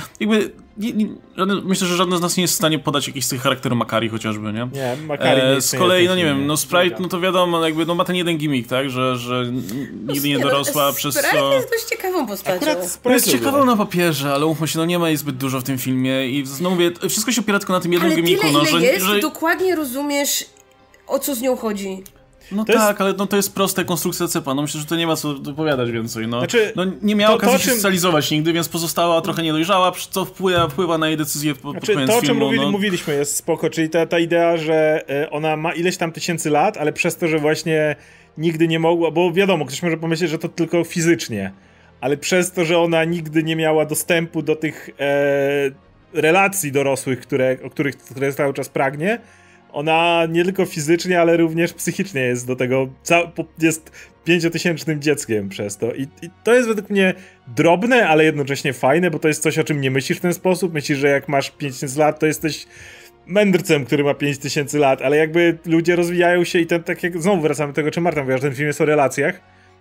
myślę, że żaden z nas nie jest w stanie podać jakichś z tych charakteru Makari chociażby, nie? Nie, Makari z kolei, no nie wiem, Sprite, no to wiadomo, ma ten jeden gimmick, tak, że nigdy nie dorosła, przez co... Sprite jest dość ciekawą postacią. Jest ciekawą na papierze, ale umówmy się, nie ma jej zbyt dużo w tym filmie i znowu mówię, wszystko się opiera tylko na tym jednym gimmicku. Ale tyle, ile jest, dokładnie rozumiesz, o co z nią chodzi. No to tak, jest... ale no to jest prosta konstrukcja cepa, no myślę, że to nie ma co dopowiadać więcej, no. Znaczy, no nie miała okazji się czym... socjalizować nigdy, więc pozostała trochę niedojrzała, co wpływa na jej decyzję pod koniec to, o czym filmu, mówiliśmy, jest spoko, czyli ta idea, że ona ma ileś tam tysięcy lat, ale przez to, że właśnie nigdy nie mogła, bo wiadomo, ktoś może pomyśleć, że to tylko fizycznie, ale przez to, że ona nigdy nie miała dostępu do tych relacji dorosłych, które cały czas pragnie, ona nie tylko fizycznie, ale również psychicznie jest do tego, jest 5-tysięcznym dzieckiem przez to. I to jest według mnie drobne, ale jednocześnie fajne, bo to jest coś, o czym nie myślisz w ten sposób. Myślisz, że jak masz 5000 lat, to jesteś mędrcem, który ma 5000 lat, ale jakby ludzie rozwijają się i tak jak znowu wracamy do tego, czym Marta mówiła, że ten film jest o relacjach.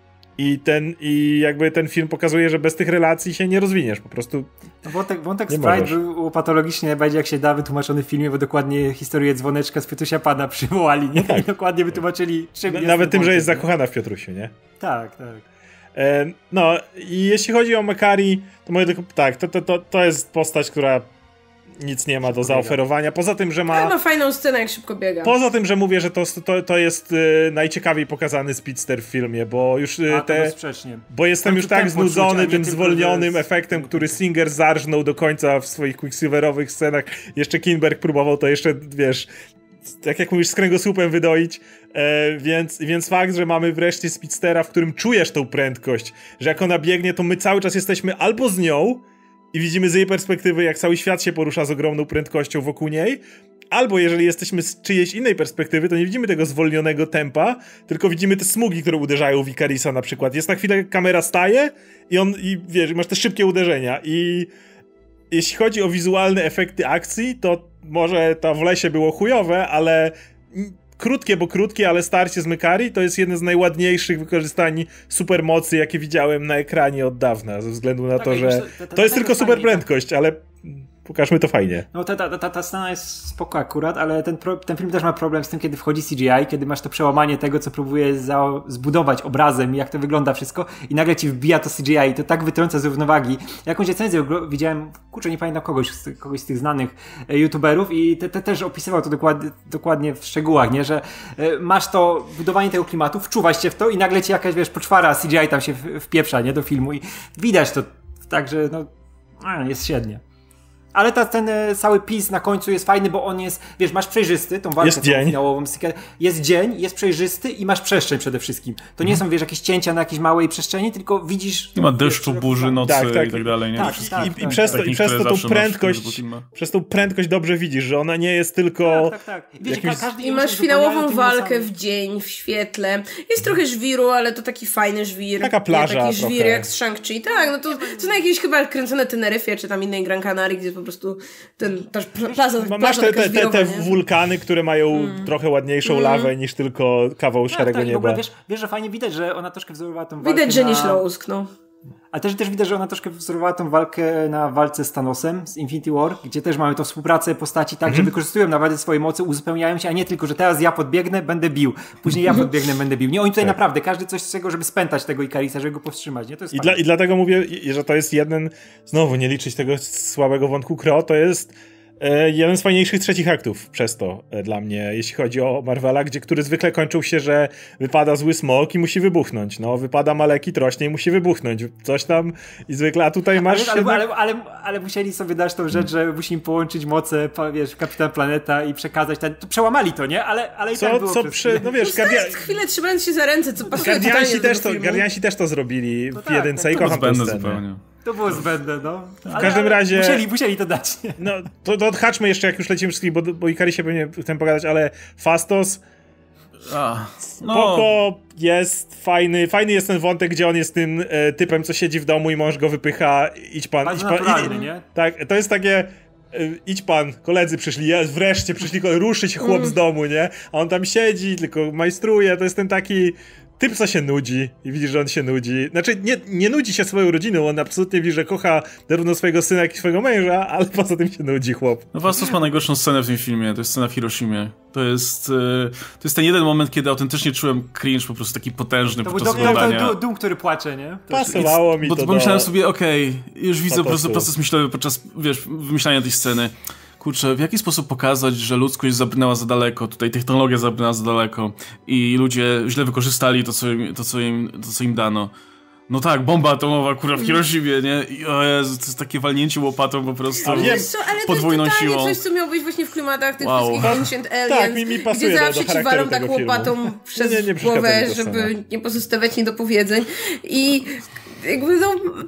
I jakby ten film pokazuje, że bez tych relacji się nie rozwiniesz, po prostu. Wątek Sprite był patologicznie najbardziej jak się da wytłumaczony w filmie, bo dokładnie historię dzwoneczka z Piotrusia Pana przywołali, nie? Tak. I dokładnie wytłumaczyli, czym jest. Nawet tym, że jest zakochana w Piotrusiu, nie? Tak. No i jeśli chodzi o Makari, to mówię tylko tak, to jest postać, która nic nie ma do zaoferowania, poza tym, że ma... Ma fajną scenę, jak szybko biega. Poza tym, że mówię, że to jest najciekawiej pokazany speedster w filmie, bo już bo jestem już tak znudzony tym zwolnionym efektem, który Singer zarżnął do końca w swoich quicksilverowych scenach. Jeszcze Kinberg próbował to jeszcze, wiesz, tak jak mówisz, z kręgosłupem wydoić, więc fakt, że mamy wreszcie speedstera, w którym czujesz tą prędkość, że jak ona biegnie, to my cały czas jesteśmy albo z nią, i widzimy z jej perspektywy, jak cały świat się porusza z ogromną prędkością wokół niej, albo jeżeli jesteśmy z czyjejś innej perspektywy, to nie widzimy tego zwolnionego tempa, tylko widzimy te smugi, które uderzają w Icarisa na przykład. Jest na chwilę, kamera staje i wiesz, masz te szybkie uderzenia i jeśli chodzi o wizualne efekty akcji, to może to w lesie było chujowe, ale krótkie, ale starcie z Makari to jest jedno z najładniejszych wykorzystań supermocy, jakie widziałem na ekranie od dawna, ze względu na to, że to jest tylko super prędkość, ale pokażmy to fajnie. No ta scena jest spoko akurat, ale ten film też ma problem z tym, kiedy wchodzi CGI, kiedy masz to przełamanie tego, co próbuje zbudować obrazem i jak to wygląda wszystko i nagle ci wbija to CGI i to tak wytrąca z równowagi. Jakąś recenzję widziałem, nie pamiętam kogoś z tych znanych youtuberów i też opisywał to dokładnie w szczegółach, nie, że masz to budowanie tego klimatu, wczuwasz się w to i nagle ci jakaś, wiesz, poczwara CGI tam się wpieprza, nie, do filmu i widać to, także no jest średnie. Ale ten cały pis na końcu jest fajny, bo on jest, wiesz, masz przejrzysty, tą walkę finałową, jest dzień, jest przejrzysty i masz przestrzeń przede wszystkim. To nie są, wiesz, jakieś cięcia na jakiejś małej przestrzeni, tylko widzisz... Nie ma deszczu, burzy, nocy i tak dalej, nie? I przez to tą prędkość, przez tą prędkość dobrze widzisz, że ona nie jest tylko... Tak. Wiecie, I masz finałową walkę w dzień, w świetle. Jest trochę żwiru, ale to taki fajny żwir. Taka plaża taki żwir jak z Shang-Chi. Tak, no to na jakiejś chyba kręcone Teneryfie, czy tam innej Gran Canaria, gdzie po prostu plaża te wulkany, które mają trochę ładniejszą lawę niż tylko kawał szarego nieba. W ogóle wiesz, że fajnie widać, że ona troszkę wzorowała tą walkę. Widać, że nie Śląsk, no. A też widać, że ona troszkę wzorowała tą walkę na walce z Thanosem, z Infinity War, gdzie też mamy tą współpracę postaci tak, że wykorzystują naprawdę swoje mocy, uzupełniają się, a nie tylko, że teraz ja podbiegnę, będę bił, później ja podbiegnę, będę bił. Nie, oni tutaj naprawdę, każdy coś z tego, żeby spętać tego Icarisa, żeby go powstrzymać. Nie? To jest I dlatego mówię, że to jest jeden, znowu nie liczyć tego słabego wątku Kro, to jest jeden z fajniejszych trzecich aktów przez to dla mnie, jeśli chodzi o Marvela, który zwykle kończył się, że wypada zły smok i musi wybuchnąć. No, wypada Malekith, rośnie i musi wybuchnąć. Coś tam i zwykle, a tutaj masz... Ale musieli sobie dać tą rzecz, że musimy połączyć moce, wiesz, Kapitan Planeta i przekazać to przełamali to, nie? Ale i tak było no wiesz, chwilę trzymając się za ręce, co pasuje Guardiansi też to zrobili w jedynce i kocham tę scenę. Zupełnie. To było zbędne, no. W każdym razie... Musieli to dać. Nie? No, to odhaczmy jeszcze, jak już lecimy wszystkich, bo Ikarisie pewnie chcę pogadać, ale Fastos... Spoko, jest fajny. Fajny jest ten wątek, gdzie on jest tym typem, co siedzi w domu i mąż go wypycha. Idź pan. Nie? Tak, to jest takie... Idź pan, koledzy przyszli, wreszcie przyszli, ruszy się chłop z domu, nie? A on tam siedzi, tylko majstruje, to jest ten taki... Typ, co się nudzi i widzisz, że on się nudzi. Znaczy, nie nudzi się swoją rodziną, on absolutnie widzi, że kocha zarówno swojego syna, jak i swojego męża, ale poza tym się nudzi chłop. No Fastos ma najgorszą scenę w tym filmie, to jest scena w Hiroshimie. To jest ten jeden moment, kiedy autentycznie czułem cringe po prostu taki potężny podczas oglądania. To Doom, który płacze, nie? Pasowało mi to. Bo myślałem sobie, już widzę po prostu proces myślowy podczas, wymyślania tej sceny. kurczę, w jaki sposób pokazać, że ludzkość zabrnęła za daleko, tutaj technologia zabrnęła za daleko i ludzie źle wykorzystali to, co im dano. No tak, bomba atomowa, kurwa, w Hiroshimie, nie? I, o Jezu, to jest takie walnięcie łopatą po prostu podwójną siłą. Coś, co miało być właśnie w klimatach tych wszystkich Ancient Aliens, tak, mi pasuje gdzie zawsze ci walą tak łopatą przez głowę, żeby nie pozostawiać niedopowiedzeń. I jakby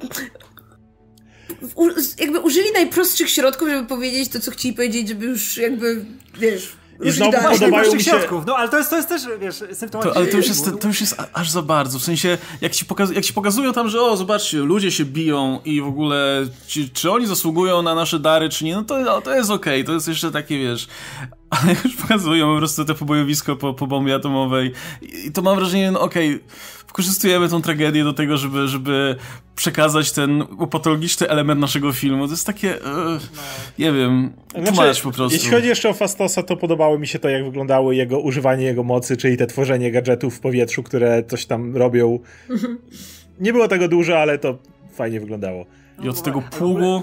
jakby użyli najprostszych środków, żeby powiedzieć to, co chcieli powiedzieć, żeby już jakby, wiesz... I znowu podobają mi się... środków. No, ale to jest też, wiesz, symptomatyczne. Ale to już jest aż za bardzo. W sensie, jak ci pokazują tam, że zobaczcie, ludzie się biją i w ogóle czy oni zasługują na nasze dary, czy nie, no to jest okej. To jest jeszcze takie, wiesz... Ale już pokazują po prostu te pobojowisko po bombie atomowej i to mam wrażenie, no okej, wykorzystujemy tą tragedię do tego, żeby przekazać ten patologiczny element naszego filmu. To jest takie, nie wiem, tłumacz po prostu. Jeśli chodzi jeszcze o Fastosa, to podobało mi się to, jak wyglądało używanie jego mocy, czyli te tworzenie gadżetów w powietrzu, które coś tam robią. Nie było tego dużo, ale to fajnie wyglądało. I od tego pługu...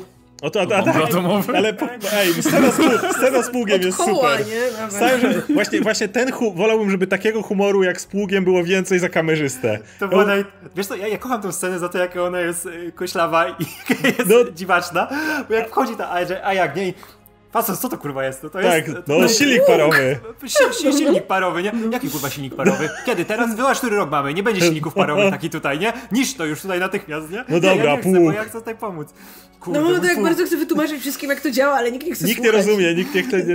Ale scena z pługiem jest super. Właśnie ten wolałbym, żeby takiego humoru jak z pługiem było więcej za kamerzystę. To było wiesz co, ja kocham tę scenę za to, jak ona jest koślawa i jest dziwaczna, bo jak wchodzi ta a jak nie. Fastos, co to kurwa jest? To jest tak, silnik parowy. Silnik parowy, nie? Jaki kurwa silnik parowy? Kiedy? Teraz? Wyłaż, który rok mamy. Nie będzie silników parowych taki tutaj, nie? Niszcz to już tutaj natychmiast, nie? No dobra, ja nie chcę, bo ja chcę tutaj pomóc. Kurde, no to jak bardzo chcę wytłumaczyć wszystkim, jak to działa, ale nikt nie chce słuchać. Nikt nie rozumie, nikt nie chce...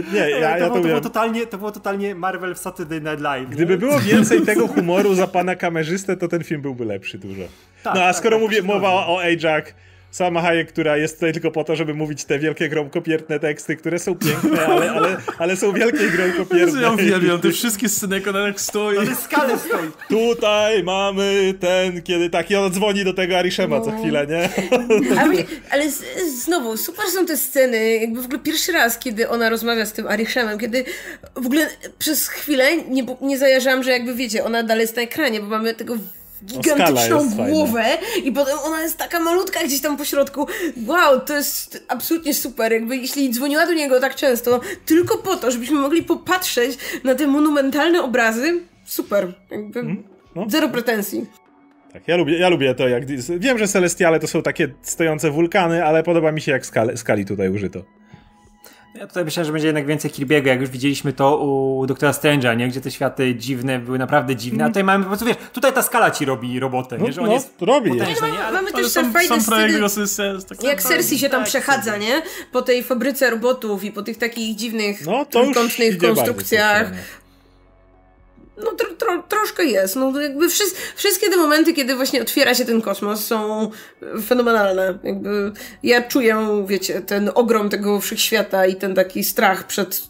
To było totalnie Marvel w Saturday Night Live. Gdyby było więcej tego humoru za pana kamerzystę, to ten film byłby lepszy dużo. Tak, no a skoro mowa o Ajax, Salma Hayek, która jest tutaj tylko po to, żeby mówić te wielkie gromkopiętne teksty, które są piękne, ale są wielkie i gromkopiętne. Ja uwielbiam te wszystkie sceny, jak ona tak stoi. Ale skalę stoi. Tutaj mamy kiedy i ona dzwoni do tego Arishema co chwilę, nie? Ale znowu, super są te sceny, jakby w ogóle pierwszy raz, kiedy ona rozmawia z tym Arishemem, kiedy w ogóle przez chwilę nie zajarzyłam, że jakby wiecie, ona dalej jest na ekranie, bo mamy tego gigantyczną głowę i potem ona jest taka malutka gdzieś tam po środku. Wow, to jest absolutnie super. Jakby jeśli dzwoniła do niego tak często, tylko po to, żebyśmy mogli popatrzeć na te monumentalne obrazy, super. Jakby zero pretensji. Tak, ja lubię to, jak... Wiem, że Celestiale to są takie stojące wulkany, ale podoba mi się, jak skali tutaj użyto. Ja tutaj myślę, że będzie jednak więcej Kirby'ego, jak już widzieliśmy to u Doktora Strange'a, nie? Gdzie te światy dziwne były naprawdę dziwne, a tutaj mamy po prostu, wiesz, tutaj ta skala ci robi robotę, nie? Że on jest robi. Potężny, nie? Ale mamy też ten fajny styl, jak Cersei się tam przechadza, nie? Po tej fabryce robotów i po tych takich dziwnych, trójkątnych konstrukcjach. No troszkę jest. No jakby wszystkie te momenty, kiedy właśnie otwiera się ten kosmos, są fenomenalne. Jakby ja czuję, wiecie, ten ogrom tego wszechświata i ten taki strach przed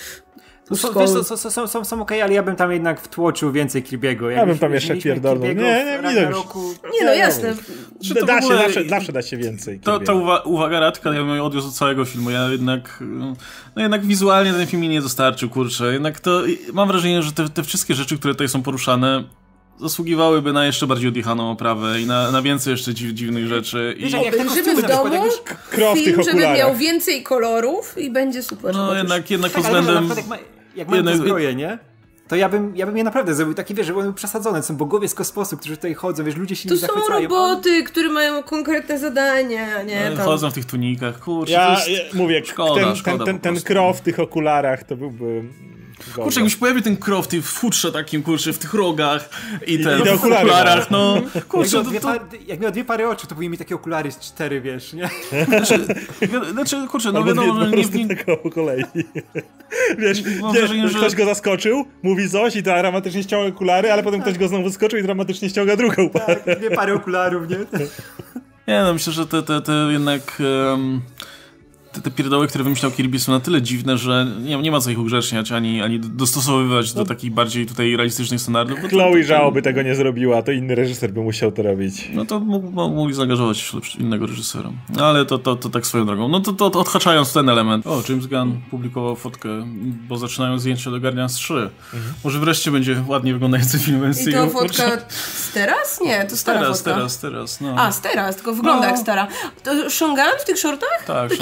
Są okej, ale ja bym tam jednak wtłoczył więcej Kirby'ego. Ja bym tam jeszcze pierdolnął. Nie, no jasne. Zawsze da się więcej. Ta uwaga Radka, ja bym ją odwiózł od całego filmu. Ja jednak wizualnie ten film mi nie dostarczył, kurczę. Jednak to mam wrażenie, że te wszystkie rzeczy, które tutaj są poruszane, zasługiwałyby na jeszcze bardziej odjechaną oprawę i na więcej jeszcze dziwnych rzeczy. Żymy w domu, film, żeby miał więcej kolorów i będzie super. No jednak pod względem... Jak mają te zbroje, nie? To ja bym je naprawdę zrobił taki, wiesz, że były przesadzone. To są bogowie z kosmosu, którzy tutaj chodzą, wiesz, ludzie się nie zachwycają. To są roboty, które mają konkretne zadania, nie? Chodzą w tych tunikach, kurczę. Mówię, ten Crow w tych okularach to byłby... Kurczę, jak mi się pojawi ten Crow w tej futrze takim, kurczę, w tych rogach i te okularach, no. Kurczę, jak miał 2 pary oczu, to powinien mi takie okulary z 4, wiesz, nie? Znaczy, kurczę, no wiadomo, że nie... Tego po kolei. Wiesz, ktoś go zaskoczył, mówi coś i to dramatycznie ściąga okulary, ale potem ktoś go znowu zaskoczył i dramatycznie ściąga drugą parę. Tak, 2 pary okularów, nie? Nie, no myślę, że te jednak... Te pierdoły, które wymyślał Kirby, są na tyle dziwne, że nie ma co ich ugrzeczniać, ani dostosowywać do takich bardziej tutaj realistycznych standardów. Chloe Zhao by tego nie zrobiła, to inny reżyser by musiał to robić. No to mogli zaangażować innego reżysera. Ale to tak swoją drogą. No to odhaczając ten element. O, James Gunn publikował fotkę, bo zaczynają zdjęcia do Guardians 3. Może wreszcie będzie ładnie wyglądający film MCU. I to fotka z teraz? Nie, to stara fotka. Teraz. No. A, z teraz, tylko wygląda jak stara. To Sean Gunn w tych shortach? Tak, Sean Gunn,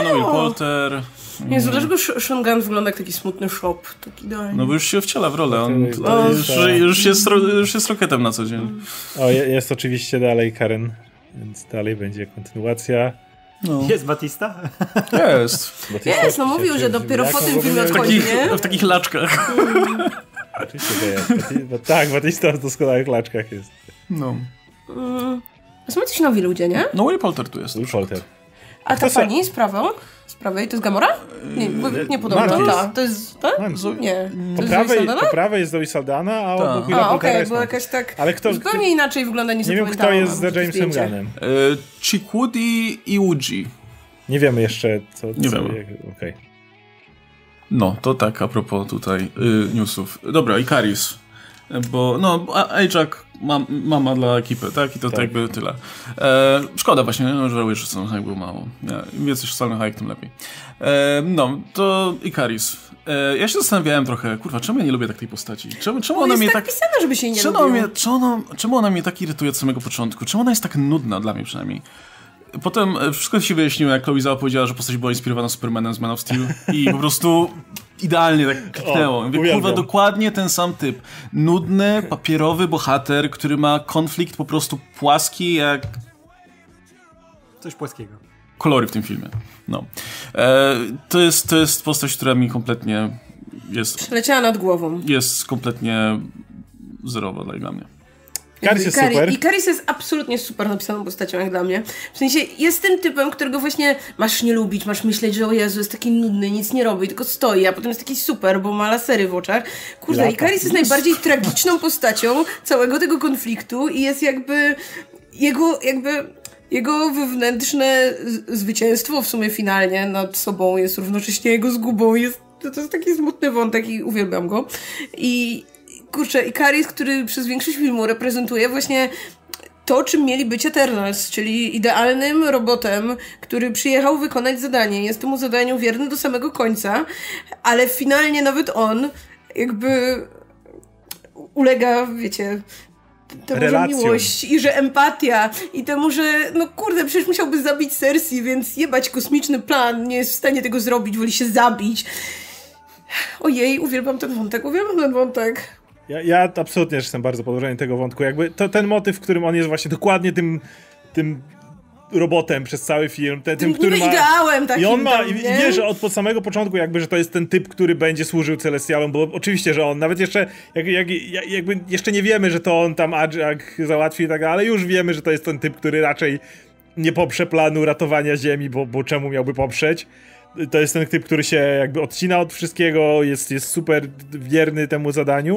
Gunn, Will Poulter. Jezu, dlaczego Sean Gunn wygląda jak taki smutny shop? Taki idealny. No bo już się wciela w rolę, on już jest Rocketem na co dzień. O, jest oczywiście dalej Karen, więc dalej będzie kontynuacja. No. Jest Batista? Jest, no mówił, że dopiero po tym filmie odchodzi, nie? W takich laczkach. Oczywiście, tak, Batista w doskonałych laczkach jest. No. Są jacyś nowi ludzie, nie? No Will Poulter tu jest. Will Poulter. A ta pani z prawej to jest Gamora? Nie podobno. To jest... Nie. Po prawej jest Zoe Saldana, a obok Willa Poultera jest bo jakaś tak... Ale zupełnie inaczej wygląda niż nie wiem, kto jest za Jamesem Gunnem. Chikwudi i Uji. Nie wiemy jeszcze, co... Nie wiemy. Okay. No, to tak a propos tutaj newsów. Dobra, Ikaris. Bo, Ajax mama dla ekipy, tak? I to tak jakby tyle. Szkoda właśnie, że żałuję, że są jakby mało. Im więcej szalnych hajek, tym lepiej. To Ikaris. Ja się zastanawiałem trochę, kurwa, czemu ja nie lubię takiej postaci? Czemu ona mnie tak pisane, żeby się nie lubiło. Czemu ona mnie tak irytuje od samego początku? Czemu ona jest tak nudna, dla mnie przynajmniej? Potem wszystko się wyjaśniło, jak Chloe Zhao powiedziała, że postać była inspirowana Supermanem z Man of Steel i po prostu idealnie tak kliknęło. Kurwa, dokładnie ten sam typ. Nudny, papierowy bohater, który ma konflikt po prostu płaski jak... Coś płaskiego. Kolory w tym filmie. No. To jest postać, która mi kompletnie jest... Przeleciała nad głową. Jest kompletnie zerowa dla mnie. Ikaris jest super. Ikaris jest absolutnie super napisaną postacią, jak dla mnie. W sensie, jest tym typem, którego właśnie masz nie lubić, masz myśleć, że o Jezu, jest taki nudny, nic nie robi, tylko stoi, a potem jest taki super, bo ma lasery w oczach. Kurde, Ikaris jest najbardziej tragiczną postacią całego tego konfliktu i jest jego wewnętrzne zwycięstwo w sumie finalnie nad sobą jest równocześnie jego zgubą. To jest taki smutny wątek i uwielbiam go. I kurczę, Ikaris, który przez większość filmu reprezentuje właśnie to, czym mieli być Eternals, czyli idealnym robotem, który przyjechał wykonać zadanie. Jest temu zadaniu wierny do samego końca, ale finalnie nawet on jakby ulega, wiecie, temu, że miłość i że empatia i temu, że no kurde, przecież musiałby zabić Cersei, więc jebać kosmiczny plan, nie jest w stanie tego zrobić, woli się zabić. Ojej, uwielbiam ten wątek. Ja absolutnie jestem bardzo podłożony tego wątku. Jakby to ten motyw, w którym on jest właśnie dokładnie tym robotem przez cały film. Tym, który ma... ideałem takim. I on ma, i wie, że od samego początku jakby, że to jest ten typ, który będzie służył Celestialom, bo oczywiście, że on nawet jeszcze, jakby jeszcze nie wiemy, że to on tam Ajak załatwi i tak dalej, ale już wiemy, że to jest ten typ, który raczej nie poprze planu ratowania Ziemi, bo czemu miałby poprzeć? To jest ten typ, który się jakby odcina od wszystkiego, jest super wierny temu zadaniu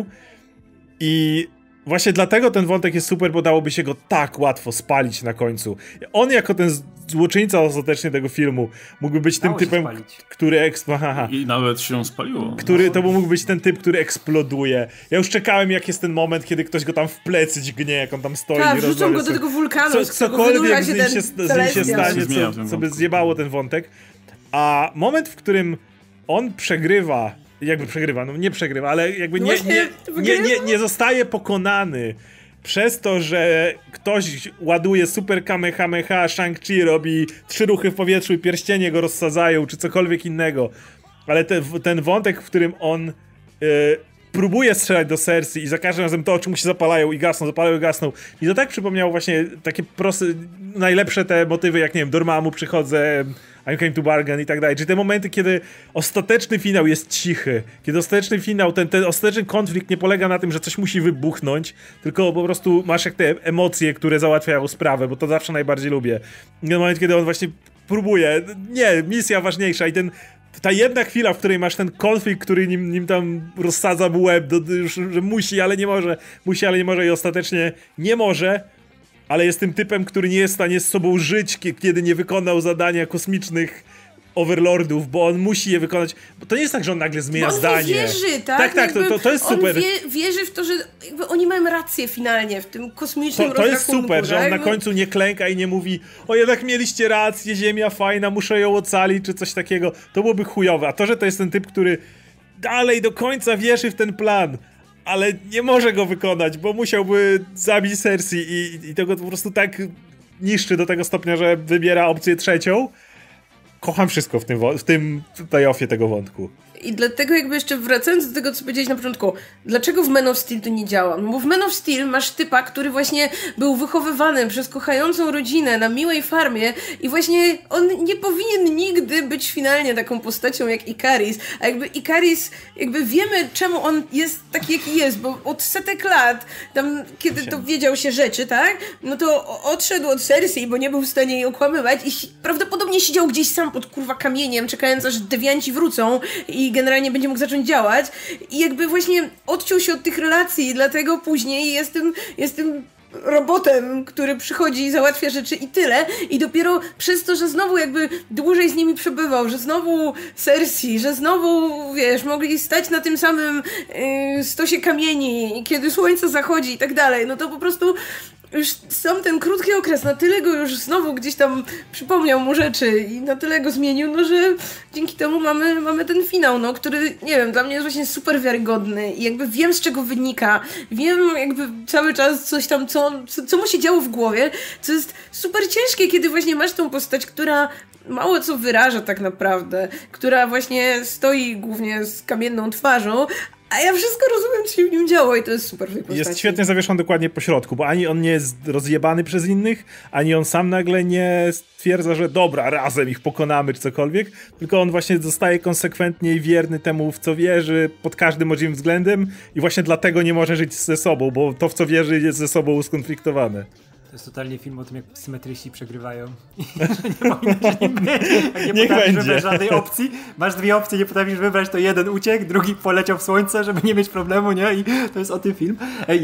i właśnie dlatego ten wątek jest super, bo dałoby się go tak łatwo spalić na końcu. On jako ten złoczyńca ostatecznie tego filmu mógłby być tym typem, który... I nawet się spaliło. To mógł być ten typ, który eksploduje. Ja już czekałem, jak jest ten moment, kiedy ktoś go tam w plecy dźgnie, jak on tam stoi. Tak, wrzucą go do tego wulkanu, cokolwiek z nim się stanie, co by zjebało ten wątek. A moment, w którym on przegrywa, nie przegrywa, ale jakby nie zostaje pokonany przez to, że ktoś ładuje super kamehameha, Shang-Chi robi 3 ruchy w powietrzu i pierścienie go rozsadzają, czy cokolwiek innego. Ale ten wątek, w którym on próbuje strzelać do Cersei i za każdym razem to oczy mu się zapalają i gasną. I to tak przypomniało właśnie takie proste, najlepsze te motywy, jak nie wiem, Dormammu przychodzę, I came to bargain i tak dalej. Czyli te momenty, kiedy ostateczny finał jest cichy, kiedy ostateczny finał, ten ostateczny konflikt nie polega na tym, że coś musi wybuchnąć, tylko po prostu masz jak te emocje, które załatwiają sprawę, bo to zawsze najbardziej lubię. I ten moment, kiedy on właśnie próbuje, misja ważniejsza i ta jedna chwila, w której masz ten konflikt, który nim tam rozsadza mu łeb, że musi, ale nie może i ostatecznie nie może, ale jest tym typem, który nie jest w stanie z sobą żyć, kiedy nie wykonał zadania kosmicznych overlordów, bo on musi je wykonać. Bo to nie jest tak, że on nagle zmienia zdanie. On wierzy, tak? Tak, to jest super. On wierzy w to, że jakby oni mają rację finalnie w tym kosmicznym To jest super, tak? że on na końcu nie klęka i nie mówi: o, jednak mieliście rację, Ziemia fajna, muszę ją ocalić, czy coś takiego. To byłoby chujowe. A to, że to jest ten typ, który dalej do końca wierzy w ten plan, ale nie może go wykonać, bo musiałby zabić Cersei i tego po prostu tak niszczy do tego stopnia, że wybiera opcję trzecią. kocham wszystko w tym payoffie tego wątku. I dlatego jakby jeszcze wracając do tego, co powiedziałeś na początku, dlaczego w Man of Steel to nie działa? No bo w Man of Steel masz typa, który właśnie był wychowywany przez kochającą rodzinę na miłej farmie i właśnie on nie powinien nigdy być finalnie taką postacią jak Ikaris, a jakby Ikaris, jakby wiemy czemu on jest taki jaki jest, bo od setek lat, tam kiedy to wiedział się rzeczy, tak? No to odszedł od Cersei, bo nie był w stanie jej okłamywać i prawdopodobnie siedział gdzieś sam pod kurwa kamieniem, czekając aż dewianci wrócą i generalnie będzie mógł zacząć działać i jakby właśnie odciął się od tych relacji, dlatego później jestem robotem, który przychodzi i załatwia rzeczy i tyle. I dopiero przez to, że znowu jakby dłużej z nimi przebywał, że znowu Cersei, że znowu, wiesz, mogli stać na tym samym stosie kamieni, kiedy słońce zachodzi i tak dalej, no to po prostu już sam ten krótki okres na tyle go już znowu gdzieś tam przypomniał mu rzeczy i na tyle go zmienił, no że dzięki temu mamy ten finał, no, który, nie wiem, dla mnie jest właśnie super wiarygodny i jakby wiem z czego wynika, wiem jakby cały czas coś tam, co mu się działo w głowie, co jest super ciężkie, kiedy właśnie masz tą postać, która mało co wyraża tak naprawdę, która właśnie stoi głównie z kamienną twarzą, a ja wszystko rozumiem, co się w nim działo i to jest super w tej postaci. Jest świetnie zawieszony dokładnie po środku, bo ani on nie jest rozjebany przez innych, ani on sam nagle nie stwierdza, że dobra, razem ich pokonamy czy cokolwiek, tylko on właśnie zostaje konsekwentnie i wierny temu, w co wierzy pod każdym możliwym względem i właśnie dlatego nie może żyć ze sobą, bo to, w co wierzy, jest ze sobą uskonfliktowane. To jest totalnie film o tym, jak symetryści przegrywają. Nie powinno się nim być. Jak nie potrafisz wybrać żadnej opcji. Masz dwie opcje, nie potrafisz wybrać, to jeden uciekł, drugi poleciał w słońce, żeby nie mieć problemu, nie? I to jest o tym film.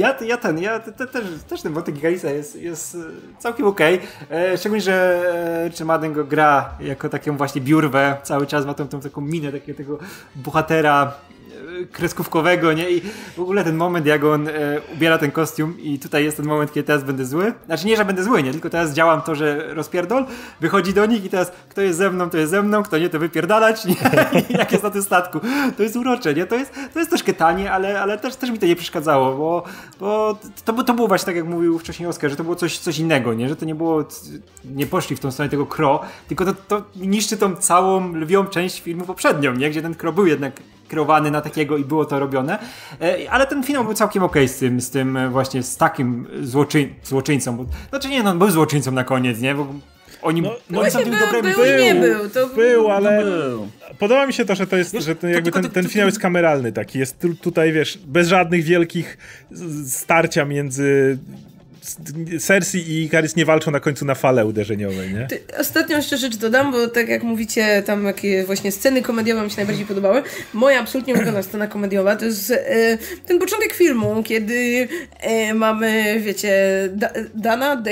Też ten wątek Ikarisa jest całkiem okej. Szczególnie, że Madden go gra jako taką właśnie biurwę. Cały czas ma tą taką minę takiego bohatera kreskówkowego, nie? I w ogóle ten moment, jak on ubiera ten kostium i tutaj jest ten moment, kiedy teraz będę zły. Znaczy nie, że będę zły, nie? Tylko teraz działam to, że rozpierdol, wychodzi do nich i teraz kto jest ze mną, to jest ze mną, kto nie, to wypierdalać, nie? Jak jest na tym statku. To jest urocze, nie? To jest troszkę tanie, ale też mi to nie przeszkadzało, bo to było właśnie tak, jak mówił wcześniej Oskar, że to było coś innego, nie? Że to nie było, nie poszli w tą stronę tego Kro, tylko to niszczy tą całą lwią część filmu poprzednią, nie? Gdzie ten Kro był jednak kreowany na takiego i było to robione, ale ten finał był całkiem okej z tym właśnie, z takim złoczyńcą, bo, znaczy nie, no on był złoczyńcą na koniec, nie? Bo oni są tym dobrym. Był, ale podoba mi się to, że to jest, wiesz, że ten finał jest kameralny taki, jest tutaj, wiesz, bez żadnych wielkich starcia między Cersei i Ikaris nie walczą na końcu na fale uderzeniowej, nie? Ostatnią jeszcze rzecz dodam, bo tak jak mówicie, tam jakie właśnie sceny komediowe mi się najbardziej podobały. Moja absolutnie ulubiona scena komediowa to jest ten początek filmu, kiedy mamy, wiecie, Dana,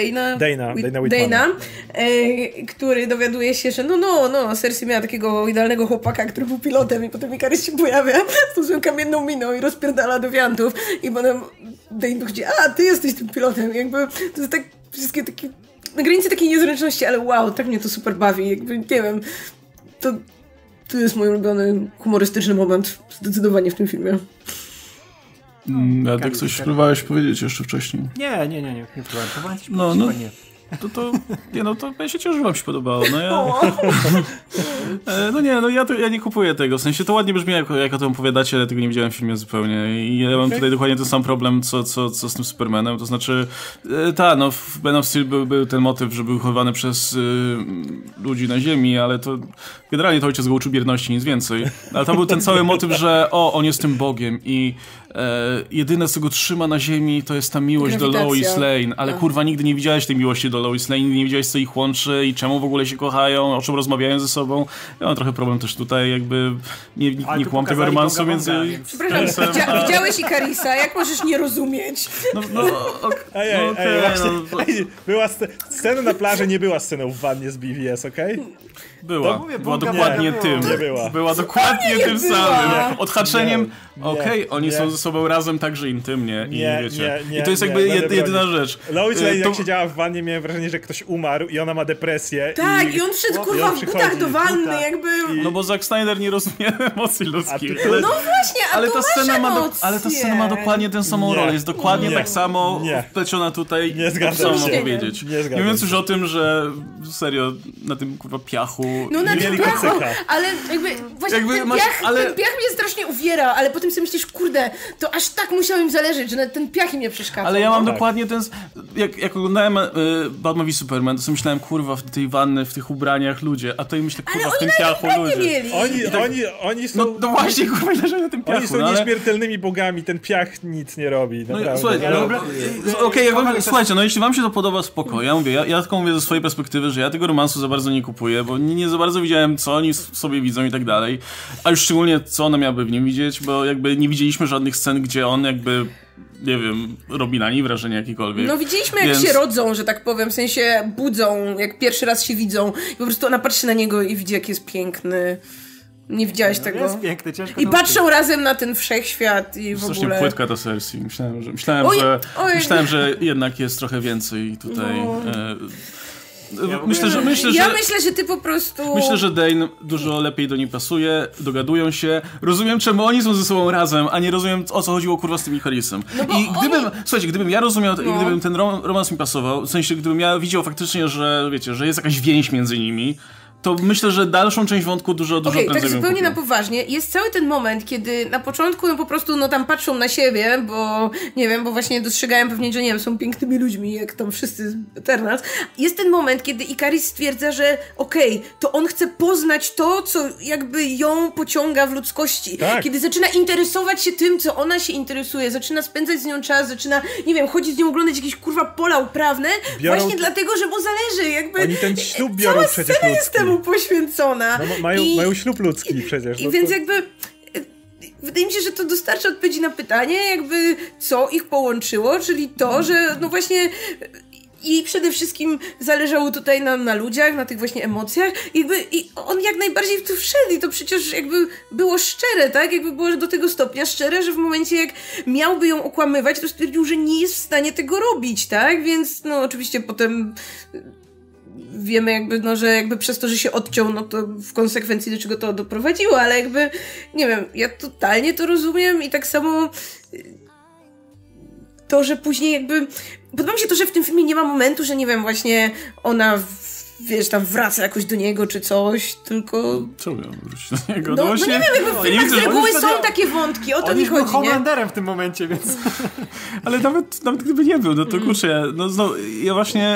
który dowiaduje się, że no, Cersei miała takiego idealnego chłopaka, który był pilotem i potem Ikaris się pojawia z tą swoją kamienną miną i rozpierdala dewiantów i potem Dane dochodzi, ty jesteś tym pilotem. Jakby to jest tak wszystkie takie na granicy takiej niezręczności, ale wow, tak mnie to super bawi. Jakby nie wiem, to jest mój ulubiony humorystyczny moment zdecydowanie w tym filmie. A tak coś próbowałeś powiedzieć jeszcze wcześniej? Nie próbowałem. To ja się cieszę, że wam się podobało. Ja nie kupuję tego. W sensie to ładnie brzmi, jak o tym opowiadacie, ale tego nie widziałem w filmie zupełnie. I ja mam tutaj dokładnie ten sam problem, co z tym Supermanem. To znaczy, w Man of Steel był ten motyw, że był wychowany przez ludzi na ziemi, ale to generalnie to ojciec go uczył bierności, nic więcej. Ale tam był ten cały motyw, że on jest tym Bogiem i jedyne, co go trzyma na ziemi, to jest ta miłość do Lois Lane. Ale kurwa, nigdy nie widziałeś tej miłości do Lois Lane, nigdy nie widziałeś, co ich łączy i czemu w ogóle się kochają, o czym rozmawiają ze sobą. Ja mam trochę problem też tutaj, jakby nie kłam tego romansu między... Przepraszam, widziałeś Ikarisa, jak możesz nie rozumieć? Była scena na plaży, nie była sceną w wannie z BVS, okej? Była dokładnie tym. Nie była. Była dokładnie tym samym. Odhaczeniem, oni są ze sobą razem także intymnie i wiecie. Nie, i to jest jakby jedyna rzecz. Lois Lane, jak siedziała w wannie, miałem wrażenie, że ktoś umarł i ona ma depresję. Tak, i on wszedł kurwa w butach do wanny, jakby... No bo Zack Snyder nie rozumie emocji ludzkich. No właśnie, a ale ta scena ma dokładnie tę samą rolę, jest dokładnie tak samo wpleciona tutaj. Nie zgadzam co się. mam powiedzieć. Nie mówiąc już o tym, że serio, na tym kurwa piachu... No na tym piachu, ale jakby właśnie ten piach mnie strasznie uwiera, ale potem sobie myślisz, kurde, to aż tak musiał im zależeć, że ten piach im nie przeszkadza. Ale ja mam dokładnie ten... Jak oglądałem Batman v Superman, to sobie myślałem, kurwa, w tej wanny, w tych ubraniach ludzie, a to i myślę, kurwa, w tym piachu ludzie. Oni są... No właśnie, kurwa, leżą na tym piachu. Oni są nieśmiertelnymi bogami, ten piach nic nie robi, naprawdę. Słuchajcie, słuchajcie, no jeśli wam się to podoba, spoko. Ja mówię, ja tylko mówię ze swojej perspektywy, że ja tego romansu za bardzo nie kupuję, bo nie za bardzo widziałem, co oni sobie widzą i tak dalej. A już szczególnie, co ona miałaby w nim widzieć, bo jakby nie widzieliśmy żadnych scen, gdzie on jakby... nie wiem, robi na niej wrażenie jakiekolwiek. No widzieliśmy, jak się rodzą, że tak powiem, w sensie budzą, jak pierwszy raz się widzą i po prostu ona patrzy na niego i widzi, jak jest piękny. Nie widziałeś tego? Jest piękny, ciężko. I patrzą razem na ten wszechświat i w ogóle... Strasznie płytka ta Cersei. Myślałem, że jednak jest trochę więcej tutaj... Myślę, że ty po prostu... Myślę, że Dane dużo lepiej do niej pasuje, dogadują się. Rozumiem, czemu oni są ze sobą razem, a nie rozumiem, o co chodziło kurwa z tym Harrisem. No gdybym ja rozumiał, gdybym ten romans mi pasował, w sensie gdybym ja widział faktycznie, że wiecie, że jest jakaś więź między nimi, to myślę, że dalszą część wątku dużo prędzej tak zupełnie na poważnie. Jest cały ten moment, kiedy na początku po prostu tam patrzą na siebie, bo nie wiem, bo właśnie dostrzegają pewnie, że nie wiem, są pięknymi ludźmi, jak tam wszyscy z Eternals. Jest ten moment, kiedy Ikaris stwierdza, że to on chce poznać to, co jakby ją pociąga w ludzkości. Tak. Kiedy zaczyna interesować się tym, co ona się interesuje, zaczyna spędzać z nią czas, zaczyna, nie wiem, chodzić z nią oglądać jakieś kurwa pola uprawne, właśnie dlatego, że mu zależy. Jakby oni ten ślub biorą przecież ludzki. Poświęcona. No, mają ślub ludzki przecież. I więc jakby wydaje mi się, że to dostarcza odpowiedzi na pytanie, jakby co ich połączyło, czyli to, że no właśnie i przede wszystkim zależało tutaj na ludziach, na tych właśnie emocjach. I on jak najbardziej w to wszedł i to przecież jakby było szczere, tak? Jakby było do tego stopnia szczere, że w momencie jak miałby ją okłamywać, to stwierdził, że nie jest w stanie tego robić, tak? Więc no oczywiście potem... wiemy jakby, że jakby przez to, że się odciął, no to w konsekwencji do czego to doprowadziło, ale jakby, nie wiem, ja totalnie to rozumiem i tak samo to, że później jakby, podoba mi się to, że w tym filmie nie ma momentu, że nie wiem, właśnie ona wiesz, tam wraca jakoś do niego czy coś, tylko... Co miał wrócić do niego? No nie wiem, jakby w filmach z reguły są takie wątki, o to mi chodzi, nie? Homelanderem w tym momencie, więc... Ale nawet gdyby nie był, no to kurczę, ja właśnie,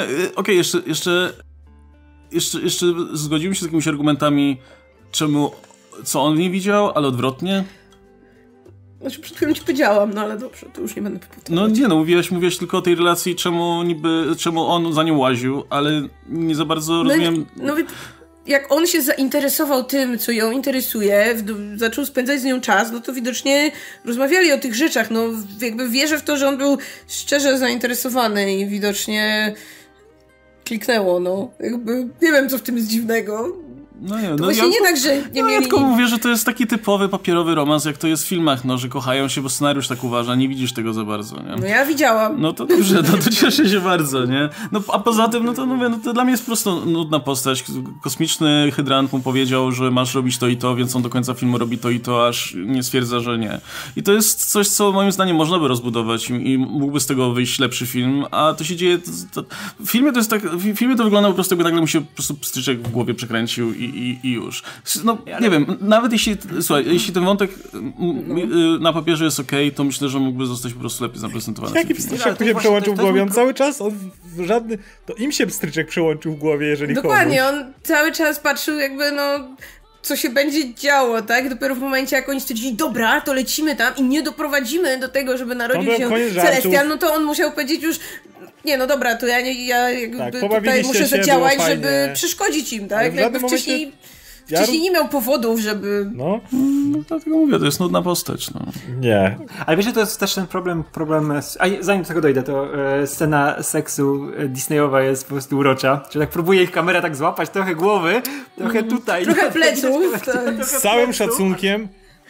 jeszcze zgodziłem się z jakimiś argumentami, co on nie widział, ale odwrotnie. Znaczy przed chwilą ci powiedziałam, no ale dobrze, to już nie będę powtarzać. Mówiłeś tylko o tej relacji, czemu on za nią łaził, ale nie za bardzo rozumiem... Jak on się zainteresował tym, co ją interesuje, zaczął spędzać z nią czas, no to widocznie rozmawiali o tych rzeczach, no jakby wierzę w to, że on był szczerze zainteresowany i widocznie kliknęło, no. Jakby nie wiem, co w tym jest dziwnego. Nie tak, że nie mieli... Ja tylko mówię, że to jest taki typowy papierowy romans, jak to jest w filmach, że kochają się, bo scenariusz tak uważa, nie widzisz tego za bardzo, nie? No ja widziałam. No to dobrze, to cieszę się bardzo, nie? No a poza tym, to dla mnie jest po prostu nudna postać. Kosmiczny hydrant mu powiedział, że masz robić to i to, więc on do końca filmu robi to i to, aż nie stwierdza, że nie. I to jest coś, co moim zdaniem można by rozbudować i mógłby z tego wyjść lepszy film, a to się dzieje... W filmie to wygląda po prostu, jakby nagle mu się po prostu pstryczek w głowie przekręcił i już. No, nie wiem, nawet jeśli ten wątek na papierze jest okej, to myślę, że mógłby zostać po prostu lepiej zaprezentowany. Jaki pstryczek mu się przełączył w głowie? On cały czas, to im się pstryczek przełączył w głowie, jeżeli Dokładnie, komuś. On cały czas patrzył jakby, co się będzie działo, tak? Dopiero w momencie, jak oni stwierdzili, dobra, to lecimy tam i nie doprowadzimy do tego, żeby narodził się Celestial, no to on musiał powiedzieć już, nie, no dobra, to ja jakby tutaj muszę zadziałać, żeby przeszkodzić im, tak? Jakby wcześniej nie miał powodów, żeby... No dlatego mówię, to jest nudna postać, no. Nie. Ale wiecie, to jest też ten problem zanim do tego dojdę, to scena seksu Disneyowa jest po prostu urocza. Czyli tak próbuje ich kamera tak złapać, trochę głowy, trochę tutaj. Trochę pleców. Z całym szacunkiem,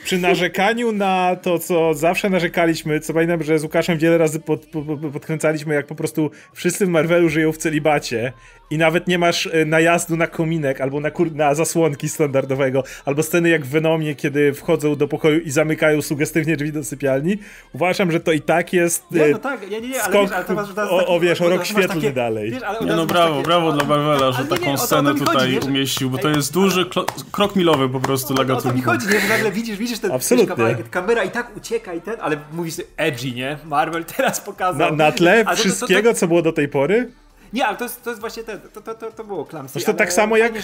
przy narzekaniu na to, co zawsze narzekaliśmy, co pamiętam, że z Łukaszem wiele razy podkręcaliśmy, jak po prostu wszyscy w Marvelu żyją w celibacie i nawet nie masz najazdu na kominek albo na zasłonki standardowego, albo sceny jak w Venomie, kiedy wchodzą do pokoju i zamykają sugestywnie drzwi do sypialni. Uważam, że to i tak jest skok o rok świetlny dalej. Brawo dla Marvela, że taką scenę tutaj umieścił, bo to jest duży krok milowy po prostu dla gatunku. O to mi chodzi, nie? Że nagle widzisz ten kawałek, kamera i tak ucieka ale mówisz sobie, edgy, nie? Marvel teraz pokazał. Na tle wszystkiego, co było do tej pory? Nie, ale to jest właśnie to było klamsy. Zresztą tak samo jak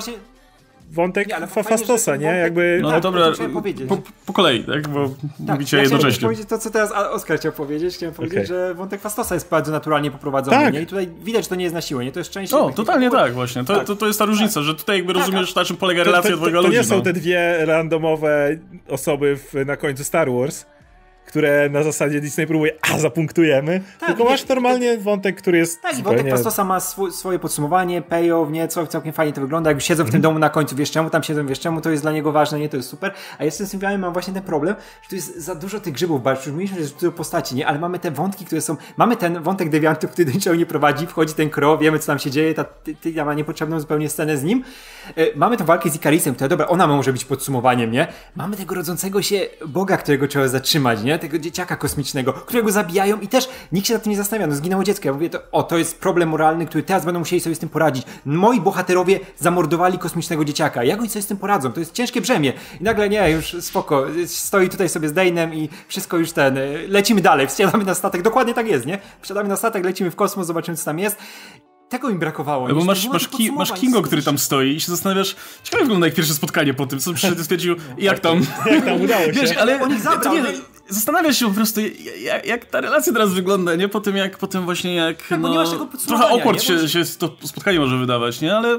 wątek Fastosa, nie? Jakby... No dobra, po kolei, tak? Bo mówicie jednocześnie. Chciałem powiedzieć to, co teraz Oskar chciał powiedzieć. Chciałem powiedzieć, że wątek Fastosa jest bardzo naturalnie poprowadzony, tak. nie? I tutaj widać, że to nie jest na siłę, nie? To jest część... totalnie tak, właśnie. To jest ta różnica, że tutaj jakby rozumiesz, na czym polega relacja dwojga ludzi. To nie są te dwie randomowe osoby na końcu Star Wars, które na zasadzie Disney próbuje, zapunktujemy, tylko masz normalnie wątek, który jest tak, zupełnie... wątek Fastosa ma swoje podsumowanie, payoff, nie, całkiem fajnie to wygląda, jak siedzą w tym domu na końcu, wiesz czemu, to jest dla niego ważne, nie, to jest super, a ja z tym symbiotem mam właśnie ten problem, że tu jest za dużo tych grzybów, bo już mieliśmy, że jest dużo postaci, nie, ale mamy te wątki, które są, mamy ten wątek dewiantów, który do niczego nie prowadzi, wchodzi ten Crow, wiemy co tam się dzieje, ta ma niepotrzebną zupełnie scenę z nim, mamy tę walkę z Ikarisem, która, dobra, ona może być podsumowaniem, nie, mamy tego rodzącego się Boga, którego trzeba zatrzymać, nie, tego dzieciaka kosmicznego, którego zabijają i też nikt się nad tym nie zastanawia, no zginęło dziecko. Ja mówię, to jest problem moralny, który teraz będą musieli sobie z tym poradzić. Moi bohaterowie zamordowali kosmicznego dzieciaka. Jak oni sobie z tym poradzą? To jest ciężkie brzemię. I nagle nie, już spoko, stoi tutaj sobie z Dane'em i wszystko już lecimy dalej, wsiadamy na statek. Dokładnie tak jest, nie? Wsiadamy na statek, lecimy w kosmos, zobaczymy co tam jest. Tego im brakowało. Bo masz Kingo, który tam stoi i się zastanawiasz, ciekawe wygląda jak pierwsze spotkanie po tym, co przyszedł i stwierdził, jak tam udało się. Wiesz, ale zastanawiasz się po prostu, jak ta relacja teraz wygląda, nie? Po tym właśnie jak trochę awkward się to spotkanie może wydawać, nie? Ale...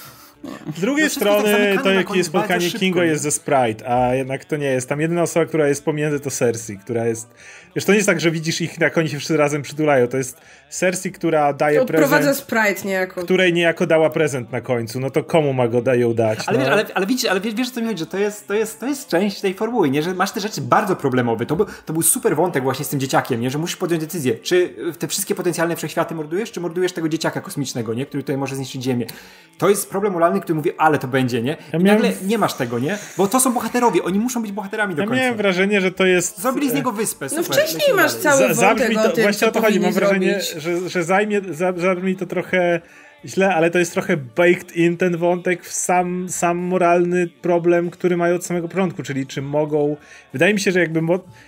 Z drugiej strony to jakie spotkanie Kingo jest ze Sprite, a jednak to nie jest. Tam jedyna osoba, która jest pomiędzy, to Cersei, która jest... Wiesz, to nie jest tak, że widzisz ich, jak oni się wszyscy razem przytulają. To jest Cersei, która daje to prezent... Odprowadza Sprite niejako. Której niejako dała prezent na końcu. No to komu ma go ją dać? Ale, no? wiesz o co mi chodzi, że to jest część tej formuły, nie? Że masz te rzeczy bardzo problemowe. To był super wątek właśnie z tym dzieciakiem, nie? Że musisz podjąć decyzję, czy te wszystkie potencjalne wszechświaty mordujesz, czy mordujesz tego dzieciaka kosmicznego, nie? Który tutaj może zniszczyć Ziemię. To jest problem moralny, który mówi, ale to będzie, nie? I nagle nie masz tego, nie? Bo to są bohaterowie, oni muszą być bohaterami do końca. Ja miałem wrażenie, że to jest... Zrobili z niego wyspę, super. No wcześniej masz cały wątek o tym, właśnie o to chodzi. Mam wrażenie, że zabrzmi to trochę źle, ale to jest trochę baked in ten wątek w sam moralny problem, który mają od samego początku, czyli czy mogą... Wydaje mi się, że jakby...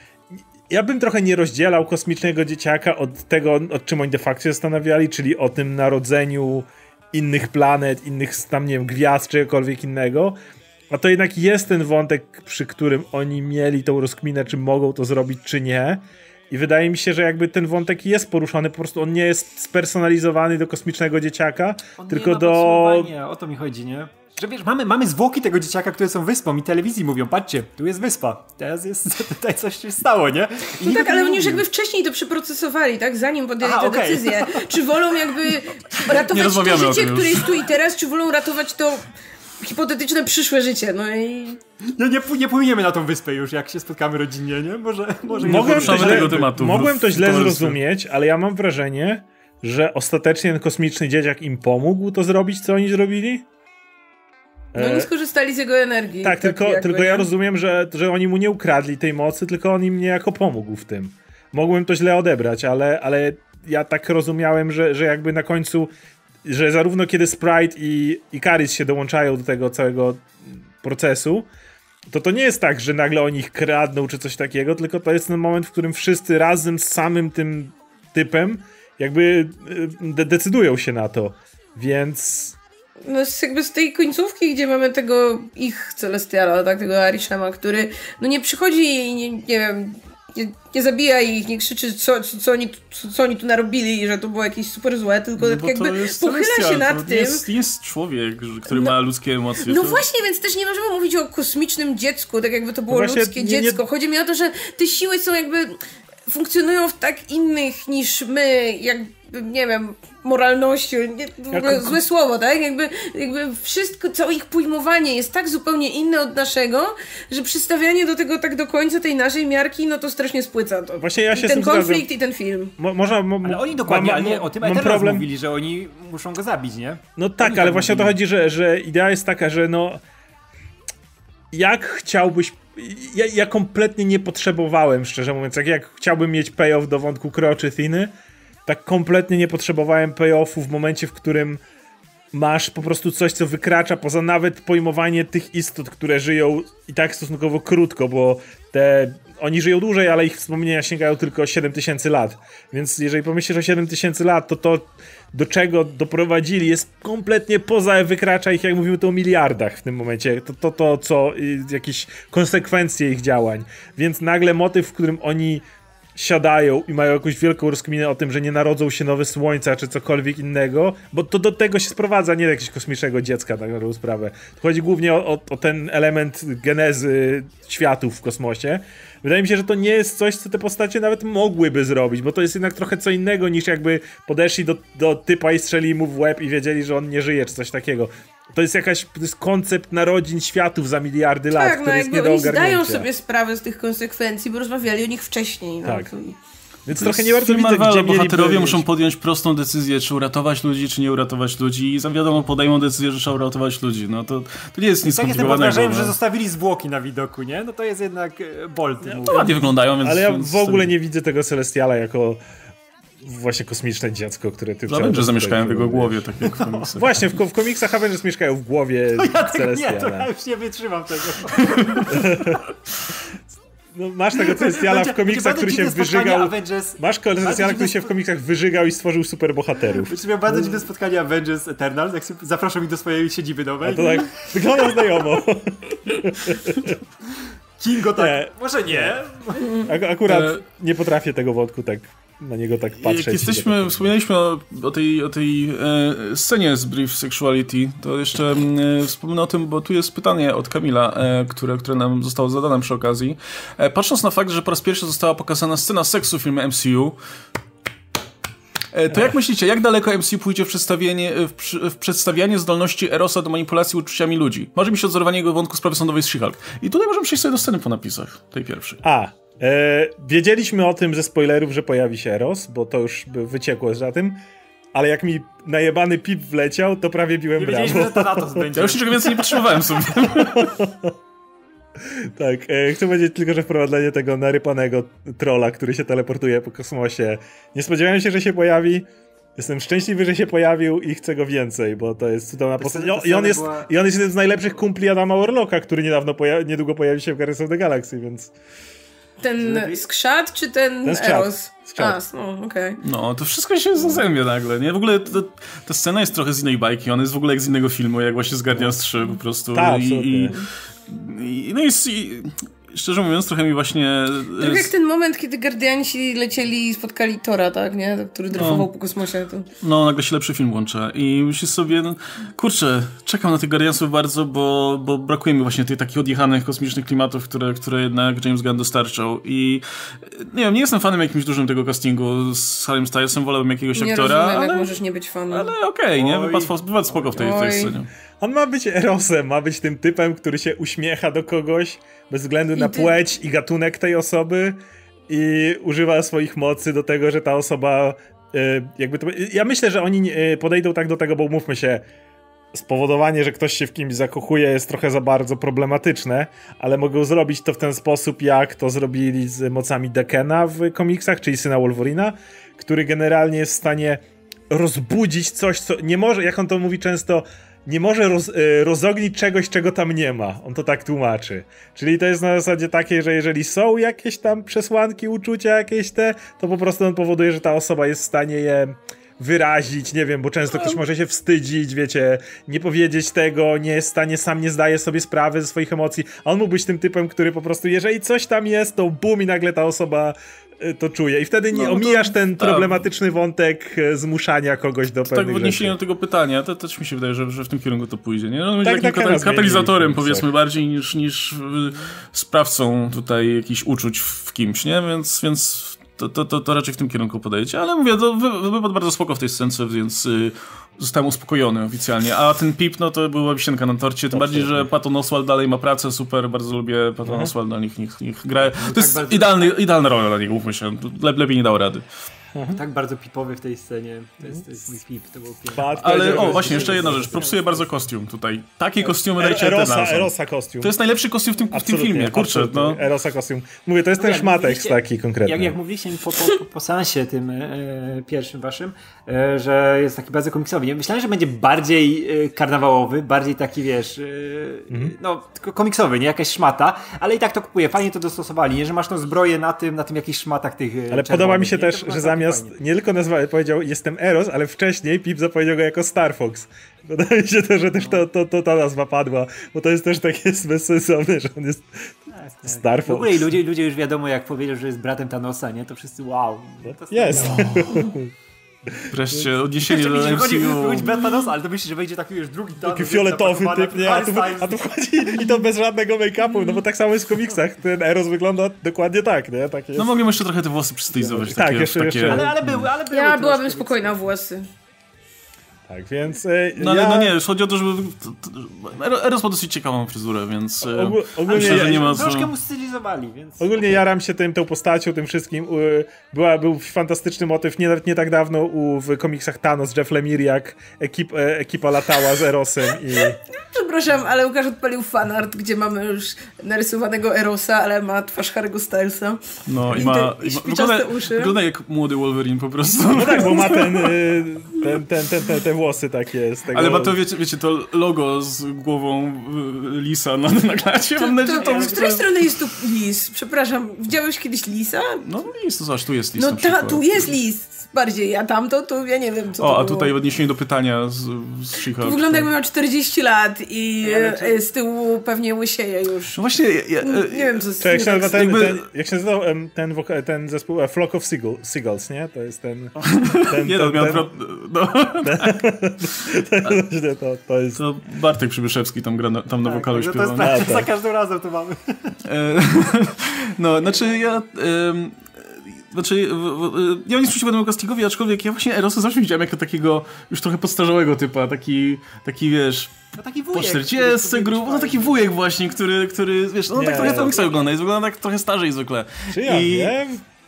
Ja bym trochę nie rozdzielał kosmicznego dzieciaka od tego, od czym oni de facto się zastanawiali, czyli o tym narodzeniu innych planet, innych tam, nie wiem, gwiazd, czegokolwiek innego. A to jednak jest ten wątek, przy którym oni mieli tą rozkminę, czy mogą to zrobić, czy nie. I wydaje mi się, że jakby ten wątek jest poruszony, po prostu on nie jest spersonalizowany do kosmicznego dzieciaka, on tylko nie ma do... O to mi chodzi, nie? Że wiesz, mamy zwłoki tego dzieciaka, które są wyspą i telewizji mówią, patrzcie, tu jest wyspa, teraz jest, tutaj coś się stało, nie? I no tak, ale oni już jakby wcześniej to przeprocesowali, tak? Zanim podjęli tę decyzję. Czy wolą jakby ratować to życie, które jest tu i teraz, czy wolą ratować to hipotetyczne przyszłe życie, no i... Nie płyniemy na tą wyspę już, jak się spotkamy rodzinnie, nie? Może mogłem to źle zrozumieć, ale ja mam wrażenie, że ostatecznie ten kosmiczny dzieciak im pomógł to zrobić, co oni zrobili. No nie skorzystali z jego energii. Tak, tylko ja rozumiem, że oni mu nie ukradli tej mocy, tylko on im niejako pomógł w tym. Mogłem to źle odebrać, ale ja tak rozumiałem, że jakby na końcu, że zarówno kiedy Sprite i Ikaris się dołączają do tego całego procesu, to nie jest tak, że nagle oni ich kradną czy coś takiego, tylko to jest ten moment, w którym wszyscy razem z samym tym typem jakby decydują się na to. Więc... No jakby z tej końcówki, gdzie mamy tego ich Celestiala, tak, tego Arishama, który no nie przychodzi i nie wiem, nie zabija ich, nie krzyczy co oni tu narobili i że to było jakieś super złe, tylko tak jakby pochyla się nad tym. Jest człowiek, który ma ludzkie emocje. No właśnie, więc też nie możemy mówić o kosmicznym dziecku, tak jakby to było ludzkie dziecko. Chodzi mi o to, że te siły są jakby funkcjonują w tak innych niż my, nie wiem, moralnością, w ogóle złe słowo, tak? Jakby wszystko, całe ich pojmowanie jest tak zupełnie inne od naszego, że przystawianie do tego tak do końca tej naszej miarki, no to strasznie spłyca to. Właśnie ja się ten konflikt i ten film. Ale oni dokładnie o tym Eternals mówili, że oni muszą go zabić, nie? No tak, ale tak właśnie o to chodzi, że idea jest taka, że no jak chciałbyś... Ja kompletnie nie potrzebowałem, szczerze mówiąc, jak chciałbym mieć payoff do wątku Kro czy Thyny, tak kompletnie nie potrzebowałem payoffu w momencie, w którym masz po prostu coś, co wykracza poza nawet pojmowanie tych istot, które żyją i tak stosunkowo krótko, bo oni żyją dłużej, ale ich wspomnienia sięgają tylko 7000 lat. Więc jeżeli pomyślisz o 7000 lat, to do czego doprowadzili jest kompletnie wykracza ich, jak mówimy, to o miliardach w tym momencie. To co jakieś konsekwencje ich działań. Więc nagle motyw, w którym oni siadają i mają jakąś wielką rozkminę o tym, że nie narodzą się nowe słońca czy cokolwiek innego, bo to do tego się sprowadza, nie do jakiegoś kosmicznego dziecka, tak na dobrą sprawę. Chodzi głównie o ten element genezy światów w kosmosie. Wydaje mi się, że to nie jest coś, co te postacie nawet mogłyby zrobić, bo to jest jednak trochę co innego niż jakby podeszli do typa i strzelili mu w łeb i wiedzieli, że on nie żyje czy coś takiego. To jest koncept narodzin światów za miliardy lat, który jest nie do ogarnięcia. Oni zdają sobie sprawę z tych konsekwencji, bo rozmawiali o nich wcześniej. No. Tak. Więc trochę nie bardzo widzę, gdzie bohaterowie muszą podjąć prostą decyzję, czy uratować ludzi, czy nie uratować ludzi, i za wiadomo podejmą decyzję, że trzeba uratować ludzi. No to nie jest nic skomplikowanego. Tak jestem że zostawili zwłoki na widoku, nie? No to jest jednak bolt. No ładnie wyglądają, więc... Ale ja w ogóle nie widzę tego Celestiala jako właśnie kosmiczne dziecko, które ty Avengers zamieszkają w jego głowie, tak jak w komiksach. Właśnie, w komiksach Avengers mieszkają w głowie Celestiala. Nie, to ja już nie wytrzymam tego. No, masz tego Celestiala w komiksach, który się wyżygał. Masz Celestiala, który się w komiksach wyżygał i stworzył superbohaterów. Znaczy, miał bardzo dziwne spotkanie Avengers Eternals, jak zapraszał mi do swojej siedziby nowej. A to tak wygląda znajomo. Kingo tak, nie. Może nie. Akurat nie potrafię tego wątku na niego tak patrzeć. Jak wspomnieliśmy o tej scenie z Brief Sexuality, to jeszcze wspomnę o tym, bo tu jest pytanie od Kamila, które nam zostało zadane przy okazji. Patrząc na fakt, że po raz pierwszy została pokazana scena seksu w filmie MCU, to jak myślicie, jak daleko MCU pójdzie w przedstawianie zdolności Erosa do manipulacji uczuciami ludzi? Marzy mi się odzorowanie jego wątku sprawy sądowej z She-Hulk. I tutaj możemy przejść sobie do sceny po napisach, tej pierwszej. Wiedzieliśmy o tym ze spoilerów, że pojawi się Eros, bo to już wyciekło za tym, ale jak mi najebany pip wleciał, to prawie biłem brawo. Wiedzieliśmy, że Thanatos będzie. Ja już niczego więcej nie potrzebowałem sobie. Tak, chcę powiedzieć tylko, że wprowadzenie tego narypanego trolla, który się teleportuje po kosmosie, nie spodziewałem się, że się pojawi. Jestem szczęśliwy, że się pojawił i chcę go więcej, bo to jest cudowna postać. I on jest jeden z najlepszych kumpli Adama Warlocka, który niedługo pojawi się w Guardians of the Galaxy, więc... Ten skrzat, czy ten Eros? Skrzat. Okej. No, to wszystko się zazębia nagle, nie? W ogóle ta scena jest trochę z innej bajki, ona jest w ogóle jak z innego filmu, jak właśnie z Guardians 3 po prostu. Tak, Szczerze mówiąc, trochę mi właśnie... Trochę jak ten moment, kiedy Guardiansi lecieli i spotkali Tora, tak, nie? Który dryfował po kosmosie. To... No, nagle się lepszy film łączy. I myślę sobie, kurczę, czekam na tych Guardiansów bardzo, bo brakuje mi właśnie tych takich odjechanych kosmicznych klimatów, które jednak James Gunn dostarczał. I nie wiem, nie jestem fanem jakimś dużym tego castingu z Harrym Stylesem, wolałbym jakiegoś aktora. Nie rozumiem, jak możesz nie być fanem. Ale okej, nie? Wypadł spoko w tej scenie. On ma być Erosem, ma być tym typem, który się uśmiecha do kogoś bez względu na płeć i gatunek tej osoby i używa swoich mocy do tego, że ta osoba ja myślę, że oni podejdą tak do tego, bo umówmy się, spowodowanie, że ktoś się w kimś zakochuje jest trochę za bardzo problematyczne, ale mogą zrobić to w ten sposób, jak to zrobili z mocami Dekena w komiksach, czyli syna Wolverina, który generalnie jest w stanie rozbudzić coś, co nie może, jak on to mówi często, nie może rozognić czegoś, czego tam nie ma. On to tak tłumaczy. Czyli to jest na zasadzie takiej, że jeżeli są jakieś tam przesłanki, uczucia jakieś to po prostu on powoduje, że ta osoba jest w stanie je wyrazić, nie wiem, bo często ktoś może się wstydzić, wiecie, nie powiedzieć tego, nie jest w stanie, sam nie zdaje sobie sprawy ze swoich emocji, a on mógł być tym typem, który po prostu, jeżeli coś tam jest, to bum i nagle ta osoba to czuje. I wtedy nie omijasz ten problematyczny wątek zmuszania kogoś do pewnych tak, w odniesieniu do tego pytania, to też mi się wydaje, że w tym kierunku to pójdzie, nie? On będzie tak, takim katalizatorem, powiedzmy, bardziej niż sprawcą tutaj jakichś uczuć w kimś, nie? Więc to raczej w tym kierunku podejdzie, ale mówię, to wypadł bardzo spoko w tej scence, więc zostałem uspokojony oficjalnie, a ten Pip, no to była wisienka na torcie, tym bardziej, że Patton Oswalt dalej ma pracę, super, bardzo lubię Patton Oswalta, niech gra, to jest idealna rola dla niego, mówmy się, lepiej nie dał rady. Tak bardzo pipowy w tej scenie. To jest mój pip, to był piękny. Ale właśnie, jeszcze jedna rzecz. Propsuje bardzo kostium tutaj. Takie kostiumy dajcie Erosa kostium. To jest najlepszy kostium w tym filmie, kurczę. No. Erosa kostium. Mówię, to jest ten szmatek taki konkretny. Jak mówiliście mi po seansie tym pierwszym waszym, że jest taki bardzo komiksowy. Nie? Myślałem, że będzie bardziej karnawałowy, bardziej taki, wiesz, no, komiksowy, nie? Jakaś szmata, ale i tak to kupuję. Fajnie to dostosowali, nie? Że masz tą zbroję na tym jakichś szmatach tych ale podoba mi się też, że zamiast nie tylko powiedział jestem Eros, ale wcześniej Pip zapowiedział go jako Star Fox. Podoba mi się to, że też ta nazwa padła, bo to jest też takie bezsensowne, że on jest Star Fox. W ogóle ludzie już wiadomo, jak powiedział, że jest bratem Thanosa, nie? To wszyscy wow. Jest. Wreszcie odniesienie do MCU. Chodzi brat Thanosa, ale to myślisz, że wejdzie taki już drugi Thanos. Taki fioletowy typ, nie? A tu wchodzi i to bez żadnego make-upu, no bo tak samo jest w komiksach. Ten Eros wygląda dokładnie tak, nie? Tak jest. No mogliśmy jeszcze trochę te włosy przystylizować. Tak, jeszcze. Ale były. Ja byłabym spokojna w włosy. Tak, więc... No nie, chodzi o to, żeby... Eros ma dosyć ciekawą fryzurę, więc... Ogólnie myślę, że nie ma troszkę mu stylizowali, więc... Ogólnie jaram się tą postacią, tym wszystkim. Był fantastyczny motyw nie tak dawno w komiksach Thanos, Jeff Lemire, jak ekipa latała z Erosem i... Przepraszam, ale Łukasz odpalił fanart, gdzie mamy już narysowanego Erosa, ale ma twarz Harry'ego Stylesa. No i wygląda jak młody Wolverine po prostu. No tak, bo ma te włosy takie z tego... Ale ma to, wiecie, to logo z głową lisa na klacie. Z której strony jest tu lis? Przepraszam, widziałeś kiedyś lisa? No lis, to zobacz, tu jest lis. No tu jest lis. Bardziej, a tamto, to ja nie wiem, co to a było. tutaj w odniesieniu do pytania z She-Hulk. Wygląda jakby miał 40 lat i z tyłu pewnie łysieje już. No właśnie, nie wiem, co jest. Jak się nazywał ten zespół Flock of Seagulls, nie? To jest ten... To jest... To Bartek Przybyszewski tam gra, tam na wokalu śpiewa. To jest za każdym razem to mamy. No, znaczy ja mam nic przeciwko temu castingowi, aczkolwiek ja właśnie Erosa zawsze widziałem jako takiego już trochę podstarzałego typa, taki wiesz... No taki wujek. Po 40 no taki wujek właśnie, który wiesz, no tak trochę komiksa wygląda tak trochę starzej zwykle. Czy ja wiem?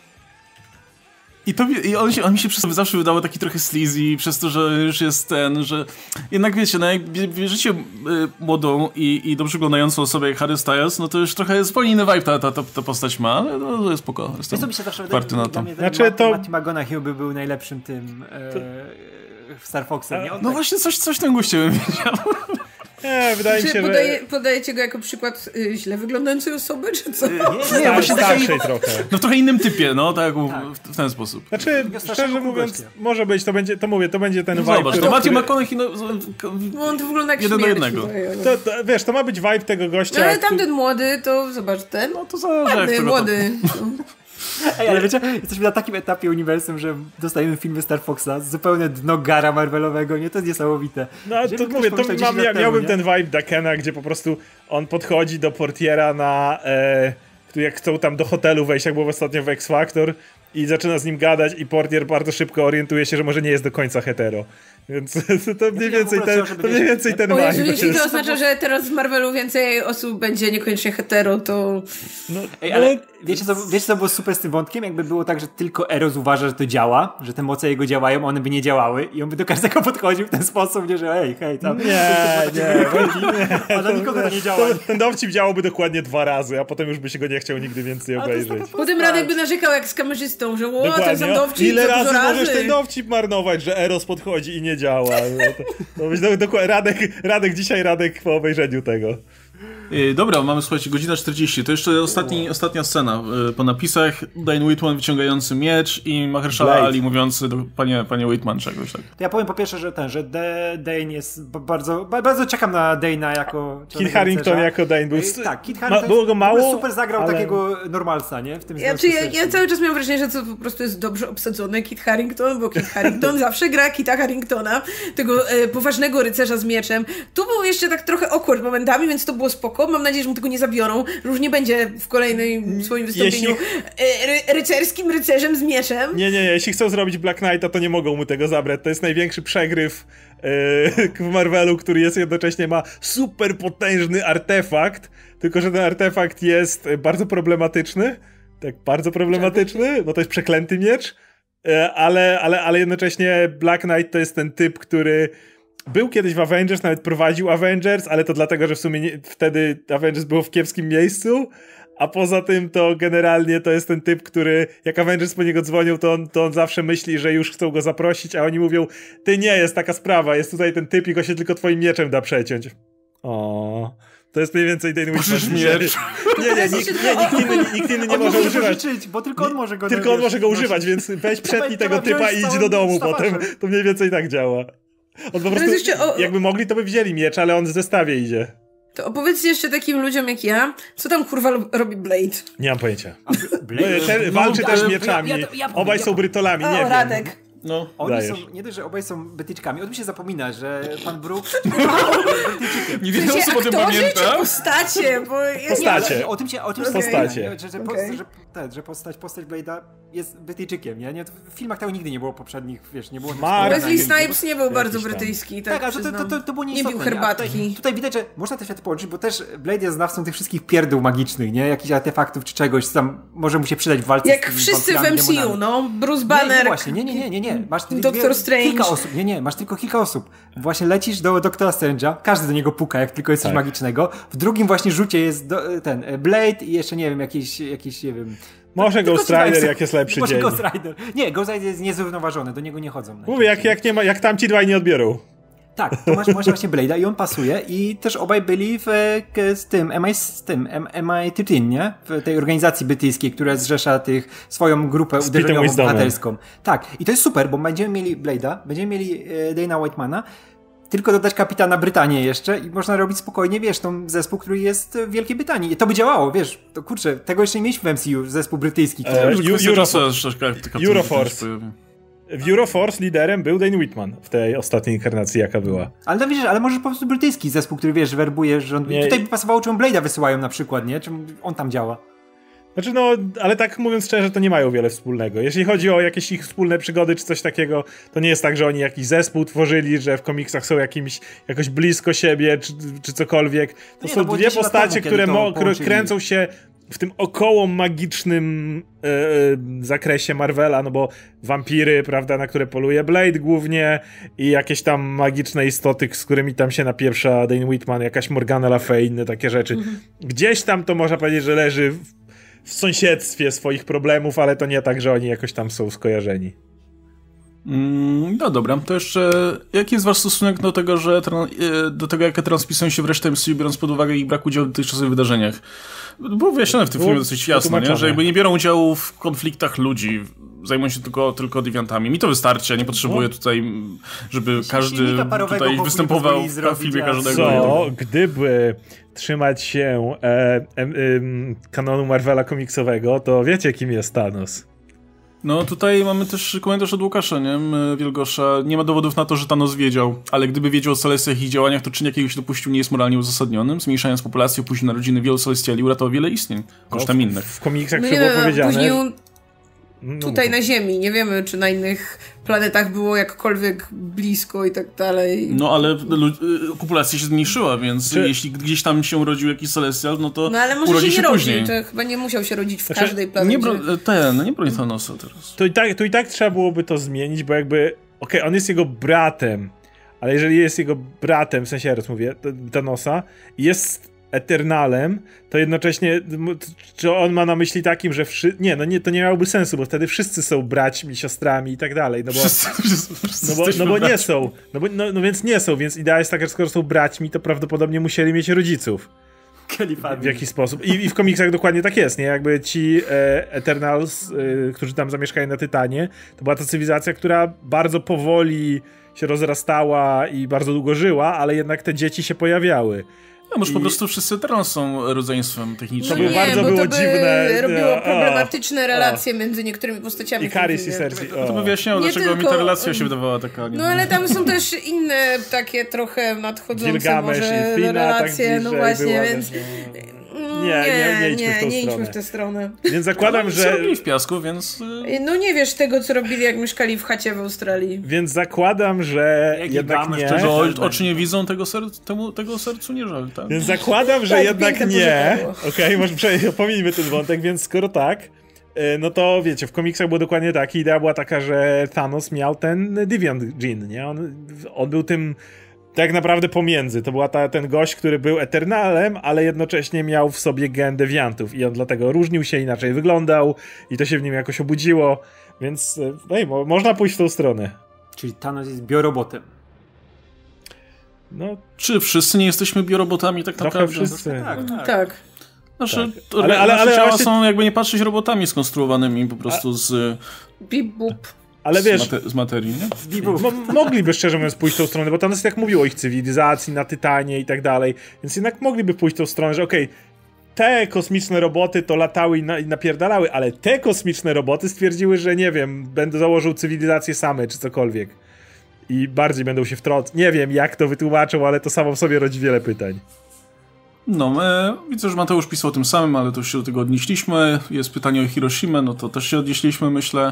I on mi się przez to zawsze wydawał taki trochę sleazy, przez to, że już jest że jednak wiecie, no jak bierzecie młodą i dobrze wyglądającą osobę jak Harry Styles, no to już trochę zupełnie inny vibe ta postać ma, ale no, to jest spoko. Wiesz co mi się zawsze wydaje, na to. Matthew McConaughey był najlepszym tym w Star Foxem, nie? No właśnie coś w tym guście bym wiedział. Nie, wydaje mi się, że... Podajecie go jako przykład źle wyglądającej osoby, czy co? Nie, właśnie starszej trochę. No w trochę innym typie, no tak. W ten sposób. Znaczy, szczerze mówiąc, może być, to będzie ten vibe. Zobacz, to Matthew McConaughey, on to wygląda jak jeden do jednego. Wiesz, to ma być vibe tego gościa. No ale tamten młody, to zobacz, ten. No to zależy jak młody. Ej, ale wiecie, jesteśmy na takim etapie uniwersum, że dostajemy filmy Star Foxa, zupełne dno gara Marvelowego, nie? To jest niesamowite. No to mówię, miałbym ten vibe Dakena, gdzie po prostu on podchodzi do portiera jak chcą tam do hotelu wejść, jak było ostatnio w X-Factor i zaczyna z nim gadać i portier bardzo szybko orientuje się, że może nie jest do końca hetero. Więc to mniej więcej ten vibe. Jeśli to oznacza, że teraz w Marvelu więcej osób będzie niekoniecznie hetero, to... ale wiecie co było super z tym wątkiem? Jakby było tak, że tylko Eros uważa, że to działa, że te moce jego działają, one by nie działały i on by do każdego podchodził w ten sposób, nie, że hej, tam... Nie. A dla nikogo to nie działa. Ten dowcip działałby dokładnie 2 razy, a potem już by się go nie chciał nigdy więcej obejrzeć. Potem Radek by narzekał jak z kamerzystą, że ten sam dowcip, ile razy możesz ten dowcip marnować, że Eros podchodzi i nie działa. Radek dzisiaj po obejrzeniu tego. Dobra, mamy, słuchajcie, godzina 40. To jeszcze ostatnia scena. Po napisach Dane Whitman wyciągający miecz i Mahershala Ali mówiący do panie Whitman czegoś tak. To ja powiem po pierwsze, że Dane jest bardzo czekam na Dane'a jako... Kit Harington jako Dane był... Tak, Kit Harington było go mało, super zagrał takiego normalsa, nie? W tym ja cały czas miałem wrażenie, że to po prostu jest dobrze obsadzony Kit Harington, bo Kit Harington zawsze gra Kita Haringtona, tego poważnego rycerza z mieczem. Tu był jeszcze tak trochę awkward momentami, więc to było spoko. spoko. Mam nadzieję, że mu tego nie zabiorą, że już nie będzie w kolejnym swoim wystąpieniu rycerskim rycerzem z mieczem. Nie, jeśli chcą zrobić Black Knighta, to nie mogą mu tego zabrać. To jest największy przegryw w Marvelu, który jest jednocześnie ma super potężny artefakt, tylko że ten artefakt jest bardzo problematyczny. Tak, bardzo problematyczny, bo to jest przeklęty miecz, ale jednocześnie Black Knight to jest ten typ, który był kiedyś w Avengers, nawet prowadził Avengers, ale to dlatego, że w sumie wtedy Avengers było w kiepskim miejscu, a poza tym to generalnie to jest ten typ, który jak Avengers po niego dzwonią, to on zawsze myśli, że już chcą go zaprosić, a oni mówią, ty nie, jest taka sprawa, jest tutaj ten typ i go się tylko twoim mieczem da przeciąć. O. To jest mniej więcej Dane Whitman. Miecz. Nikt inny nie może używać. Życzyć, bo tylko on może go Tylko on może go używać, więc weź przetnij tego typa i idź do domu potem. To mniej więcej tak działa. On po prostu, jakby mogli, to by wzięli miecz, ale on w zestawie idzie. To opowiedzcie jeszcze takim ludziom jak ja, co tam kurwa robi Blade? Nie mam pojęcia. Walczy też mieczami. Obaj są brytolami, nie wiem. Radek. No, oni są, nie dość, że obaj są Brytyczkami. On mi się zapomina, że pan Brook Brytyjczykiem. Nie wiele osób o tym pamięta. Postacie, bo postacie. O tym się postacie. Że postać Blade'a jest Brytyjczykiem, nie? W filmach tego nigdy nie było poprzednich, wiesz, nie było... Wesley Snipes nie był bardzo brytyjski, tak, ale to było nieistotne. Nie pił herbatki. Tutaj widać, że można te światy połączyć, bo też Blade jest znawcą tych wszystkich pierdół magicznych, nie? Jakichś artefaktów czy czegoś, co tam może mu się przydać w walce jak wszyscy w MCU, no. Bruce Banner. Nie, właśnie, nie. Masz Doktor Strange. Kilka osób. Nie, masz tylko kilka osób. Właśnie lecisz do Doktora Strange'a, każdy do niego puka, jak tylko jest coś magicznego. W drugim właśnie rzucie jest ten Blade i jeszcze nie wiem, jakiś nie wiem... Może Ghost Rider, jak jest lepszy dzień. Ghost Rider. Nie, Ghost Rider jest niezrównoważony, do niego nie chodzą. Mówię, jak tamci dwaj nie odbiorą. Tak, to masz właśnie Blade'a i on pasuje i też obaj byli z tym MI13, nie? W tej organizacji brytyjskiej, która zrzesza swoją grupę uderzeniową bohaterską. Tak, i to jest super, bo będziemy mieli Blade'a, będziemy mieli Dana Whitmana, tylko dodać kapitana Brytanii jeszcze i można robić spokojnie, wiesz, tą zespół, który jest w Wielkiej Brytanii. I to by działało, wiesz, to kurczę, tego jeszcze nie mieliśmy w MCU, zespół brytyjski. Euroforce. W Euroforce liderem był Dane Whitman w tej ostatniej inkarnacji, jaka była. Ale no wiesz, ale może po prostu brytyjski zespół, który wiesz, werbuje, że on... Tutaj by pasowało, czemu Blade'a wysyłają na przykład, nie? Czemu on tam działa. Znaczy no, ale tak mówiąc szczerze, to nie mają wiele wspólnego. Jeśli chodzi o jakieś ich wspólne przygody czy coś takiego, to nie jest tak, że oni jakiś zespół tworzyli, że w komiksach są jakoś blisko siebie czy cokolwiek. To są dwie postacie, które kręcą się w tym około magicznym zakresie Marvela, no bo wampiry, prawda, na które poluje Blade głównie i jakieś tam magiczne istoty, z którymi tam się napieprza Dane Whitman, jakaś Morgana Le Fay, inne takie rzeczy. Gdzieś tam to można powiedzieć, że leży w sąsiedztwie swoich problemów, ale to nie tak, że oni jakoś tam są skojarzeni. No dobra, to jeszcze jaki jest wasz stosunek do tego, że jak transpisują się w resztę MCU, biorąc pod uwagę ich brak udziału w dotychczasowych wydarzeniach? Było wyjaśnione w tym filmie dosyć jasno, nie? Że jakby nie biorą udziału w konfliktach ludzi, zajmują się tylko deviantami. Mi to wystarczy, ja nie potrzebuję tutaj, żeby każdy tutaj występował w filmie każdego. Co, gdyby trzymać się kanonu Marvela komiksowego, to wiecie, kim jest Thanos. No tutaj mamy też komentarz od Łukasza, nie? Wielgosza. Nie ma dowodów na to, że Thanos wiedział, ale gdyby wiedział o Celestiach i ich działaniach, to czyn jakiego się dopuścił nie jest moralnie uzasadnionym. Zmniejszając populację, później narodziny wielu Celestiali uratował wiele istnień, kosztem innych. W komiksach było powiedziane... Później tutaj na Ziemi, nie wiemy, czy na innych planetach było jakkolwiek blisko i tak dalej. No ale populacja się zmniejszyła, więc jeśli gdzieś tam się urodził jakiś Celestial, no to ale może urodzi się nie później. Rodził, to chyba nie musiał się rodzić w każdej planecie. Nie broń Thanosa teraz. To i tak trzeba byłoby to zmienić, bo jakby on jest jego bratem, ale jeżeli jest jego bratem, w sensie ja mówię, Thanosa, jest Eternalem, to jednocześnie czy on ma na myśli takim, że to nie miałoby sensu, bo wtedy wszyscy są braćmi, siostrami i tak dalej, no bo nie są, no więc nie są, więc idea jest taka, że skoro są braćmi, to prawdopodobnie musieli mieć rodziców. W jakiś sposób. I w komiksach dokładnie tak jest, nie? Jakby ci Eternals, którzy tam zamieszkają na Tytanie, to była ta cywilizacja, która bardzo powoli się rozrastała i bardzo długo żyła, ale jednak te dzieci się pojawiały. No może po prostu wszyscy teraz są rodzeństwem technicznym. To by bardzo bo było to by dziwne. robiło problematyczne relacje między niektórymi postaciami. I Karis i Sergi. To by wyjaśniało, Nie dlaczego mi tylko- ta relacja się wydawała taka... No ale tam są też inne takie trochę nadchodzące Gilgamesz może i Fina, relacje, tak no bliżej właśnie, była, więc... Nie idźmy w tą nie idźmy stronę. w tę stronę. Więc zakładam, że... że... Robili w piasku, więc... No nie wiesz tego, co robili, jak mieszkali w chacie w Australii. Więc zakładam, że Jak jednak Gilgamesz nie. też- Że oczy nie widzą, tego sercu nie żal, tak? Więc zakładam, że Tak, jednak piękne nie. pożegnanie. Okej, może pomijmy ten wątek, więc skoro tak, no to wiecie, w komiksach było dokładnie tak. Idea była taka, że Thanos miał ten Deviant Gene, nie? On był tym tak naprawdę pomiędzy. To była ten gość, który był Eternalem, ale jednocześnie miał w sobie gen dewiantów i on dlatego różnił się, inaczej wyglądał i to się w nim jakoś obudziło, więc można pójść w tą stronę. Czyli Thanos jest biorobotem. No, Czy wszyscy nie jesteśmy biorobotami tak trochę naprawdę? wszyscy. Tak. Znaczy, Tak. ale ale ciała właśnie- są, jakby nie patrzeć, robotami skonstruowanymi po prostu Bip, bup. Ale wiesz, z materii, nie? mogliby szczerze mówiąc pójść tą stronę, bo Thanos jak mówił o ich cywilizacji, na Tytanie i tak dalej, więc jednak mogliby pójść tą stronę, że okej, te kosmiczne roboty to latały i napierdalały, ale te kosmiczne roboty stwierdziły, że nie wiem, będą założył cywilizację same, czy cokolwiek. I bardziej będą się wtrącać. Nie wiem, jak to wytłumaczą, ale to samo w sobie rodzi wiele pytań. No, widzę, że Mateusz pisał o tym samym, ale to już się do tego odnieśliśmy. Jest pytanie o Hiroshimę, no to też się odnieśliśmy, myślę.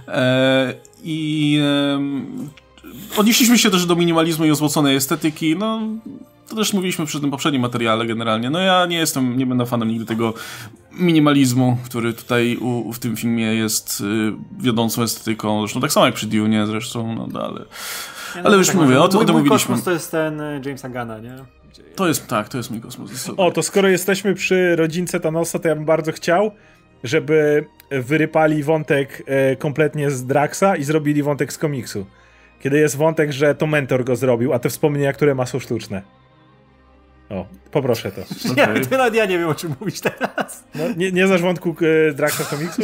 Odnieśliśmy się też do minimalizmu i ozłoconej estetyki. No, to też mówiliśmy przy tym poprzednim materiale generalnie. No ja nie będę fanem nigdy tego minimalizmu, który tutaj w tym filmie jest wiodącą estetyką. Zresztą tak samo jak przy Dune zresztą, no ale już mówię, o tym Mój mówiliśmy. kosmos to jest ten Jamesa Gunna, nie? To jest mój kosmos. O, to skoro jesteśmy przy rodzince Thanosa, to ja bym bardzo chciał, żeby wyrypali wątek kompletnie z Draxa i zrobili wątek z komiksu. Kiedy jest wątek, że to mentor go zrobił, a te wspomnienia, które ma, są sztuczne. O, poproszę to. Okay. Nie, to nawet ja nie wiem, o czym mówisz teraz. No, nie znasz wątku Draxa z komiksu?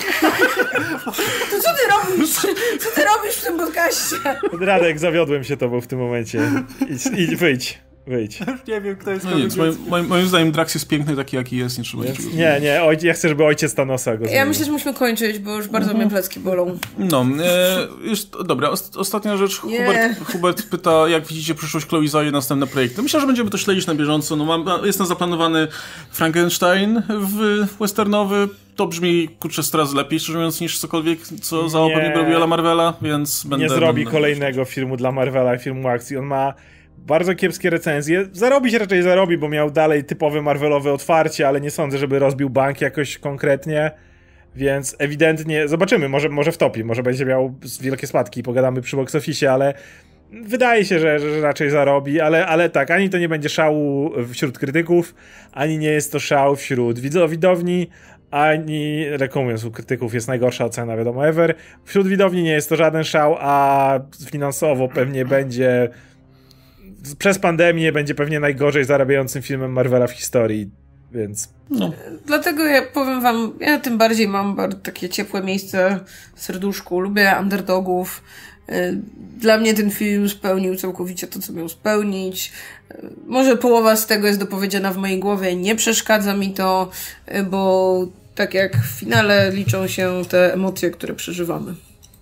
To co ty robisz? Co ty robisz w tym podcaście? Radek, zawiodłem się tobą w tym momencie. Idź, wyjdź. Nie wiem, kto jest No nic, moim zdaniem Drax jest piękny taki, jaki jest, nie trzeba niczego Nie, ja chcę, żeby ojciec Thanosa go zmienił. Ja myślę, że musimy kończyć, bo już bardzo mnie plecki bolą. No, dobra, ostatnia rzecz. Hubert pyta, jak widzicie przyszłość Chloe Zoe, następne projekty. Myślę, że będziemy to śledzić na bieżąco. No, jest zaplanowany Frankenstein westernowy. To brzmi, kurczę, 100 razy lepiej, szczerze mówiąc, niż cokolwiek, co za pewnie robiła dla Marvela, więc Nie zrobi kolejnego filmu dla Marvela, filmu akcji. On ma bardzo kiepskie recenzje. Raczej zarobi, bo miał dalej typowe Marvelowe otwarcie, ale nie sądzę, żeby rozbił bank jakoś konkretnie. Więc ewidentnie, zobaczymy, może wtopi, może będzie miał wielkie spadki i pogadamy przy box office, ale wydaje się, że raczej zarobi, ale tak, ani to nie będzie szału wśród krytyków, ani nie jest to szał wśród widowni, ani, mówiąc, u krytyków jest najgorsza ocena, wiadomo, ever. Wśród widowni nie jest to żaden szał, a finansowo pewnie będzie... Przez pandemię będzie pewnie najgorzej zarabiającym filmem Marvela w historii, więc... No. Dlatego ja powiem wam, ja tym bardziej mam takie ciepłe miejsce w serduszku, lubię underdogów. Dla mnie ten film spełnił całkowicie to, co miał spełnić. Może połowa z tego jest dopowiedziana w mojej głowie, nie przeszkadza mi to, bo tak jak w finale liczą się te emocje, które przeżywamy.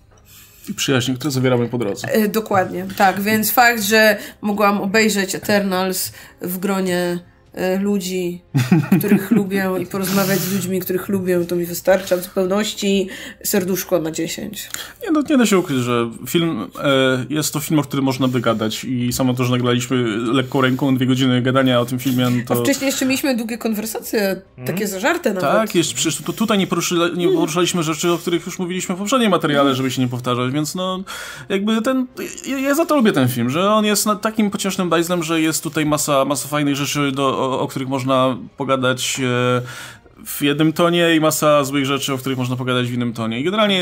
I przyjaźnie, które zawieramy po drodze. Dokładnie, tak. Więc fakt, że mogłam obejrzeć Eternals w gronie ludzi, których lubię i porozmawiać z ludźmi, których lubię, to mi wystarcza w zupełności. Serduszko na 10. Nie da się ukryć, że film jest to film, o którym można by gadać i samo to, że nagraliśmy lekką ręką 2 godziny gadania o tym filmie, no to... A wcześniej jeszcze mieliśmy długie konwersacje, takie zażarte nawet. Tak, przecież tutaj nie poruszaliśmy rzeczy, o których już mówiliśmy w poprzednim materiale, żeby się nie powtarzać, więc no jakby ja za to lubię ten film, że on jest takim pociesznym bajzlem, że jest tutaj masa fajnych rzeczy, o których można pogadać w jednym tonie i masa złych rzeczy, o których można pogadać w innym tonie. I generalnie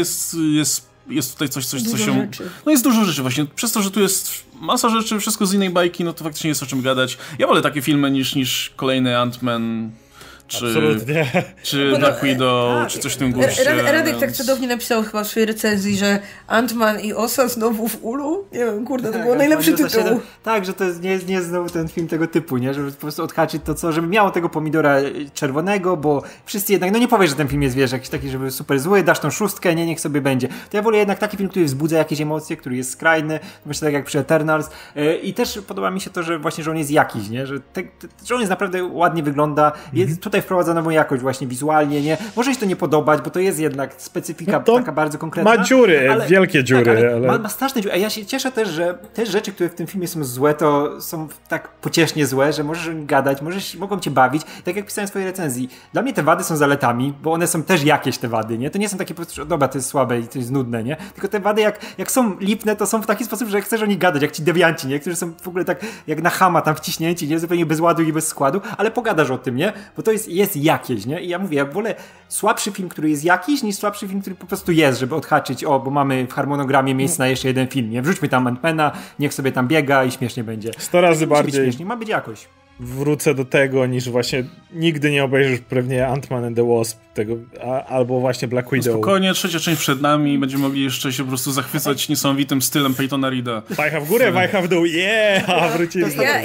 jest tutaj coś co się... Rzeczy. No jest dużo rzeczy właśnie. Przez to, że tu jest masa rzeczy, wszystko z innej bajki, no to faktycznie jest o czym gadać. Ja wolę takie filmy niż kolejny Ant-Man czy Black Widow, czy coś w tym guście. Radek tak cudownie napisał chyba w swojej recenzji, że Ant-Man i Osa znowu w ulu. Nie wiem, kurde, to było najlepszy tytuł. Tak, że to nie jest znowu ten film tego typu, nie? Żeby po prostu odhaczyć to, co, żeby miało tego pomidora czerwonego, bo wszyscy jednak, no nie powiesz, że ten film jest, wiesz, jakiś taki, żeby super zły, dasz tą 6, nie, niech sobie będzie. To ja wolę jednak taki film, który wzbudza jakieś emocje, który jest skrajny, właśnie tak jak przy Eternals. I też podoba mi się to, że właśnie, że on jest jakiś, nie? Że on jest naprawdę ładnie wygląda. Tutaj wprowadza nową jakość właśnie wizualnie, nie? Może się to nie podobać, bo to jest jednak specyfika taka bardzo konkretna. Ma dziury, wielkie dziury. Ale... Ma straszne dziury. A ja się cieszę też, że te rzeczy, które w tym filmie są złe, to są tak pociesznie złe, że możesz o nich gadać, mogą cię bawić. Tak jak pisałem w swojej recenzji. Dla mnie te wady są zaletami, bo one są też jakieś te wady, nie? To nie są takie po prostu, dobra, to jest słabe i to jest nudne, nie? Tylko te wady jak są lipne, to są w taki sposób, że chcesz o nich gadać, jak ci dewianci, nie? Którzy są w ogóle tak jak na chama tam wciśnięci, nie? Zupełnie bez ładu i bez składu, ale pogadasz o tym, nie? Bo to jest jakieś, nie? I ja mówię, ja wolę słabszy film, który jest jakiś, niż słabszy film, który po prostu jest, żeby odhaczyć, bo mamy w harmonogramie miejsce na jeszcze jeden film, nie? Wrzućmy tam Ant-Mana, niech sobie tam biega i śmiesznie będzie. 100 razy bardziej śmiesznie, ma być jakoś. Wrócę do tego, niż właśnie nigdy nie obejrzysz pewnie Ant-Man and the Wasp tego, albo właśnie Black Widow. Spokojnie, trzecia część przed nami, będziemy mogli jeszcze się po prostu zachwycać niesamowitym stylem Peytona Reeda. Wajcha w górę, wajcha w dół, wrócili.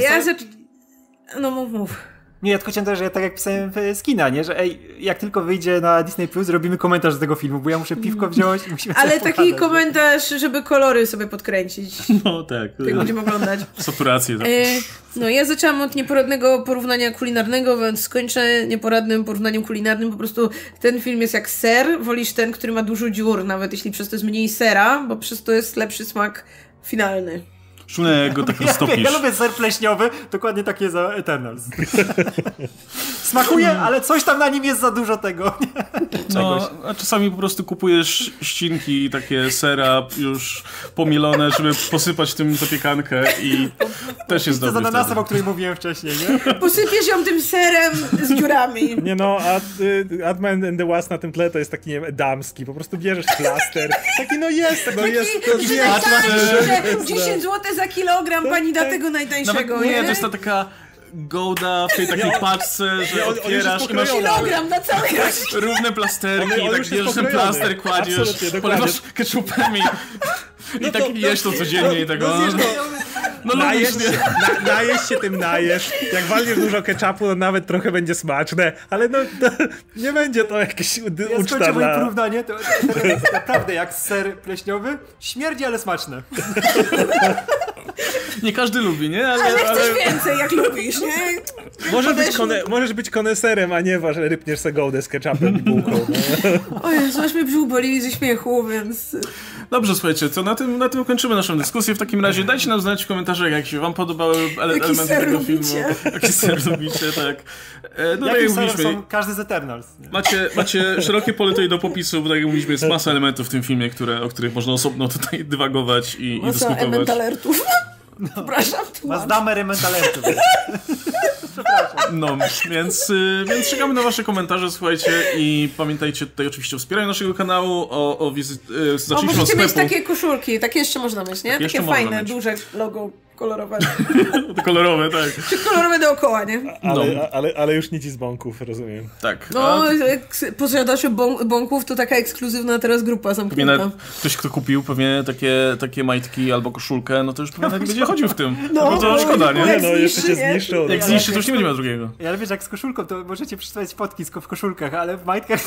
No mów. Nie, ja tylko chciałem to, że ja tak jak pisałem z kina, nie? Że jak tylko wyjdzie na Disney Plus, robimy komentarz do tego filmu, bo ja muszę piwko wziąć i musimy ale taki komentarz, żeby kolory sobie podkręcić. No tak. Tak będziemy oglądać. Saturację. Tak. No ja zaczęłam od nieporadnego porównania kulinarnego, więc skończę nieporadnym porównaniem kulinarnym. Po prostu ten film jest jak ser. Wolisz ten, który ma dużo dziur, nawet jeśli przez to jest mniej sera, bo przez to jest lepszy smak finalny. Szczególnie jak go tak roztopisz. Ja lubię ser pleśniowy, dokładnie takie za Eternals. Smakuje, ale coś tam na nim jest za dużo tego. No, a czasami po prostu kupujesz ścinki takie sera już pomielone, żeby posypać tym zapiekankę i też jest dobry. To z ananasem, o której mówiłem wcześniej, nie? Posypiesz ją tym serem z dziurami. Nie no, Ant-Man and the Wasp na tym tle to jest taki, nie wiem, damski. Po prostu bierzesz plaster. Taki jest. To że 10 zł za kilogram, pani da tego najtańszego. Nie, to jest ta taka gołda w tej takiej paczce, że otwierasz i masz kilogram na cały równe plasterki i tak bierzesz ten plaster, kładziesz, polewasz ketchupem i tak jesz to codziennie i tego. Najesz się tym, jak walniesz dużo ketchupu, to nawet trochę będzie smaczne, ale nie będzie to jakieś uczta dla... moje porównanie, to jest naprawdę jak ser pleśniowy, śmierdzi, ale smaczne. Nie każdy lubi, nie? Ale chcesz więcej, jak lubisz, nie? Możesz być koneserem, a nie że rypniesz se gołdę z ketchupem i bułką. No. O Jezu, aż mnie brzuch boli ze śmiechu, więc... Dobrze, słuchajcie, to na tym kończymy naszą dyskusję. W takim razie dajcie nam znać w komentarzach, jak się wam podobały elementy tego filmu. Jaki ser lubicie, tak. No tak jak mówiliśmy, każdy z Eternals. Macie szerokie pole tutaj do popisu, bo tak jak mówiliśmy, jest masa elementów w tym filmie, o których można osobno tutaj dywagować i dyskutować. Masa alertów. Przepraszam. Mazdamy alertów. No, więc czekamy na wasze komentarze, słuchajcie, i pamiętajcie tutaj oczywiście o wspieraniu naszego kanału, zaczęliśmy od sklepu. Możecie mieć takie koszulki, takie jeszcze można mieć, nie? Takie fajne, duże logo kolorowe. Kolorowe, tak. Czy kolorowe dookoła, nie? Ale już nic z bąków, rozumiem. Tak. No, posiadacze bąków to taka ekskluzywna teraz grupa zamknięta. Ktoś, kto kupił pewnie takie majtki albo koszulkę, no to już pewnie nie będzie chodził w tym. No to szkoda, nie? Jeszcze się zniszczą. Jak zniszczy, to już nie będzie miał drugiego. Ale wiesz, jak z koszulką, to możecie przeczytać fotki w koszulkach, ale w majtkach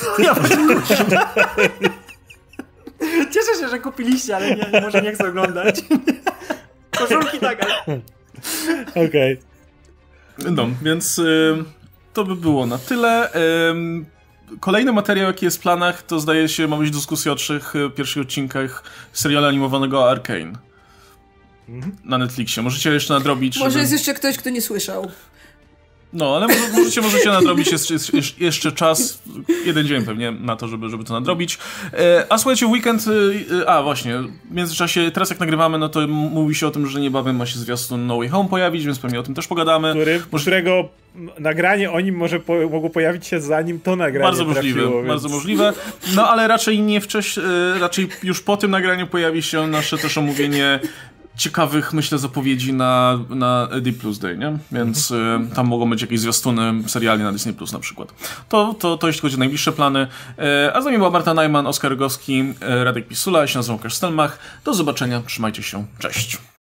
Cieszę się, że kupiliście, ale może nie chcę oglądać. Koszulki tak, ale... Okej. No, więc to by było na tyle. Kolejny materiał, jaki jest w planach, to zdaje się, ma być dyskusja o 3 pierwszych odcinkach serialu animowanego Arcane. Na Netflixie. Możecie jeszcze nadrobić. Może jest jeszcze ktoś, kto nie słyszał. No, ale możecie nadrobić jeszcze czas, jeden dzień pewnie na to, żeby to nadrobić. A słuchajcie, w weekend, właśnie, w międzyczasie, teraz jak nagrywamy, no to mówi się o tym, że niebawem ma się zwiastun No Way Home pojawić, więc pewnie o tym też pogadamy. Którego nagranie o nim mogło pojawić się zanim to nagranie bardzo możliwe, trafiło, więc... bardzo możliwe. No, ale raczej nie wcześniej, raczej już po tym nagraniu pojawi się nasze też omówienie ciekawych, myślę, zapowiedzi na D Plus Day, nie? Więc tam mogą być jakieś zwiastuny seriali na Disney Plus na przykład. To jeśli chodzi o najbliższe plany. A z nami była Marta Najman, Oskar Rogowski, Radek Pisula, ja się nazywam Łukasz Stelmach. Do zobaczenia, trzymajcie się, cześć.